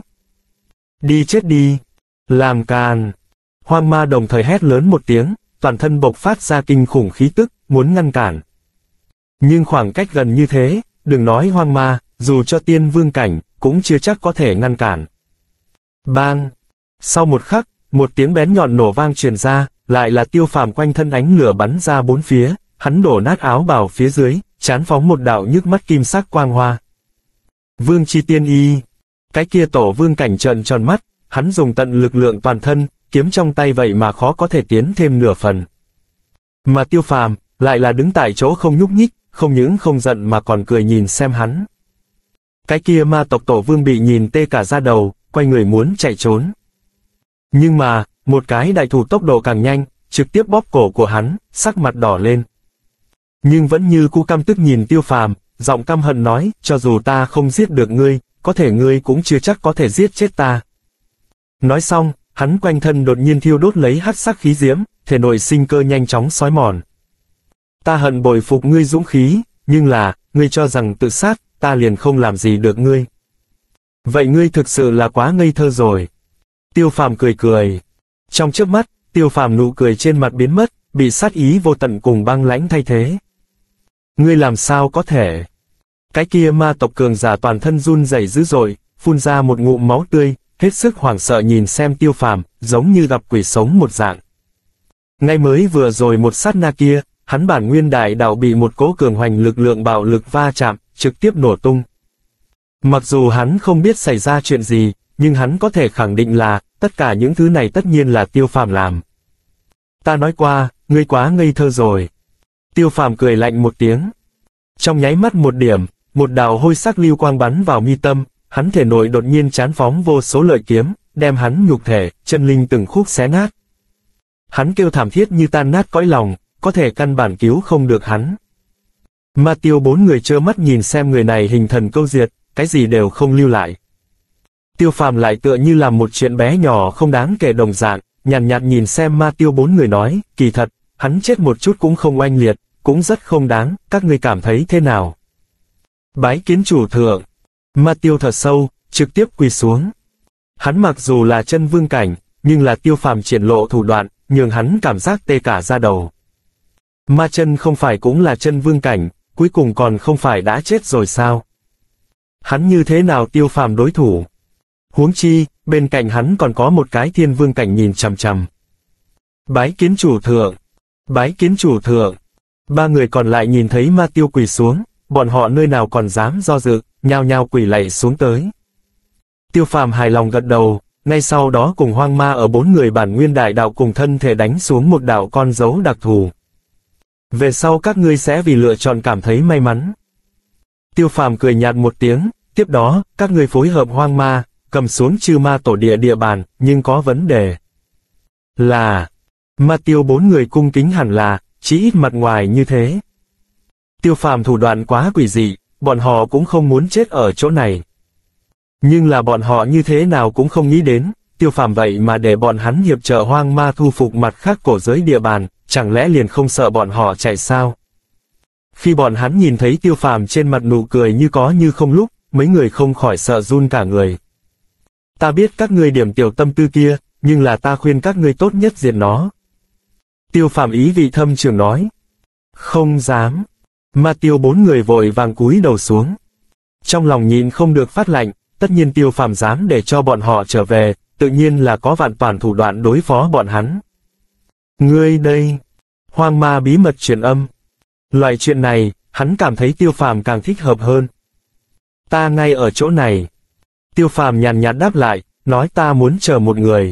Đi chết đi! Làm càn! Hoang ma đồng thời hét lớn một tiếng, toàn thân bộc phát ra kinh khủng khí tức, muốn ngăn cản. Nhưng khoảng cách gần như thế, đừng nói hoang ma, dù cho tiên vương cảnh, cũng chưa chắc có thể ngăn cản. Bang! Sau một khắc, một tiếng bén nhọn nổ vang truyền ra, lại là Tiêu Phàm quanh thân ánh lửa bắn ra bốn phía, hắn đổ nát áo bào phía dưới, chán phóng một đạo nhức mắt kim sắc quang hoa. Vương chi tiên y! Cái kia tổ vương cảnh trợn tròn mắt, hắn dùng tận lực lượng toàn thân, kiếm trong tay vậy mà khó có thể tiến thêm nửa phần. Mà Tiêu Phàm lại là đứng tại chỗ không nhúc nhích, không những không giận mà còn cười nhìn xem hắn. Cái kia ma tộc tổ vương bị nhìn tê cả da đầu, quay người muốn chạy trốn. Nhưng mà, một cái đại thủ tốc độ càng nhanh, trực tiếp bóp cổ của hắn, sắc mặt đỏ lên. Nhưng vẫn như cũ căm tức nhìn Tiêu Phàm, giọng căm hận nói, cho dù ta không giết được ngươi, có thể ngươi cũng chưa chắc có thể giết chết ta. Nói xong, hắn quanh thân đột nhiên thiêu đốt lấy hắc sắc khí diễm, thể nội sinh cơ nhanh chóng xói mòn. Ta hận bội phục ngươi dũng khí, nhưng là, ngươi cho rằng tự sát, ta liền không làm gì được ngươi. Vậy ngươi thực sự là quá ngây thơ rồi. Tiêu Phàm cười cười. Trong chớp mắt, Tiêu Phàm nụ cười trên mặt biến mất, bị sát ý vô tận cùng băng lãnh thay thế. Ngươi làm sao có thể? Cái kia ma tộc cường giả toàn thân run rẩy dữ dội, phun ra một ngụm máu tươi, hết sức hoảng sợ nhìn xem Tiêu Phàm, giống như gặp quỷ sống một dạng. Ngay mới vừa rồi một sát na kia, hắn bản nguyên đại đạo bị một cỗ cường hoành lực lượng bạo lực va chạm, trực tiếp nổ tung. Mặc dù hắn không biết xảy ra chuyện gì, nhưng hắn có thể khẳng định là, tất cả những thứ này tất nhiên là Tiêu Phàm làm. Ta nói qua, ngươi quá ngây thơ rồi. Tiêu Phàm cười lạnh một tiếng. Trong nháy mắt một điểm, một đạo hôi sắc lưu quang bắn vào mi tâm, hắn thể nội đột nhiên chán phóng vô số lợi kiếm, đem hắn nhục thể, chân linh từng khúc xé nát. Hắn kêu thảm thiết như tan nát cõi lòng, có thể căn bản cứu không được hắn. Ma Tiêu bốn người trơ mắt nhìn xem người này hình thần câu diệt, cái gì đều không lưu lại. Tiêu Phàm lại tựa như làm một chuyện bé nhỏ không đáng kể đồng dạng, nhàn nhạt nhìn xem Ma Tiêu bốn người nói, kỳ thật, hắn chết một chút cũng không oanh liệt, cũng rất không đáng, các ngươi cảm thấy thế nào? Bái kiến chủ thượng. Ma Tiêu thở sâu, trực tiếp quỳ xuống. Hắn mặc dù là chân vương cảnh, nhưng là Tiêu Phàm triển lộ thủ đoạn, nhường hắn cảm giác tê cả da đầu. Ma chân không phải cũng là chân vương cảnh, cuối cùng còn không phải đã chết rồi sao? Hắn như thế nào Tiêu Phàm đối thủ? Huống chi, bên cạnh hắn còn có một cái thiên vương cảnh nhìn chằm chằm. Bái kiến chủ thượng. Bái kiến chủ thượng. Ba người còn lại nhìn thấy Ma Tiêu quỳ xuống, bọn họ nơi nào còn dám do dự, nhao nhao quỳ lạy xuống tới. Tiêu Phàm hài lòng gật đầu, ngay sau đó cùng Hoang Ma ở bốn người bản nguyên đại đạo cùng thân thể đánh xuống một đạo con dấu đặc thù. Về sau các ngươi sẽ vì lựa chọn cảm thấy may mắn. Tiêu Phàm cười nhạt một tiếng, tiếp đó, các ngươi phối hợp Hoang Ma, cầm xuống Chư Ma tổ địa địa bàn, nhưng có vấn đề. Là, Ma Tiêu bốn người cung kính hẳn là, chỉ ít mặt ngoài như thế. Tiêu Phàm thủ đoạn quá quỷ dị, bọn họ cũng không muốn chết ở chỗ này. Nhưng là bọn họ như thế nào cũng không nghĩ đến, Tiêu Phàm vậy mà để bọn hắn hiệp trợ Hoang Ma thu phục mặt khác cổ giới địa bàn, chẳng lẽ liền không sợ bọn họ chạy sao? Khi bọn hắn nhìn thấy Tiêu Phàm trên mặt nụ cười như có như không lúc, mấy người không khỏi sợ run cả người. Ta biết các ngươi điểm tiểu tâm tư kia, nhưng là ta khuyên các ngươi tốt nhất diệt nó. Tiêu Phàm ý vị thâm trường nói. Không dám. Ma Tiêu bốn người vội vàng cúi đầu xuống. Trong lòng nhịn không được phát lạnh, tất nhiên Tiêu Phàm dám để cho bọn họ trở về, tự nhiên là có vạn toàn thủ đoạn đối phó bọn hắn. Ngươi đây. Hoang Ma bí mật truyền âm. Loại chuyện này, hắn cảm thấy Tiêu Phàm càng thích hợp hơn. Ta ngay ở chỗ này. Tiêu Phàm nhàn nhạt đáp lại, nói ta muốn chờ một người.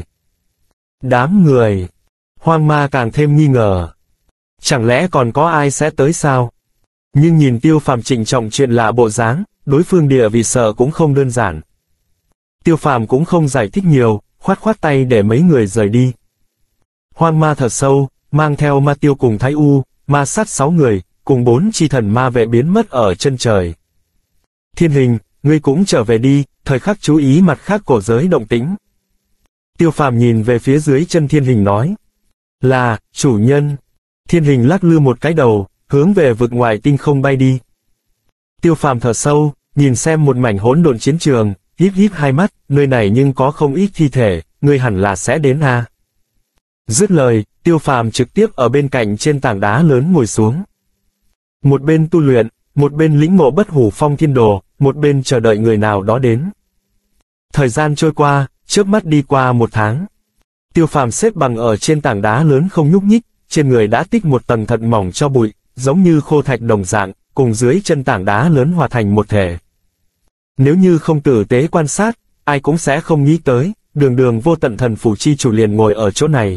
Đám người. Hoang Ma càng thêm nghi ngờ. Chẳng lẽ còn có ai sẽ tới sao? Nhưng nhìn Tiêu Phàm trịnh trọng chuyện lạ bộ dáng, đối phương địa vì sợ cũng không đơn giản. Tiêu Phàm cũng không giải thích nhiều, khoát khoát tay để mấy người rời đi. Hoang Ma thở sâu, mang theo Ma Tiêu cùng Thái U, ma sát sáu người, cùng bốn chi thần ma vệ biến mất ở chân trời. Thiên Hình, ngươi cũng trở về đi, thời khắc chú ý mặt khác cổ giới động tĩnh. Tiêu Phàm nhìn về phía dưới chân Thiên Hình nói. Là, chủ nhân. Thiên Hình lắc lư một cái đầu, hướng về vực ngoài tinh không bay đi. Tiêu Phàm thở sâu, nhìn xem một mảnh hỗn độn chiến trường, híp híp hai mắt, nơi này nhưng có không ít thi thể, ngươi hẳn là sẽ đến à. Dứt lời, Tiêu Phàm trực tiếp ở bên cạnh trên tảng đá lớn ngồi xuống. Một bên tu luyện, một bên lĩnh ngộ bất hủ phong thiên đồ, một bên chờ đợi người nào đó đến. Thời gian trôi qua, chớp mắt đi qua một tháng. Tiêu Phàm xếp bằng ở trên tảng đá lớn không nhúc nhích, trên người đã tích một tầng thật mỏng cho bụi, giống như khô thạch đồng dạng, cùng dưới chân tảng đá lớn hòa thành một thể. Nếu như không tử tế quan sát, ai cũng sẽ không nghĩ tới, đường đường vô tận thần phủ chi chủ liền ngồi ở chỗ này.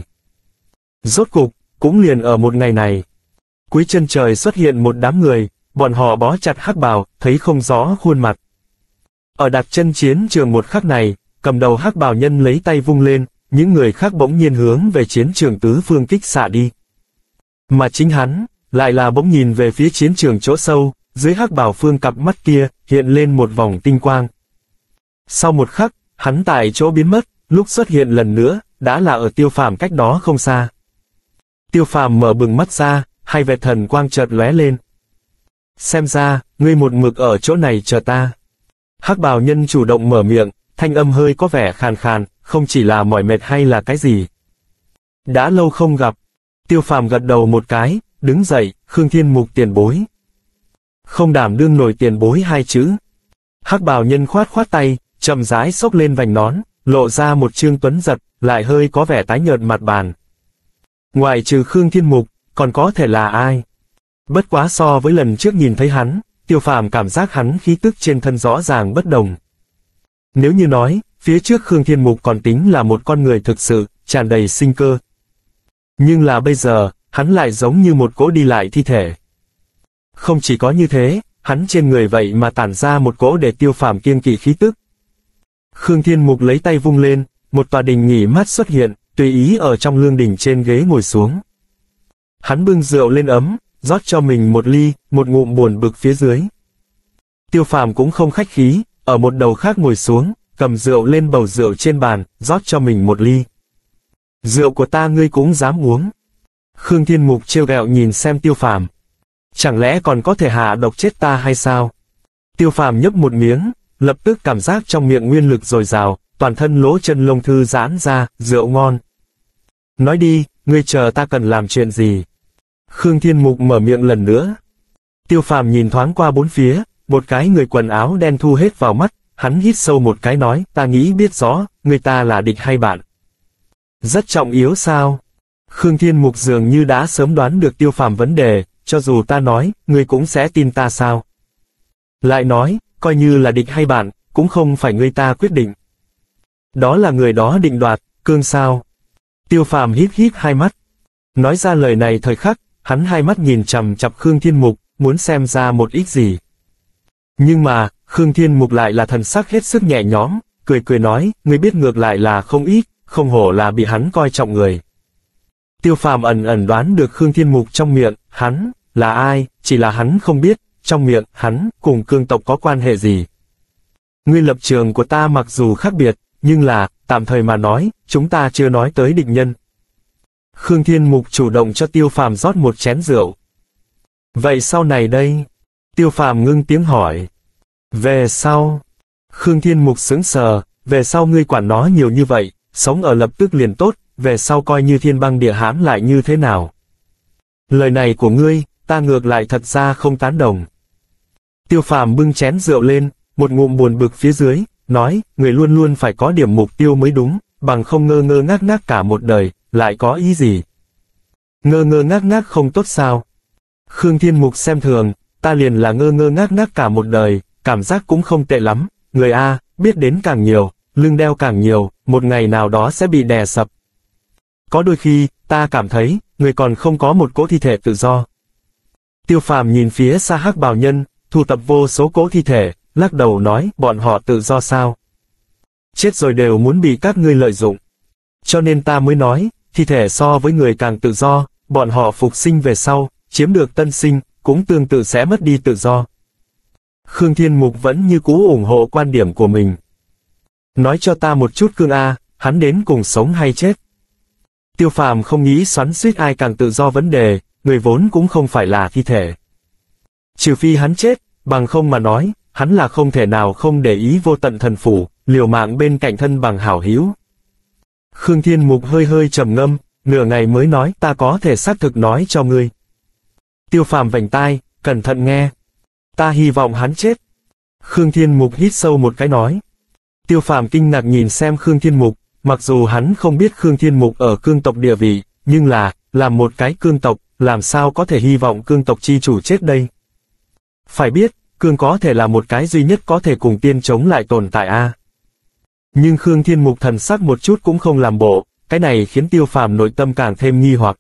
Rốt cục, cũng liền ở một ngày này. Cuối chân trời xuất hiện một đám người, bọn họ bó chặt hắc bào, thấy không rõ khuôn mặt. Ở đặt chân chiến trường một khắc này, cầm đầu hắc bào nhân lấy tay vung lên, những người khác bỗng nhiên hướng về chiến trường tứ phương kích xạ đi. Mà chính hắn, lại là bỗng nhìn về phía chiến trường chỗ sâu, dưới hắc bào phương cặp mắt kia, hiện lên một vòng tinh quang. Sau một khắc, hắn tại chỗ biến mất, lúc xuất hiện lần nữa, đã là ở Tiêu Phàm cách đó không xa. Tiêu Phàm mở bừng mắt ra, hai vệt thần quang chợt lóe lên. Xem ra, ngươi một mực ở chỗ này chờ ta. Hắc bào nhân chủ động mở miệng, thanh âm hơi có vẻ khàn khàn, không chỉ là mỏi mệt hay là cái gì. Đã lâu không gặp. Tiêu Phàm gật đầu một cái, đứng dậy, Khương Thiên Mục tiền bối. Không đảm đương nổi tiền bối hai chữ. Hắc bào nhân khoát khoát tay, chậm rãi xốc lên vành nón, lộ ra một trương tuấn giật, lại hơi có vẻ tái nhợt mặt bàn. Ngoài trừ Khương Thiên Mục, còn có thể là ai? Bất quá so với lần trước nhìn thấy hắn, Tiêu Phàm cảm giác hắn khí tức trên thân rõ ràng bất đồng. Nếu như nói, phía trước Khương Thiên Mục còn tính là một con người thực sự, tràn đầy sinh cơ. Nhưng là bây giờ, hắn lại giống như một cỗ đi lại thi thể. Không chỉ có như thế, hắn trên người vậy mà tản ra một cỗ để Tiêu Phàm kiêng kỵ khí tức. Khương Thiên Mục lấy tay vung lên, một tòa đình nghỉ mát xuất hiện, tùy ý ở trong lương đình trên ghế ngồi xuống. Hắn bưng rượu lên ấm, rót cho mình một ly, một ngụm buồn bực phía dưới. Tiêu Phàm cũng không khách khí, ở một đầu khác ngồi xuống, cầm rượu lên bầu rượu trên bàn, rót cho mình một ly. Rượu của ta ngươi cũng dám uống. Khương Thiên Mục trêu ghẹo nhìn xem Tiêu Phàm. Chẳng lẽ còn có thể hạ độc chết ta hay sao? Tiêu Phàm nhấp một miếng, lập tức cảm giác trong miệng nguyên lực dồi dào, toàn thân lỗ chân lông thư giãn ra, rượu ngon. Nói đi, ngươi chờ ta cần làm chuyện gì? Khương Thiên Mục mở miệng lần nữa. Tiêu Phàm nhìn thoáng qua bốn phía, một cái người quần áo đen thu hết vào mắt, hắn hít sâu một cái nói, ta nghĩ biết rõ, người ta là địch hay bạn. Rất trọng yếu sao? Khương Thiên Mục dường như đã sớm đoán được Tiêu Phàm vấn đề, cho dù ta nói, ngươi cũng sẽ tin ta sao? Lại nói, coi như là địch hay bạn, cũng không phải ngươi ta quyết định. Đó là người đó định đoạt, cương sao? Tiêu Phàm híp híp hai mắt. Nói ra lời này thời khắc, hắn hai mắt nhìn chằm chằm Khương Thiên Mục, muốn xem ra một ít gì. Nhưng mà, Khương Thiên Mục lại là thần sắc hết sức nhẹ nhõm, cười cười nói, ngươi biết ngược lại là không ít, không hổ là bị hắn coi trọng người. Tiêu Phàm ẩn ẩn đoán được Khương Thiên Mục trong miệng, hắn, là ai, chỉ là hắn không biết, trong miệng, hắn, cùng cương tộc có quan hệ gì. Ngươi lập trường của ta mặc dù khác biệt, nhưng là, tạm thời mà nói, chúng ta chưa nói tới địch nhân. Khương Thiên Mục chủ động cho Tiêu Phàm rót một chén rượu. Vậy sau này đây? Tiêu Phàm ngưng tiếng hỏi. Về sau? Khương Thiên Mục sững sờ, về sau ngươi quản nó nhiều như vậy, sống ở lập tức liền tốt, về sau coi như thiên băng địa hãm lại như thế nào? Lời này của ngươi, ta ngược lại thật ra không tán đồng. Tiêu Phàm bưng chén rượu lên, một ngụm buồn bực phía dưới, nói, người luôn luôn phải có điểm mục tiêu mới đúng, bằng không ngơ ngơ ngác ngác cả một đời, lại có ý gì? Ngơ ngơ ngác ngác không tốt sao? Khương Thiên Mục xem thường, ta liền là ngơ ngơ ngác ngác cả một đời, cảm giác cũng không tệ lắm, người A, biết đến càng nhiều, lưng đeo càng nhiều, một ngày nào đó sẽ bị đè sập. Có đôi khi, ta cảm thấy, người còn không có một cỗ thi thể tự do. Tiêu Phàm nhìn phía xa Hắc Bào Nhân, thu tập vô số cỗ thi thể, lắc đầu nói, bọn họ tự do sao? Chết rồi đều muốn bị các ngươi lợi dụng. Cho nên ta mới nói, thi thể so với người càng tự do, bọn họ phục sinh về sau, chiếm được tân sinh, cũng tương tự sẽ mất đi tự do. Khương Thiên Mục vẫn như cũ ủng hộ quan điểm của mình. Nói cho ta một chút Cương A, hắn đến cùng sống hay chết? Tiêu Phàm không nghĩ xoắn xuýt ai càng tự do vấn đề, người vốn cũng không phải là thi thể. Trừ phi hắn chết, bằng không mà nói, hắn là không thể nào không để ý vô tận thần phủ, liều mạng bên cạnh thân bằng hảo hữu. Khương Thiên Mục hơi hơi trầm ngâm, nửa ngày mới nói, ta có thể xác thực nói cho ngươi. Tiêu Phàm vành tai, cẩn thận nghe. Ta hy vọng hắn chết. Khương Thiên Mục hít sâu một cái nói. Tiêu Phàm kinh ngạc nhìn xem Khương Thiên Mục, mặc dù hắn không biết Khương Thiên Mục ở cương tộc địa vị, nhưng là, làm một cái cương tộc, làm sao có thể hy vọng cương tộc chi chủ chết đây? Phải biết, cương có thể là một cái duy nhất có thể cùng tiên chống lại tồn tại a. Nhưng Khương Thiên Mục thần sắc một chút cũng không làm bộ, cái này khiến Tiêu Phàm nội tâm càng thêm nghi hoặc.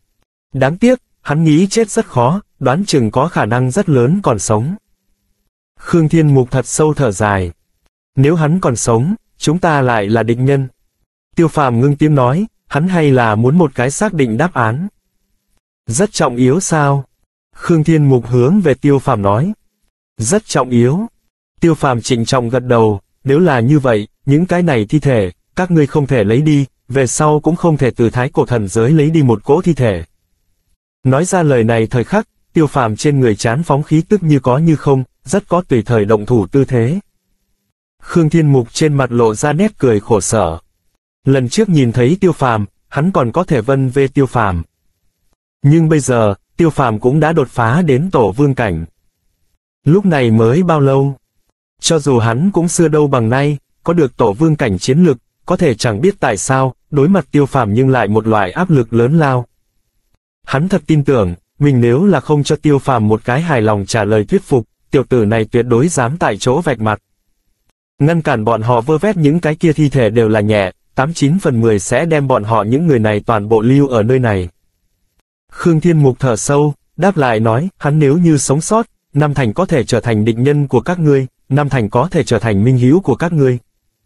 Đáng tiếc, hắn nghĩ chết rất khó, đoán chừng có khả năng rất lớn còn sống. Khương Thiên Mục thật sâu thở dài. Nếu hắn còn sống, chúng ta lại là địch nhân. Tiêu Phàm ngưng tiếng nói, hắn hay là muốn một cái xác định đáp án. Rất trọng yếu sao? Khương Thiên Mục hướng về Tiêu Phàm nói. Rất trọng yếu. Tiêu Phàm trịnh trọng gật đầu, nếu là như vậy, những cái này thi thể, các ngươi không thể lấy đi, về sau cũng không thể từ thái cổ thần giới lấy đi một cỗ thi thể. Nói ra lời này thời khắc, Tiêu Phàm trên người trán phóng khí tức như có như không, rất có tùy thời động thủ tư thế. Khương Thiên Mục trên mặt lộ ra nét cười khổ sở. Lần trước nhìn thấy Tiêu Phàm, hắn còn có thể vân vê Tiêu Phàm. Nhưng bây giờ, Tiêu Phàm cũng đã đột phá đến tổ vương cảnh. Lúc này mới bao lâu? Cho dù hắn cũng xưa đâu bằng nay, có được tổ vương cảnh chiến lực, có thể chẳng biết tại sao, đối mặt Tiêu Phàm nhưng lại một loại áp lực lớn lao. Hắn thật tin tưởng, mình nếu là không cho Tiêu Phàm một cái hài lòng trả lời thuyết phục, tiểu tử này tuyệt đối dám tại chỗ vạch mặt. Ngăn cản bọn họ vơ vét những cái kia thi thể đều là nhẹ, tám chín phần mười sẽ đem bọn họ những người này toàn bộ lưu ở nơi này. Khương Thiên Mục thở sâu, đáp lại nói, hắn nếu như sống sót, Nam Thành có thể trở thành địch nhân của các ngươi, Nam Thành có thể trở thành minh hữu của các ngươi.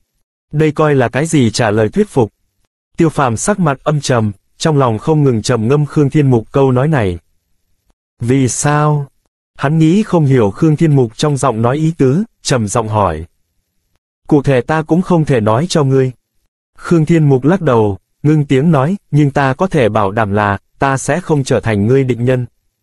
Đây coi là cái gì trả lời thuyết phục? Tiêu Phàm sắc mặt âm trầm, trong lòng không ngừng trầm ngâm Khương Thiên Mục câu nói này. Vì sao? Hắn nghĩ không hiểu Khương Thiên Mục trong giọng nói ý tứ, trầm giọng hỏi. Cụ thể ta cũng không thể nói cho ngươi. Khương Thiên Mục lắc đầu, ngưng tiếng nói, nhưng ta có thể bảo đảm là, ta sẽ không trở thành ngươi địch nhân.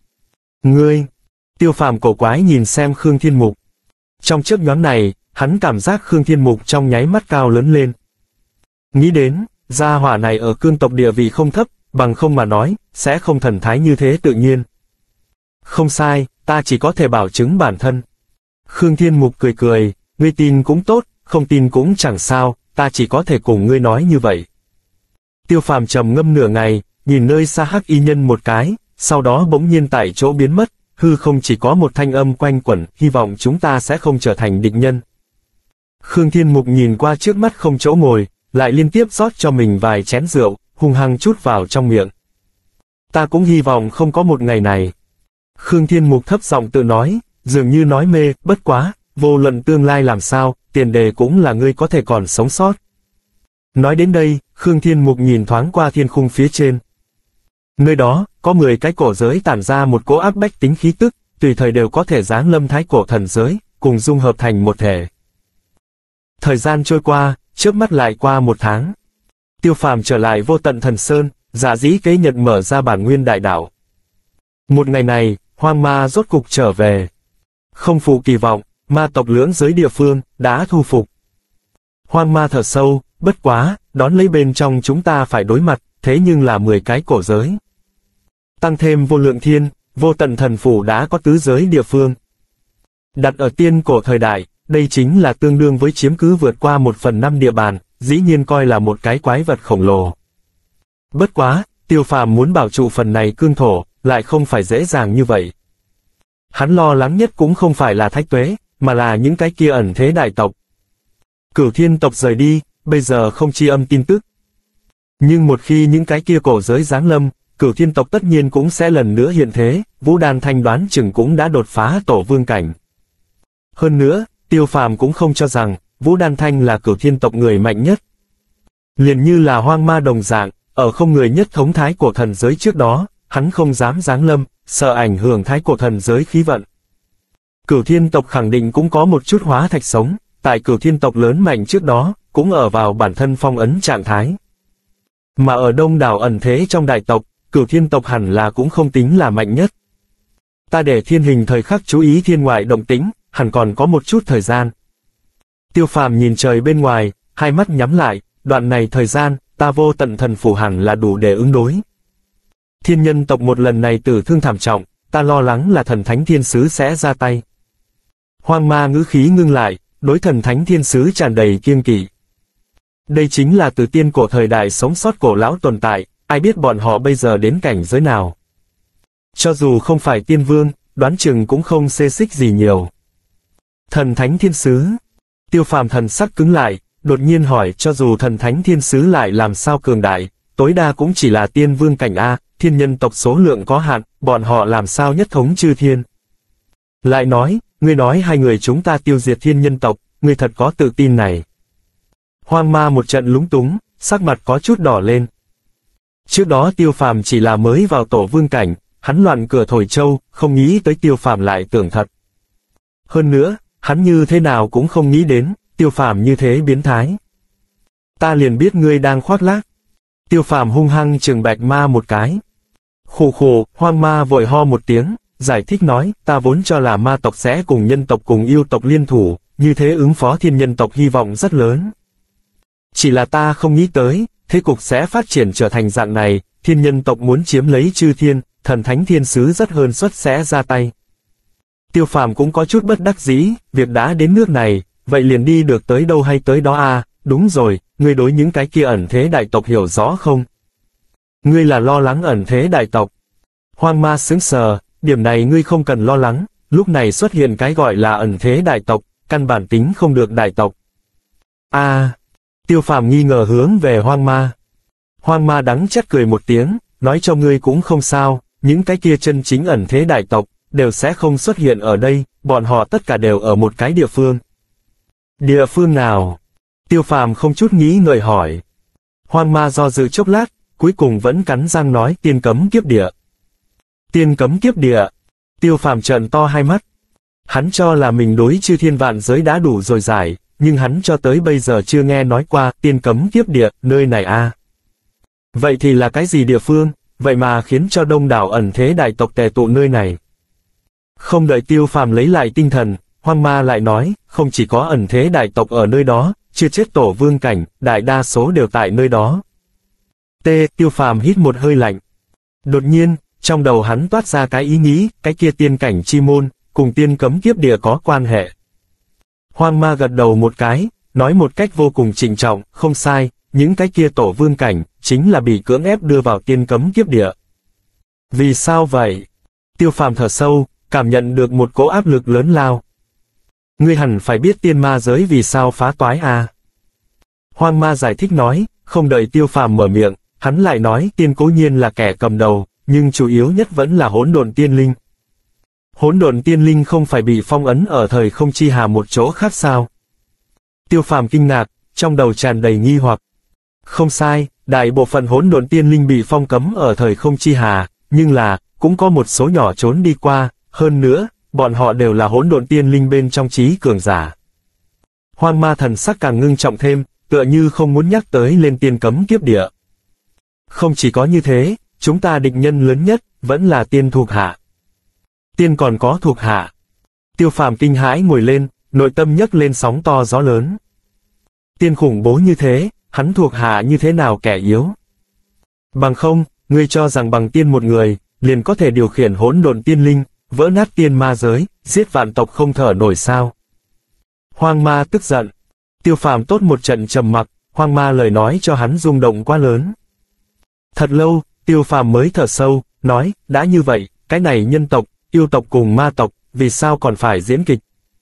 Ngươi? Tiêu Phàm cổ quái nhìn xem Khương Thiên Mục. Trong chớp nhoáng này, hắn cảm giác Khương Thiên Mục trong nháy mắt cao lớn lên. Nghĩ đến, gia hỏa này ở cương tộc địa vị không thấp, bằng không mà nói, sẽ không thần thái như thế tự nhiên. Không sai, ta chỉ có thể bảo chứng bản thân. Khương Thiên Mục cười cười, ngươi tin cũng tốt, không tin cũng chẳng sao, ta chỉ có thể cùng ngươi nói như vậy. Tiêu Phàm trầm ngâm nửa ngày, nhìn nơi xa Hắc Y Nhân một cái, sau đó bỗng nhiên tại chỗ biến mất, hư không chỉ có một thanh âm quanh quẩn, hy vọng chúng ta sẽ không trở thành địch nhân. Khương Thiên Mục nhìn qua trước mắt không chỗ ngồi, lại liên tiếp rót cho mình vài chén rượu, hung hăng chút vào trong miệng. Ta cũng hy vọng không có một ngày này. Khương Thiên Mục thấp giọng tự nói, dường như nói mê, bất quá, vô luận tương lai làm sao, tiền đề cũng là ngươi có thể còn sống sót. Nói đến đây, Khương Thiên Mục nhìn thoáng qua thiên khung phía trên. Nơi đó, có mười cái cổ giới tản ra một cỗ áp bách tính khí tức, tùy thời đều có thể giáng lâm thái cổ thần giới, cùng dung hợp thành một thể. Thời gian trôi qua, chớp mắt lại qua một tháng. Tiêu Phàm trở lại Vô Tận Thần Sơn, dạ dĩ kế nhật mở ra bản nguyên đại đạo. Một ngày này, hoang ma rốt cục trở về. Không phụ kỳ vọng, ma tộc lưỡng giới địa phương, đã thu phục. Hoang ma thở sâu, bất quá, đón lấy bên trong chúng ta phải đối mặt, thế nhưng là mười cái cổ giới. Tăng thêm vô lượng thiên, vô tận thần phủ đã có tứ giới địa phương. Đặt ở tiên cổ thời đại, đây chính là tương đương với chiếm cứ vượt qua một phần năm địa bàn, dĩ nhiên coi là một cái quái vật khổng lồ. Bất quá, Tiêu Phàm muốn bảo trụ phần này cương thổ, lại không phải dễ dàng như vậy. Hắn lo lắng nhất cũng không phải là Thách Tuế, mà là những cái kia ẩn thế đại tộc. Cửu Thiên tộc rời đi, bây giờ không chi âm tin tức. Nhưng một khi những cái kia cổ giới giáng lâm, Cửu Thiên tộc tất nhiên cũng sẽ lần nữa hiện thế, Vũ Đan Thanh đoán chừng cũng đã đột phá tổ vương cảnh. Hơn nữa, Tiêu Phàm cũng không cho rằng, Vũ Đan Thanh là Cửu Thiên tộc người mạnh nhất. Liền như là hoang ma đồng dạng, ở không người nhất thống thái cổ thần giới trước đó, hắn không dám giáng lâm, sợ ảnh hưởng thái cổ thần giới khí vận. Cửu Thiên tộc khẳng định cũng có một chút hóa thạch sống, tại Cửu Thiên tộc lớn mạnh trước đó, cũng ở vào bản thân phong ấn trạng thái. Mà ở đông đảo ẩn thế trong đại tộc, Cửu Thiên tộc hẳn là cũng không tính là mạnh nhất. Ta để Thiên Hình thời khắc chú ý thiên ngoại động tĩnh, hẳn còn có một chút thời gian. Tiêu Phàm nhìn trời bên ngoài, hai mắt nhắm lại, đoạn này thời gian, ta Vô Tận Thần phủ hẳn là đủ để ứng đối. Thiên nhân tộc một lần này tử thương thảm trọng, ta lo lắng là thần thánh thiên sứ sẽ ra tay. Hoang ma ngữ khí ngưng lại, đối thần thánh thiên sứ tràn đầy kiêng kỵ. Đây chính là từ tiên cổ thời đại sống sót cổ lão tồn tại, ai biết bọn họ bây giờ đến cảnh giới nào. Cho dù không phải tiên vương, đoán chừng cũng không xê xích gì nhiều. Thần thánh thiên sứ. Tiêu Phàm thần sắc cứng lại, đột nhiên hỏi, cho dù thần thánh thiên sứ lại làm sao cường đại, tối đa cũng chỉ là tiên vương cảnh A, thiên nhân tộc số lượng có hạn, bọn họ làm sao nhất thống chư thiên. Lại nói, ngươi nói hai người chúng ta tiêu diệt thiên nhân tộc, ngươi thật có tự tin này. Hoang ma một trận lúng túng, sắc mặt có chút đỏ lên. Trước đó Tiêu Phàm chỉ là mới vào tổ vương cảnh, hắn loạn cửa thổi châu, không nghĩ tới Tiêu Phàm lại tưởng thật. Hơn nữa, hắn như thế nào cũng không nghĩ đến, Tiêu Phàm như thế biến thái. Ta liền biết ngươi đang khoác lác. Tiêu Phàm hung hăng trừng Bạch Ma một cái. Khù khù, hoang ma vội ho một tiếng, giải thích nói, ta vốn cho là ma tộc sẽ cùng nhân tộc cùng yêu tộc liên thủ, như thế ứng phó thiên nhân tộc hy vọng rất lớn. Chỉ là ta không nghĩ tới, thế cục sẽ phát triển trở thành dạng này, thiên nhân tộc muốn chiếm lấy chư thiên, thần thánh thiên sứ rất hơn suất sẽ ra tay. Tiêu Phàm cũng có chút bất đắc dĩ, việc đã đến nước này, vậy liền đi được tới đâu hay tới đó à, đúng rồi, ngươi đối những cái kia ẩn thế đại tộc hiểu rõ không? Ngươi là lo lắng ẩn thế đại tộc. Hoang ma sững sờ, điểm này ngươi không cần lo lắng, lúc này xuất hiện cái gọi là ẩn thế đại tộc, căn bản tính không được đại tộc. À, Tiêu Phàm nghi ngờ hướng về hoang ma. Hoang ma đắng chát cười một tiếng, nói cho ngươi cũng không sao, những cái kia chân chính ẩn thế đại tộc, đều sẽ không xuất hiện ở đây, bọn họ tất cả đều ở một cái địa phương. Địa phương nào? Tiêu Phàm không chút nghĩ ngợi hỏi. Hoang ma do dự chốc lát, cuối cùng vẫn cắn răng nói tiên cấm kiếp địa. Tiên cấm kiếp địa. Tiêu Phàm trợn to hai mắt. Hắn cho là mình đối chư thiên vạn giới đã đủ rồi giải, nhưng hắn cho tới bây giờ chưa nghe nói qua tiên cấm kiếp địa, nơi này a. À. Vậy thì là cái gì địa phương, vậy mà khiến cho đông đảo ẩn thế đại tộc tề tụ nơi này? Không đợi Tiêu Phàm lấy lại tinh thần, hoang ma lại nói, không chỉ có ẩn thế đại tộc ở nơi đó, chưa chết tổ vương cảnh, đại đa số đều tại nơi đó. T. Tiêu Phàm hít một hơi lạnh. Đột nhiên, trong đầu hắn toát ra cái ý nghĩ, cái kia tiên cảnh chi môn, cùng tiên cấm kiếp địa có quan hệ. Hoang ma gật đầu một cái, nói một cách vô cùng trịnh trọng, không sai, những cái kia tổ vương cảnh, chính là bị cưỡng ép đưa vào tiên cấm kiếp địa. Vì sao vậy? Tiêu Phàm thở sâu, cảm nhận được một cỗ áp lực lớn lao. Ngươi hẳn phải biết tiên ma giới vì sao phá toái à? Hoang Ma giải thích nói, không đợi Tiêu Phàm mở miệng, hắn lại nói tiên cố nhiên là kẻ cầm đầu, nhưng chủ yếu nhất vẫn là hỗn độn tiên linh. Hỗn độn tiên linh không phải bị phong ấn ở thời không chi hà một chỗ khác sao? Tiêu Phàm kinh ngạc, trong đầu tràn đầy nghi hoặc. Không sai, đại bộ phận hỗn độn tiên linh bị phong cấm ở thời không chi hà, nhưng là, cũng có một số nhỏ trốn đi qua, hơn nữa, bọn họ đều là hỗn độn tiên linh bên trong trí cường giả. Hoang Ma thần sắc càng ngưng trọng thêm, tựa như không muốn nhắc tới lên tiên cấm kiếp địa. Không chỉ có như thế, chúng ta địch nhân lớn nhất, vẫn là tiên thuộc hạ. Tiên còn có thuộc hạ. Tiêu Phàm kinh hãi ngồi lên, nội tâm nhấc lên sóng to gió lớn. Tiên khủng bố như thế, hắn thuộc hạ như thế nào kẻ yếu? Bằng không, ngươi cho rằng bằng tiên một người, liền có thể điều khiển hỗn độn tiên linh, vỡ nát tiên ma giới, giết vạn tộc không thở nổi sao? Hoang Ma tức giận. Tiêu Phàm tốt một trận trầm mặc, Hoang Ma lời nói cho hắn rung động quá lớn. Thật lâu, Tiêu Phàm mới thở sâu, nói, đã như vậy, cái này nhân tộc, yêu tộc cùng ma tộc, vì sao còn phải diễn kịch?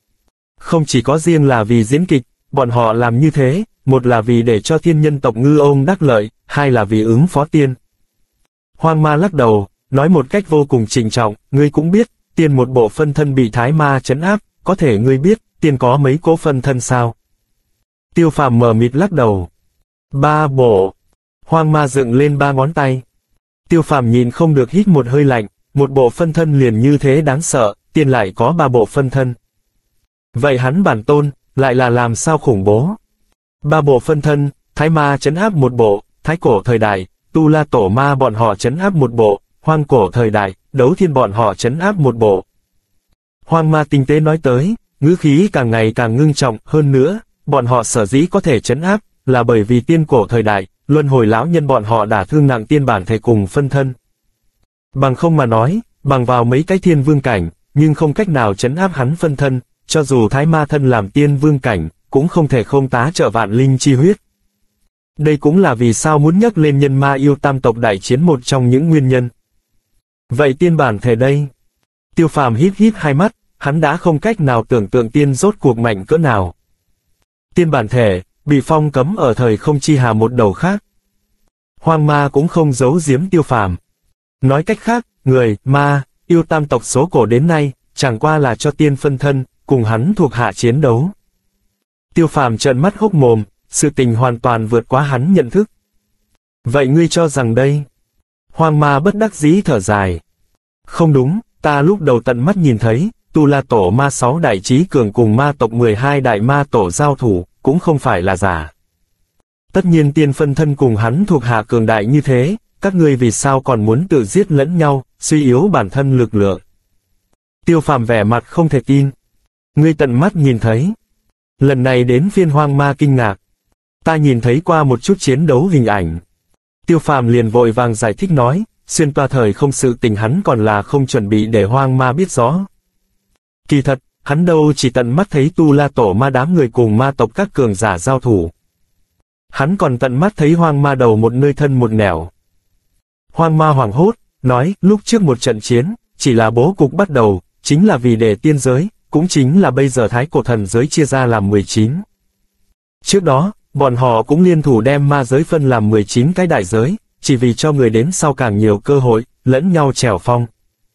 Không chỉ có riêng là vì diễn kịch, bọn họ làm như thế, một là vì để cho thiên nhân tộc ngư ông đắc lợi, hai là vì ứng phó tiên. Hoang Ma lắc đầu, nói một cách vô cùng trịnh trọng, ngươi cũng biết, tiên một bộ phân thân bị thái ma trấn áp, có thể ngươi biết, tiên có mấy cố phân thân sao? Tiêu Phàm mờ mịt lắc đầu. Ba bộ. Hoang Ma dựng lên ba ngón tay. Tiêu Phàm nhìn không được hít một hơi lạnh, một bộ phân thân liền như thế đáng sợ, tiên lại có ba bộ phân thân. Vậy hắn bản tôn, lại là làm sao khủng bố? Ba bộ phân thân, thái ma trấn áp một bộ, thái cổ thời đại, tu la tổ ma bọn họ trấn áp một bộ, hoang cổ thời đại, đấu thiên bọn họ trấn áp một bộ. Hoang Ma tinh tế nói tới, ngữ khí càng ngày càng ngưng trọng, hơn nữa, bọn họ sở dĩ có thể trấn áp, là bởi vì tiên cổ thời đại, luân hồi lão nhân bọn họ đã thương nặng tiên bản thể cùng phân thân. Bằng không mà nói, bằng vào mấy cái thiên vương cảnh, nhưng không cách nào trấn áp hắn phân thân, cho dù thái ma thân làm tiên vương cảnh, cũng không thể không tá trợ vạn linh chi huyết. Đây cũng là vì sao muốn nhắc lên nhân ma yêu tam tộc đại chiến một trong những nguyên nhân. Vậy tiên bản thể đây? Tiêu Phàm híp híp hai mắt, hắn đã không cách nào tưởng tượng tiên rốt cuộc mạnh cỡ nào. Tiên bản thể, bị phong cấm ở thời không chi hà một đầu khác. Hoang Ma cũng không giấu giếm Tiêu Phàm. Nói cách khác, người, ma, yêu tam tộc số cổ đến nay, chẳng qua là cho tiên phân thân, cùng hắn thuộc hạ chiến đấu. Tiêu Phàm trợn mắt hốc mồm, sự tình hoàn toàn vượt quá hắn nhận thức. Vậy ngươi cho rằng đây? Hoang Ma bất đắc dĩ thở dài. Không đúng, ta lúc đầu tận mắt nhìn thấy, tu la tổ ma sáu đại trí cường cùng ma tộc mười hai đại ma tổ giao thủ, cũng không phải là giả. Tất nhiên tiên phân thân cùng hắn thuộc hạ cường đại như thế, các ngươi vì sao còn muốn tự giết lẫn nhau, suy yếu bản thân lực lượng? Tiêu Phàm vẻ mặt không thể tin. Ngươi tận mắt nhìn thấy. Lần này đến phiên Hoang Ma kinh ngạc. Ta nhìn thấy qua một chút chiến đấu hình ảnh. Tiêu Phàm liền vội vàng giải thích nói, xuyên toa thời không sự tình hắn còn là không chuẩn bị để Hoang Ma biết rõ. Kỳ thật, hắn đâu chỉ tận mắt thấy tu la tổ ma đám người cùng ma tộc các cường giả giao thủ. Hắn còn tận mắt thấy Hoang Ma đầu một nơi thân một nẻo. Hoang Ma hoảng hốt, nói, lúc trước một trận chiến, chỉ là bố cục bắt đầu, chính là vì để tiên giới, cũng chính là bây giờ thái cổ thần giới chia ra làm mười chín. Trước đó, bọn họ cũng liên thủ đem ma giới phân làm mười chín cái đại giới, chỉ vì cho người đến sau càng nhiều cơ hội, lẫn nhau trèo phong.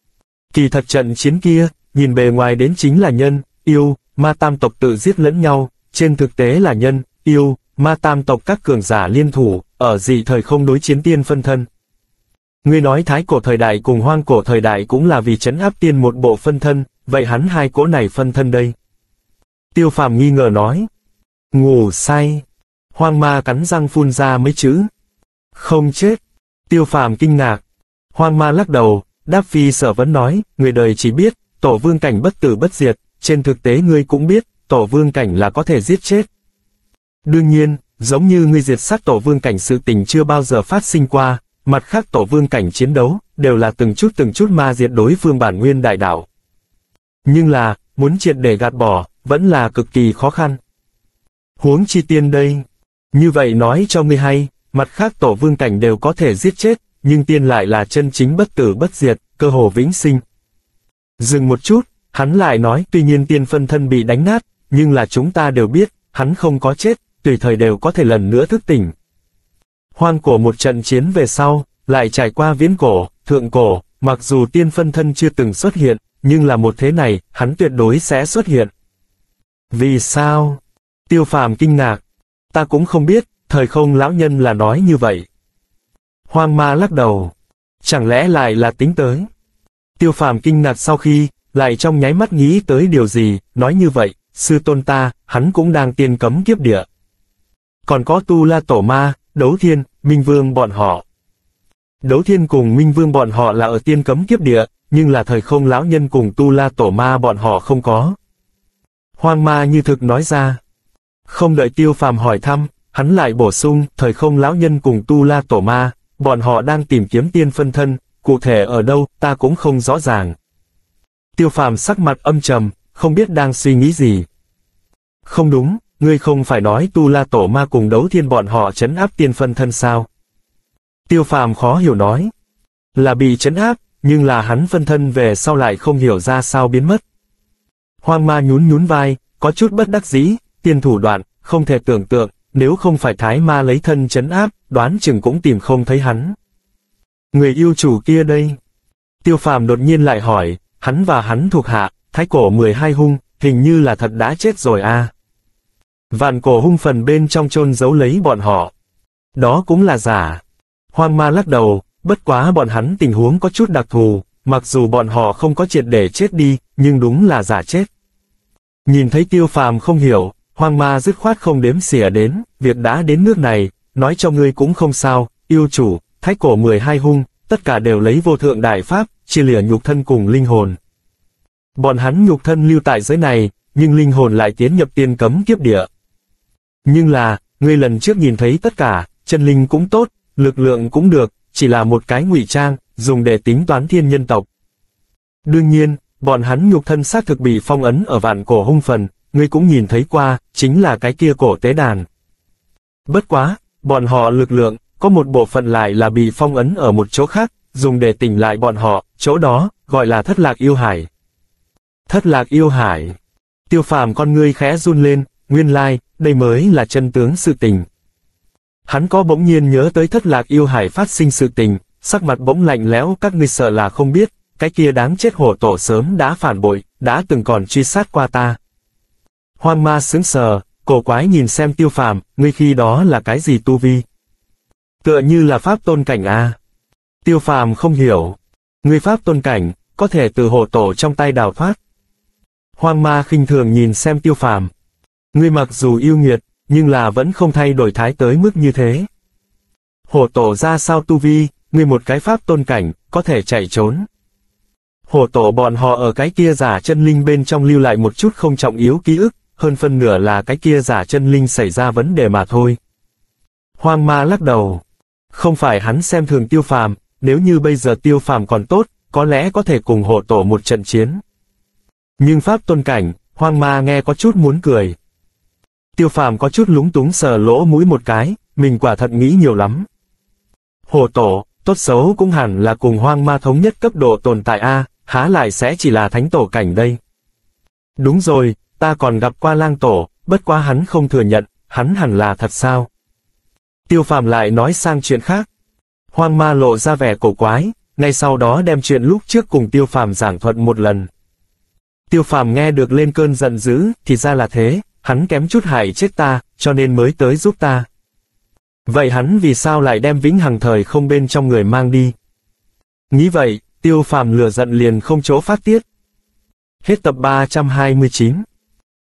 Kỳ thật trận chiến kia, nhìn bề ngoài đến chính là nhân, yêu, ma tam tộc tự giết lẫn nhau, trên thực tế là nhân, yêu, ma tam tộc các cường giả liên thủ, ở dị thời không đối chiến tiên phân thân. Ngươi nói thái cổ thời đại cùng hoang cổ thời đại cũng là vì trấn áp tiên một bộ phân thân, vậy hắn hai cỗ này phân thân đây? Tiêu Phàm nghi ngờ nói. Ngủ say. Hoang Ma cắn răng phun ra mấy chữ. Không chết. Tiêu Phàm kinh ngạc. Hoang Ma lắc đầu, đáp phi sở vấn nói, người đời chỉ biết, tổ vương cảnh bất tử bất diệt, trên thực tế ngươi cũng biết, tổ vương cảnh là có thể giết chết. Đương nhiên, giống như ngươi diệt sát tổ vương cảnh sự tình chưa bao giờ phát sinh qua, mặt khác tổ vương cảnh chiến đấu, đều là từng chút từng chút ma diệt đối phương bản nguyên đại đạo. Nhưng là, muốn triệt để gạt bỏ, vẫn là cực kỳ khó khăn. Huống chi tiên đây. Như vậy nói cho ngươi hay, mặt khác tổ vương cảnh đều có thể giết chết, nhưng tiên lại là chân chính bất tử bất diệt, cơ hồ vĩnh sinh. Dừng một chút, hắn lại nói tuy nhiên tiên phân thân bị đánh nát, nhưng là chúng ta đều biết, hắn không có chết, tùy thời đều có thể lần nữa thức tỉnh. Hoang cổ một trận chiến về sau, lại trải qua viễn cổ, thượng cổ, mặc dù tiên phân thân chưa từng xuất hiện, nhưng là một thế này, hắn tuyệt đối sẽ xuất hiện. Vì sao? Tiêu Phàm kinh ngạc. Ta cũng không biết, thời không lão nhân là nói như vậy. Hoang Ma lắc đầu. Chẳng lẽ lại là tính tới? Tiêu Phàm kinh ngạc sau khi, lại trong nháy mắt nghĩ tới điều gì, nói như vậy, sư tôn ta, hắn cũng đang tiên cấm kiếp địa. Còn có Tu La Tổ Ma, Đấu Thiên, Minh Vương bọn họ. Đấu Thiên cùng Minh Vương bọn họ là ở tiên cấm kiếp địa, nhưng là thời không lão nhân cùng Tu La Tổ Ma bọn họ không có. Hoang Ma như thực nói ra. Không đợi Tiêu Phàm hỏi thăm, hắn lại bổ sung, thời không lão nhân cùng Tu La Tổ Ma, bọn họ đang tìm kiếm tiên phân thân, cụ thể ở đâu, ta cũng không rõ ràng. Tiêu Phàm sắc mặt âm trầm, không biết đang suy nghĩ gì. Không đúng, ngươi không phải nói Tu La Tổ Ma cùng Đấu Thiên bọn họ trấn áp tiên phân thân sao? Tiêu Phàm khó hiểu nói. Là bị trấn áp, nhưng là hắn phân thân về sau lại không hiểu ra sao biến mất. Hoang Ma nhún nhún vai, có chút bất đắc dĩ, tiên thủ đoạn, không thể tưởng tượng, nếu không phải Thái Ma lấy thân trấn áp, đoán chừng cũng tìm không thấy hắn. Người yêu chủ kia đây? Tiêu Phàm đột nhiên lại hỏi, hắn và hắn thuộc hạ, Thái Cổ mười hai hung, hình như là thật đã chết rồi a. À. Vạn cổ hung phần bên trong chôn giấu lấy bọn họ. Đó cũng là giả. Hoang Ma lắc đầu, bất quá bọn hắn tình huống có chút đặc thù, mặc dù bọn họ không có triệt để chết đi, nhưng đúng là giả chết. Nhìn thấy Tiêu Phàm không hiểu, Hoang Ma dứt khoát không đếm xỉa đến, việc đã đến nước này, nói cho ngươi cũng không sao, yêu chủ, Thái Cổ mười hai hung, tất cả đều lấy vô thượng đại pháp, chia lìa nhục thân cùng linh hồn. Bọn hắn nhục thân lưu tại giới này, nhưng linh hồn lại tiến nhập tiên cấm kiếp địa. Nhưng là, ngươi lần trước nhìn thấy tất cả, chân linh cũng tốt, lực lượng cũng được, chỉ là một cái ngụy trang, dùng để tính toán thiên nhân tộc. Đương nhiên, bọn hắn nhục thân xác thực bị phong ấn ở vạn cổ hung phần, ngươi cũng nhìn thấy qua, chính là cái kia cổ tế đàn. Bất quá, bọn họ lực lượng, có một bộ phận lại là bị phong ấn ở một chỗ khác, dùng để tỉnh lại bọn họ, chỗ đó, gọi là Thất Lạc Yêu Hải. Thất Lạc Yêu Hải. Tiêu Phàm con ngươi khẽ run lên, nguyên lai, đây mới là chân tướng sự tình. Hắn có bỗng nhiên nhớ tới Thất Lạc Yêu Hải phát sinh sự tình, sắc mặt bỗng lạnh lẽo, các ngươi sợ là không biết, cái kia đáng chết hổ tổ sớm đã phản bội, đã từng còn truy sát qua ta. Hoang Ma sững sờ, cổ quái nhìn xem Tiêu Phàm, ngươi khi đó là cái gì tu vi? Tựa như là pháp tôn cảnh a. Tiêu Phàm không hiểu. Ngươi pháp tôn cảnh, có thể từ hổ tổ trong tay đào thoát. Hoang Ma khinh thường nhìn xem Tiêu Phàm. Ngươi mặc dù yêu nghiệt, nhưng là vẫn không thay đổi thái tới mức như thế. Hổ tổ ra sao tu vi, ngươi một cái pháp tôn cảnh, có thể chạy trốn. Hổ tổ bọn họ ở cái kia giả chân linh bên trong lưu lại một chút không trọng yếu ký ức, hơn phân nửa là cái kia giả chân linh xảy ra vấn đề mà thôi. Hoang Ma lắc đầu. Không phải hắn xem thường Tiêu Phàm, nếu như bây giờ Tiêu Phàm còn tốt, có lẽ có thể cùng hổ tổ một trận chiến. Nhưng pháp tôn cảnh, Hoang Ma nghe có chút muốn cười. Tiêu Phàm có chút lúng túng sờ lỗ mũi một cái, mình quả thật nghĩ nhiều lắm. Hổ tổ, tốt xấu cũng hẳn là cùng Hoang Ma thống nhất cấp độ tồn tại a, há lại sẽ chỉ là thánh tổ cảnh đây. Đúng rồi, ta còn gặp qua lang tổ, bất quá hắn không thừa nhận, hắn hẳn là thật sao? Tiêu Phàm lại nói sang chuyện khác. Hoang Ma lộ ra vẻ cổ quái, ngay sau đó đem chuyện lúc trước cùng Tiêu Phàm giảng thuật một lần. Tiêu Phàm nghe được lên cơn giận dữ, thì ra là thế, hắn kém chút hại chết ta, cho nên mới tới giúp ta. Vậy hắn vì sao lại đem vĩnh hằng thời không bên trong người mang đi? Nghĩ vậy, Tiêu Phàm lửa giận liền không chỗ phát tiết. Hết tập ba trăm hai mươi chín.